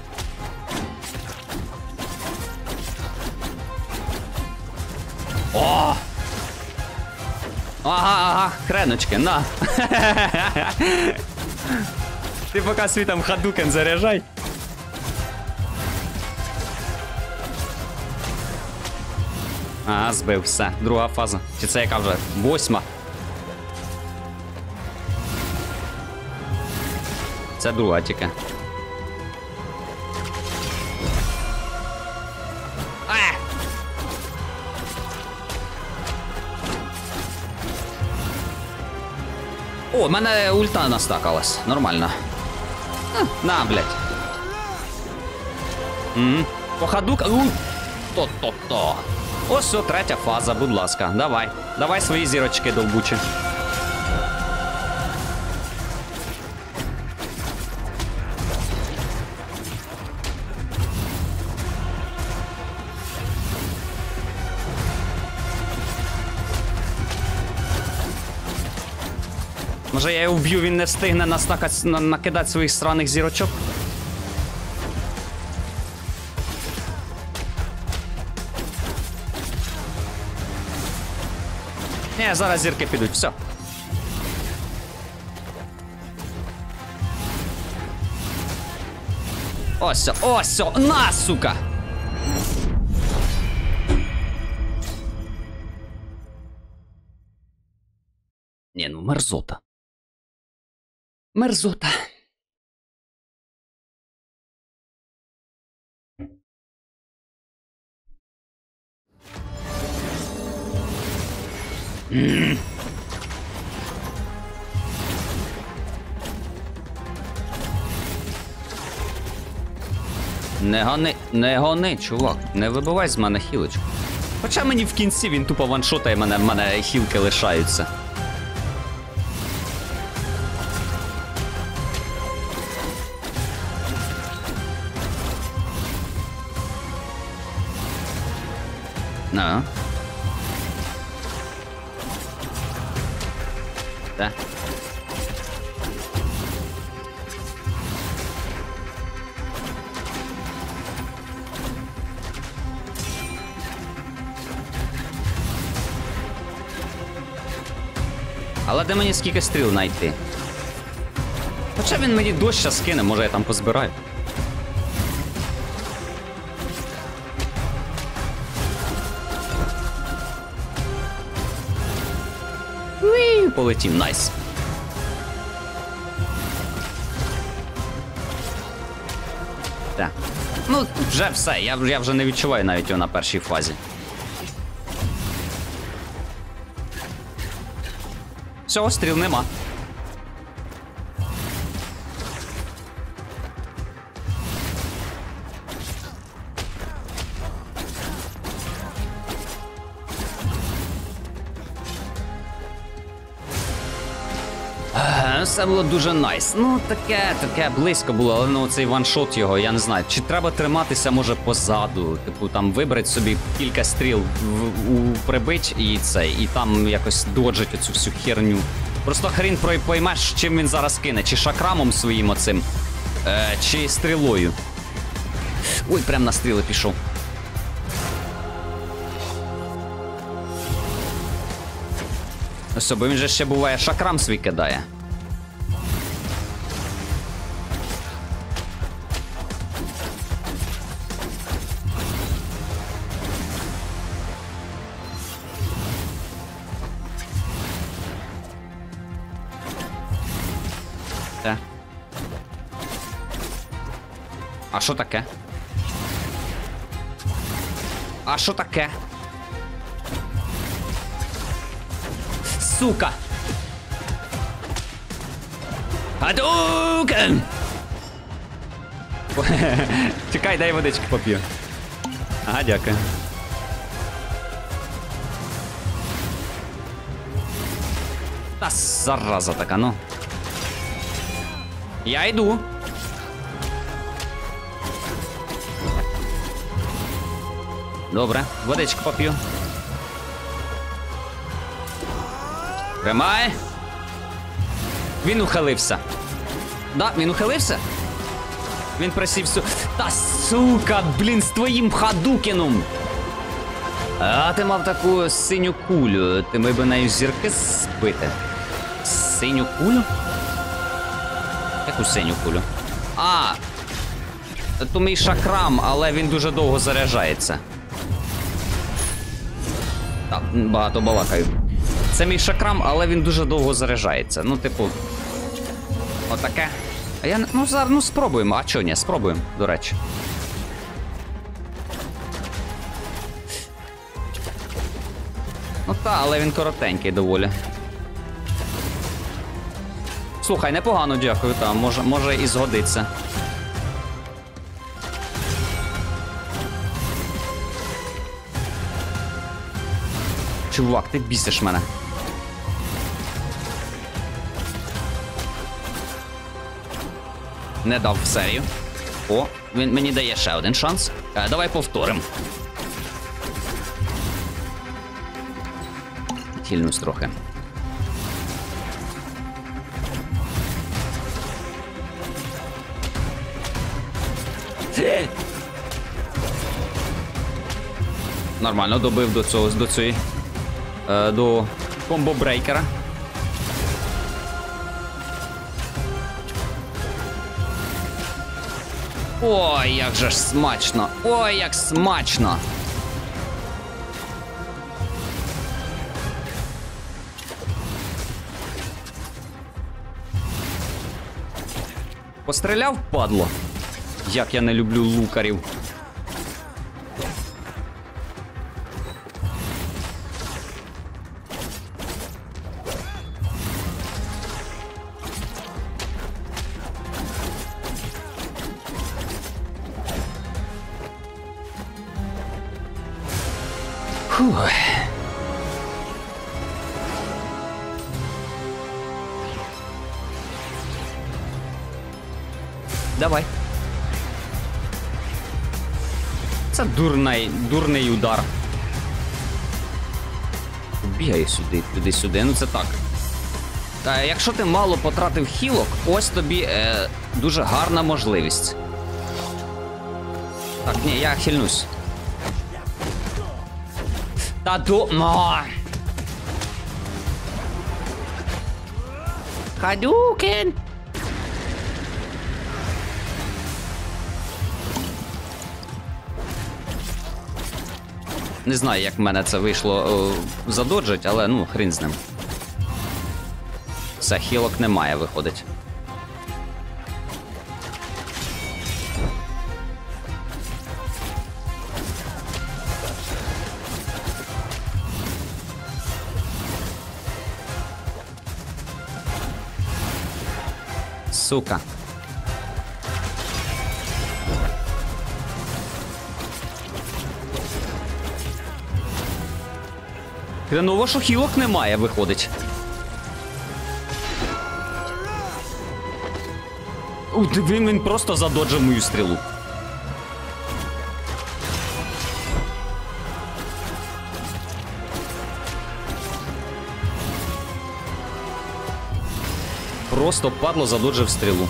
Speaker 1: О! Ага, хреночки, на. Ти поки світом хадукен заряджай. Ага, збив, все. Друга фаза. Чи це яка вже? 8. Це друга тільки. О, в мене ульта настакалась. Нормально. На, блядь. Похадука. То-то-то. Ось все, третя фаза, будь ласка. Давай. Давай свої зірочки довбучі. Може я його вб'ю, він не встигне накидати своїх сраних зірочок? Ні, зараз зірки підуть, все. Ось, ось, на, сука! Ні, ну мерзота. Мерзота. Не гони, чувак. Не вибивай з мене хілочку. Хоча мені в кінці він тупо ваншотає мене, в мене хілки лишаються. На. Так. Але де мені скільки стріл знайти? Хоча він мені дощ щас скине, може я там позбираю. Уі, полетів, найс. Так. Ну, вже все, я вже не відчуваю навіть його на першій фазі. Всього, стріл нема. Все було дуже найс. Ну, таке близько було, але ну цей ваншот його, я не знаю. Чи треба триматися, може, позаду, типу там вибрати собі кілька стріл прибить і там якось доджить оцю всю херню. Просто хрін поймеш, чим він зараз кине, чи шакрамом своїм оцим, чи стрілою. Ой, прям на стріли пішов. Ось, бо він же ще буває шакрам свій кидає. Те. А що таке? А що таке? Сука! Hadouken! Чекай, дай водички поп'ю. Ага, дякую. Та зараза така, ну. Я йду. Добре, водичку поп'ю. Тримай. Він ухилився. Да, він ухилився? Він просів Та сука, блін, з твоїм хадукіном. А ти мав таку синю кулю. Ти міг би нею зірки збити. Синю кулю? Яку синю кулю? А! То мій шакрам, але він дуже довго заряджається. Так, багато балакаю. Це мій шакрам, але він дуже довго заряджається. Ну, типу, отаке. А я, ну, зараз, ну, спробуємо. А чого ні, спробуємо, до речі. Ну, та, але він коротенький доволі. Слухай, непогано, дякую, та, може і згодиться. Чувак, ти бісиш мене. Не дав в серію. О, він мені дає ще один шанс. Давай повторимо. Хильнусь трохи. Нормально, добив до комбо-брейкера. Ой, як же ж смачно! Ой, як смачно! Постріляв, падло. Як я не люблю лукарів. Фух. Давай. Це дурний удар. Бігай сюди, туди-сюди. Ну це так. Якщо ти мало потратив хілок, ось тобі дуже гарна можливість. Так, ні, я хильнусь. Та Хадюкен! Не знаю, як в мене це вийшло задоджить, але ну, хрін з ним. Все, хілок немає, виходить. Сука. Хреново, що хілок немає, виходить. Він просто задоджив мою стрілу. Просто падло задоджив стрілу.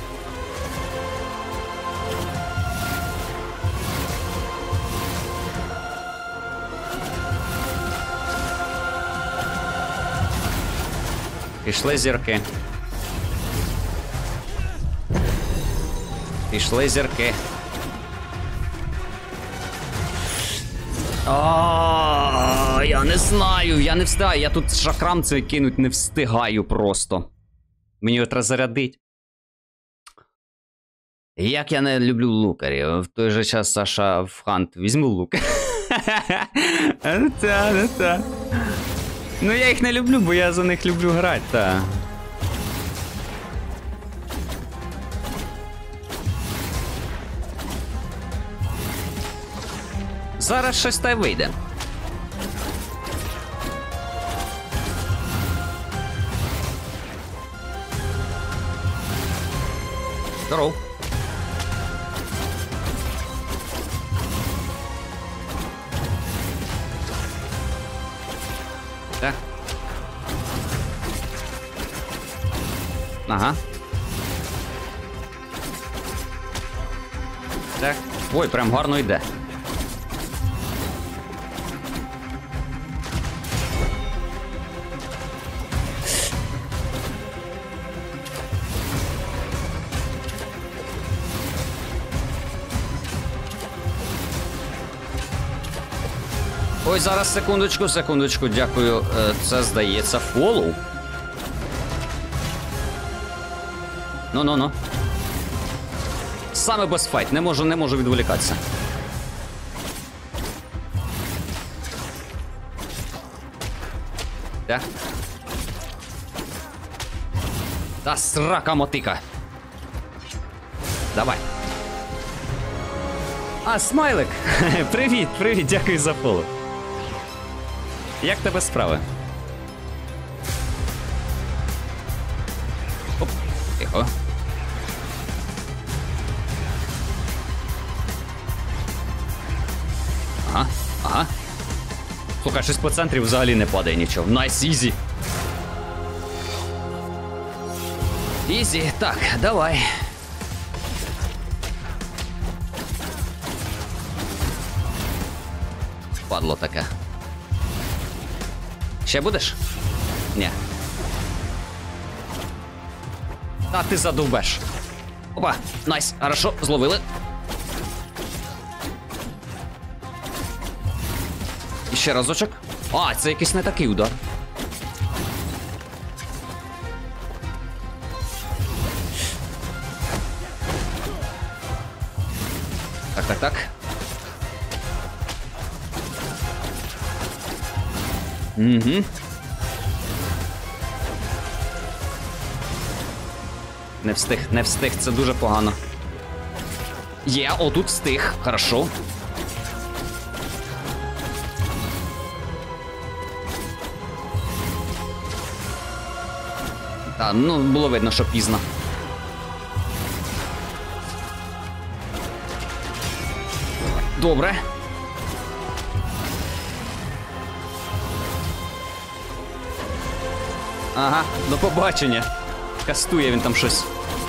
Speaker 1: Пішли зірки. Пішли зірки. Я не знаю, я не встигаю. Я тут шакрам цей кинуть не встигаю просто. Мені його треба зарядить. Як я не люблю лукарів. В той же час Саша в хант візьму лук. Ну я їх не люблю, бо я за них люблю грати, та. Зараз щось та й вийде. Здоров. Так. Ага. Так. Ой, прям гарно йде. Ой, зараз, секундочку, дякую. Це, здається, фоллоу. Ну. Саме босфайт, не можу відволікатися. Так. Та срака мотика. Давай. А, смайлик! Привіт, дякую за фоллоу. Як тебе справи? Оп, тихо. Ага. Слухай, щось по центрі взагалі не падає нічого. Найс, ізі. Ізі, так, давай. Падло таке. Ще будеш? Ні. Та ти задовбеш. Опа, найс, хорошо, зловили. І ще разочок. А, це якийсь не такий удар. Так. Угу. Не встиг, це дуже погано. Є, отут встиг, хорошо. Та, ну, було видно, що пізно. Добре. Ага, до побачення. Кастує він там щось.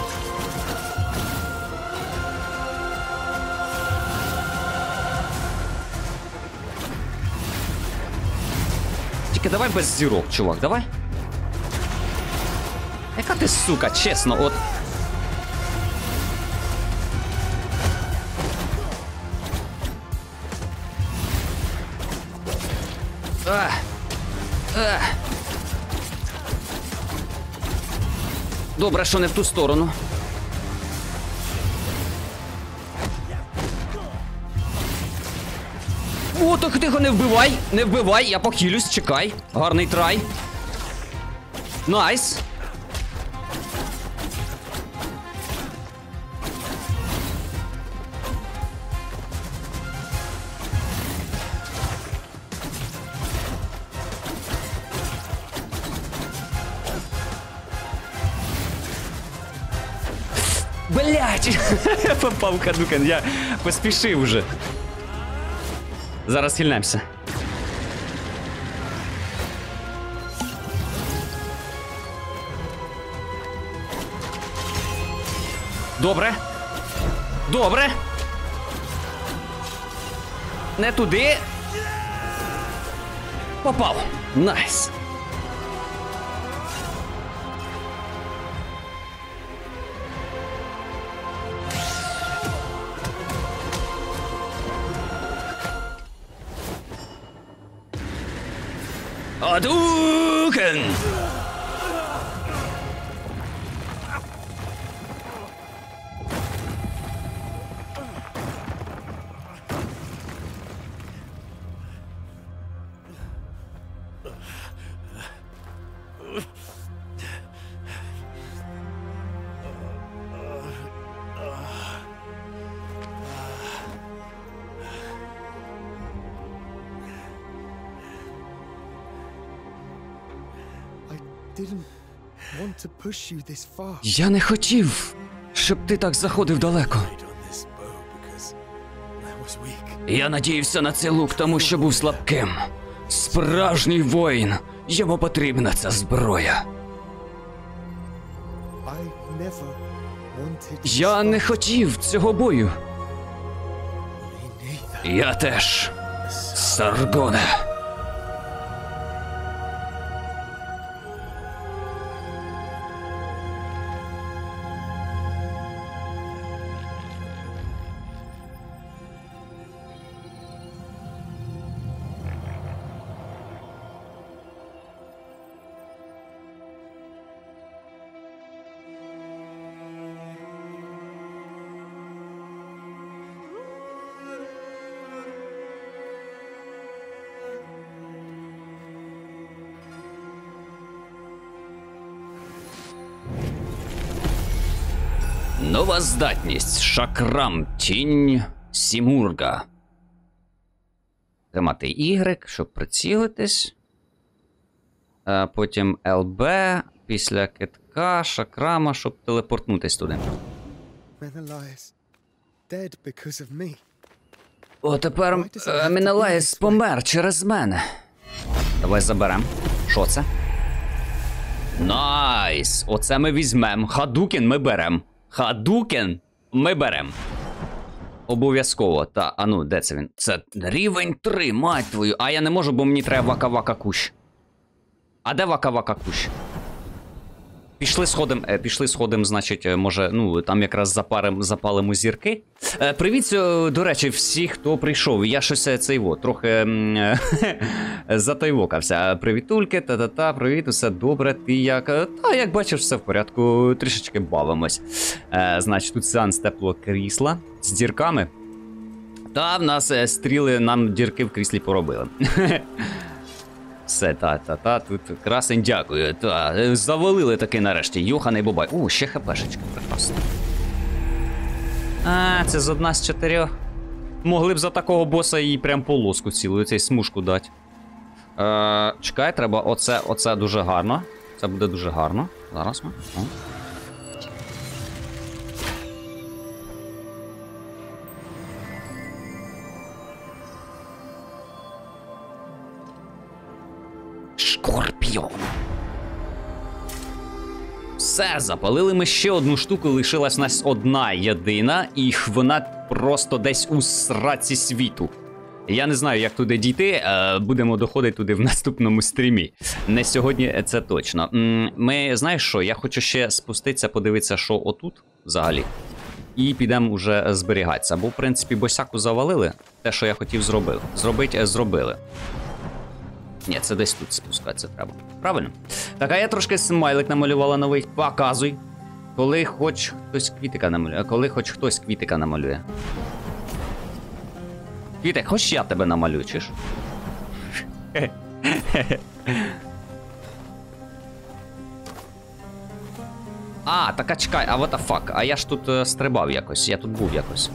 Speaker 1: Тільки давай без зірок, чувак, давай. Яка ти, сука, чесно, от. Добре, що не в ту сторону. О, так тихо, не вбивай, не вбивай, я похилюсь, чекай. Гарний трай. Найс. Блять! Попав Хадукен, я поспішив вже. Зараз хильнемося. Добре. Добре. Не туди. Попав. Найс. Hadouken!
Speaker 3: Didn't want to push you this far.
Speaker 1: Я не хотів, щоб ти так заходив далеко.
Speaker 5: Played on this bow because I was weak.
Speaker 1: Я надіявся на цей лук, тому що був слабким. Справжній воїн. Йому потрібна ця зброя.
Speaker 3: I never wanted.
Speaker 1: Я не хотів цього бою.
Speaker 3: Me neither.
Speaker 1: Я теж. Саргоне. Нова здатність. Шакрам. Тінь Сімурга. Тримати Y, щоб прицілитись. Потім ЛБ. Після китка, шакрама, щоб телепортнутись туди.
Speaker 3: Menelaus dead because of me.
Speaker 1: О, тепер Менелаєс помер через мене. Давай заберем. Що це? Найс! Оце ми візьмем. Хадукен ми берем. Хадукен ми берем. Обов'язково. Та, а ну, де це він? Це рівень 3, мать твою. А я не можу, бо мені треба вака-вака кущ. А де вака-вака кущ? Пішли сходом, значить, може, ну, там якраз запалимо зірки. Привіт, до речі, всі, хто прийшов. Я щось трохи затайвокався. Привітульки, та-та-та, привіт, усе добре, ти як? Та, як бачиш, все в порядку, трішечки бавимось. Значить, тут сеанс теплого крісла з дірками. Та в нас стріли нам дірки в кріслі поробили. Все, тут красень, дякую. Завалили таки нарешті. Йоханий бабай. О, ще хпшечка, прекрасно. А, це з 1 з 4. Могли б за такого боса їй прям полоску цілу, цей смужку дати. Чекай, треба оце дуже гарно. Це буде дуже гарно. Зараз ми. О. Скорпіон. Все, запалили ми ще одну штуку, лишилась у нас одна єдина, і вона просто десь у сраці світу. Я не знаю, як туди дійти, будемо доходити туди в наступному стрімі. Не сьогодні, це точно. Знаєш що, я хочу ще спуститися, подивитися, що отут взагалі. І підемо вже зберігатися, бо в принципі босяку завалили, те, що я хотів зробили. Ні, це десь тут спускатися треба. Правильно? Так, а я трошки смайлик намалювала новий. Показуй. Коли хоч хтось квітика намалює. Квітик, хоч я тебе намалюю, чи ж? А, так а чекай, а what the fuck? А я ж тут стрибав якось, я тут був якось.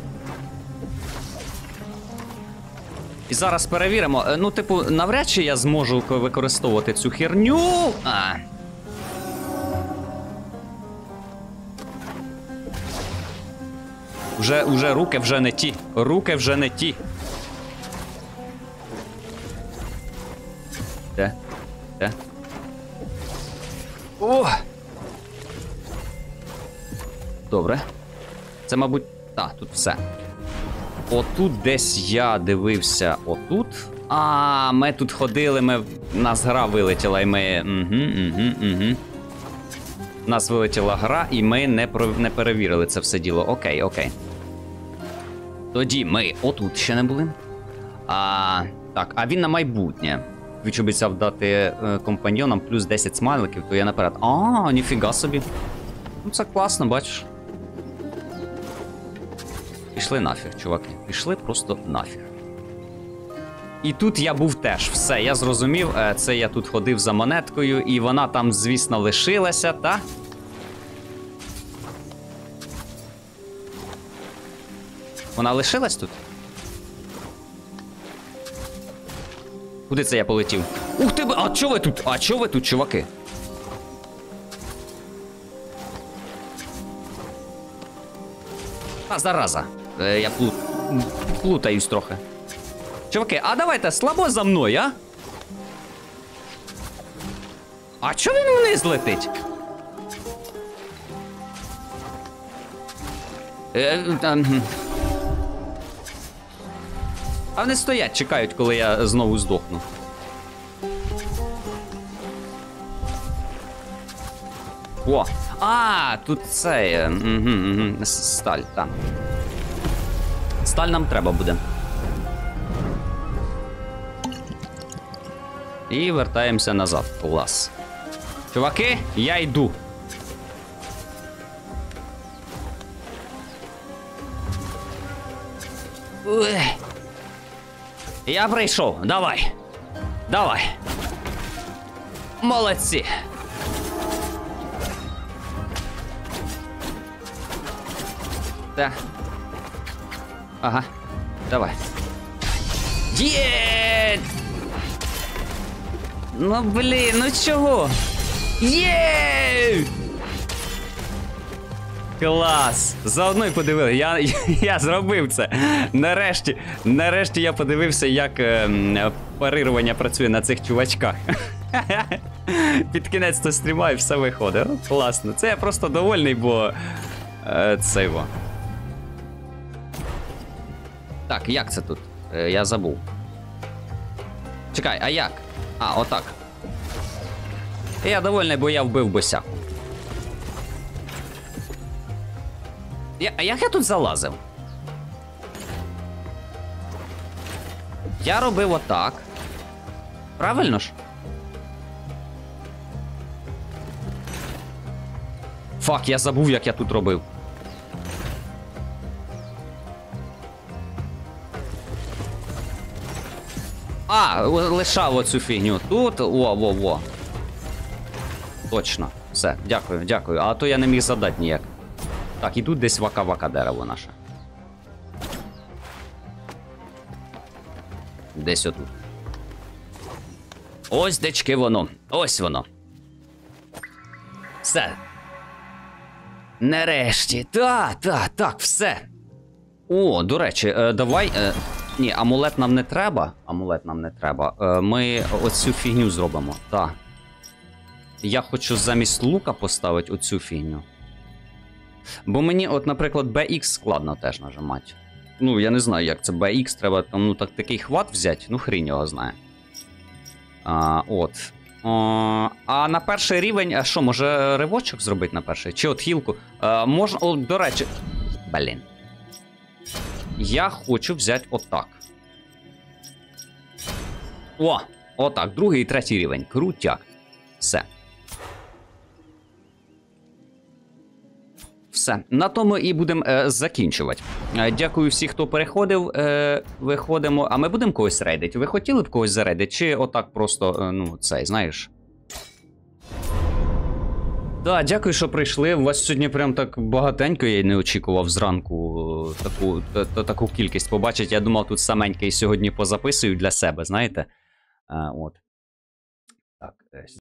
Speaker 1: І зараз перевіримо. Ну, типу, навряд чи я зможу використовувати цю херню. Уже руки вже не ті. Руки вже не ті. Де? О! Добре. Це, мабуть... Так, тут все. Отут десь я дивився отут. А, ми тут ходили, нас гра вилетіла, і ми... Угу. Нас вилетіла гра, і ми не перевірили це все діло. Окей. Тоді ми отут ще не були. Так, а він на майбутнє. Твіч обіцяв дати компаньйонам плюс 10 смайликів, то я наперед. А, ніфіга собі. Ну це класно, бачиш. Пішли нафіг, чуваки. Пішли просто нафіг. І тут я був теж. Все, я зрозумів. Це я тут ходив за монеткою, і вона там, звісно, лишилася, та? Вона лишилась тут? Куди це я полетів? Ух ти! А чого ви тут? А чого ви тут, чуваки? А, зараза. Я плутаюсь трохи. Чуваки, а давайте слабо за мною, а? А чого він вниз летить? А вони стоять, чекають, коли я знову здохну. О! А, тут це... Сталь, так. Сталь нам треба буде. І вертаємося назад. Клас. Чуваки, я йду. Я прийшов. Давай. Молодці. Так. Ага. Давай. Є! Ну, блін, ну чого? Є! Клас! Заодно й подивив. Я зробив це. Нарешті я подивився, як парирування працює на цих чувачках. Під кінець то стріма і все виходить. О, класно. Це я просто довольний, бо... це його. Так, як це тут? Я забув. Чекай, а як? А, отак. Я довольний, бо я вбив босяку. А як я тут залазив? Я робив отак. Правильно ж? Фак, я забув, як я тут робив. Лишав оцю фігню. Тут. Во. Точно. Все, дякую. А то я не міг задати ніяк. Так, і тут десь вака-вака дерево наше. Десь отут. Ось дечки воно. Ось воно. Все. Нарешті. Так, все. О, до речі, давай. Ні, амулет нам не треба. Ми оцю фігню зробимо. Так. Я хочу замість лука поставити оцю фігню. Бо мені, от, наприклад, BX складно теж нажимати. Ну, я не знаю, як це BX, треба там, ну, такий хват взяти, ну, хрінь його знає. От. А на перший рівень, а що, може ривочок зробити на перший? Чи от хілку? Можна, о, до речі. Блін. Я хочу взяти отак. Отак, другий і третій рівень. Крутяк. Все. Все. На тому і будемо закінчувати. Дякую всім, хто переходив. Виходимо. А ми будемо когось рейдити? Ви хотіли б когось зарейдити? Чи отак просто, ну, цей, знаєш? Так, дякую, що прийшли. У вас сьогодні прям так багатенько, я й не очікував зранку таку кількість побачити. Я думав, тут саменький сьогодні позаписую для себе, знаєте? От. Так,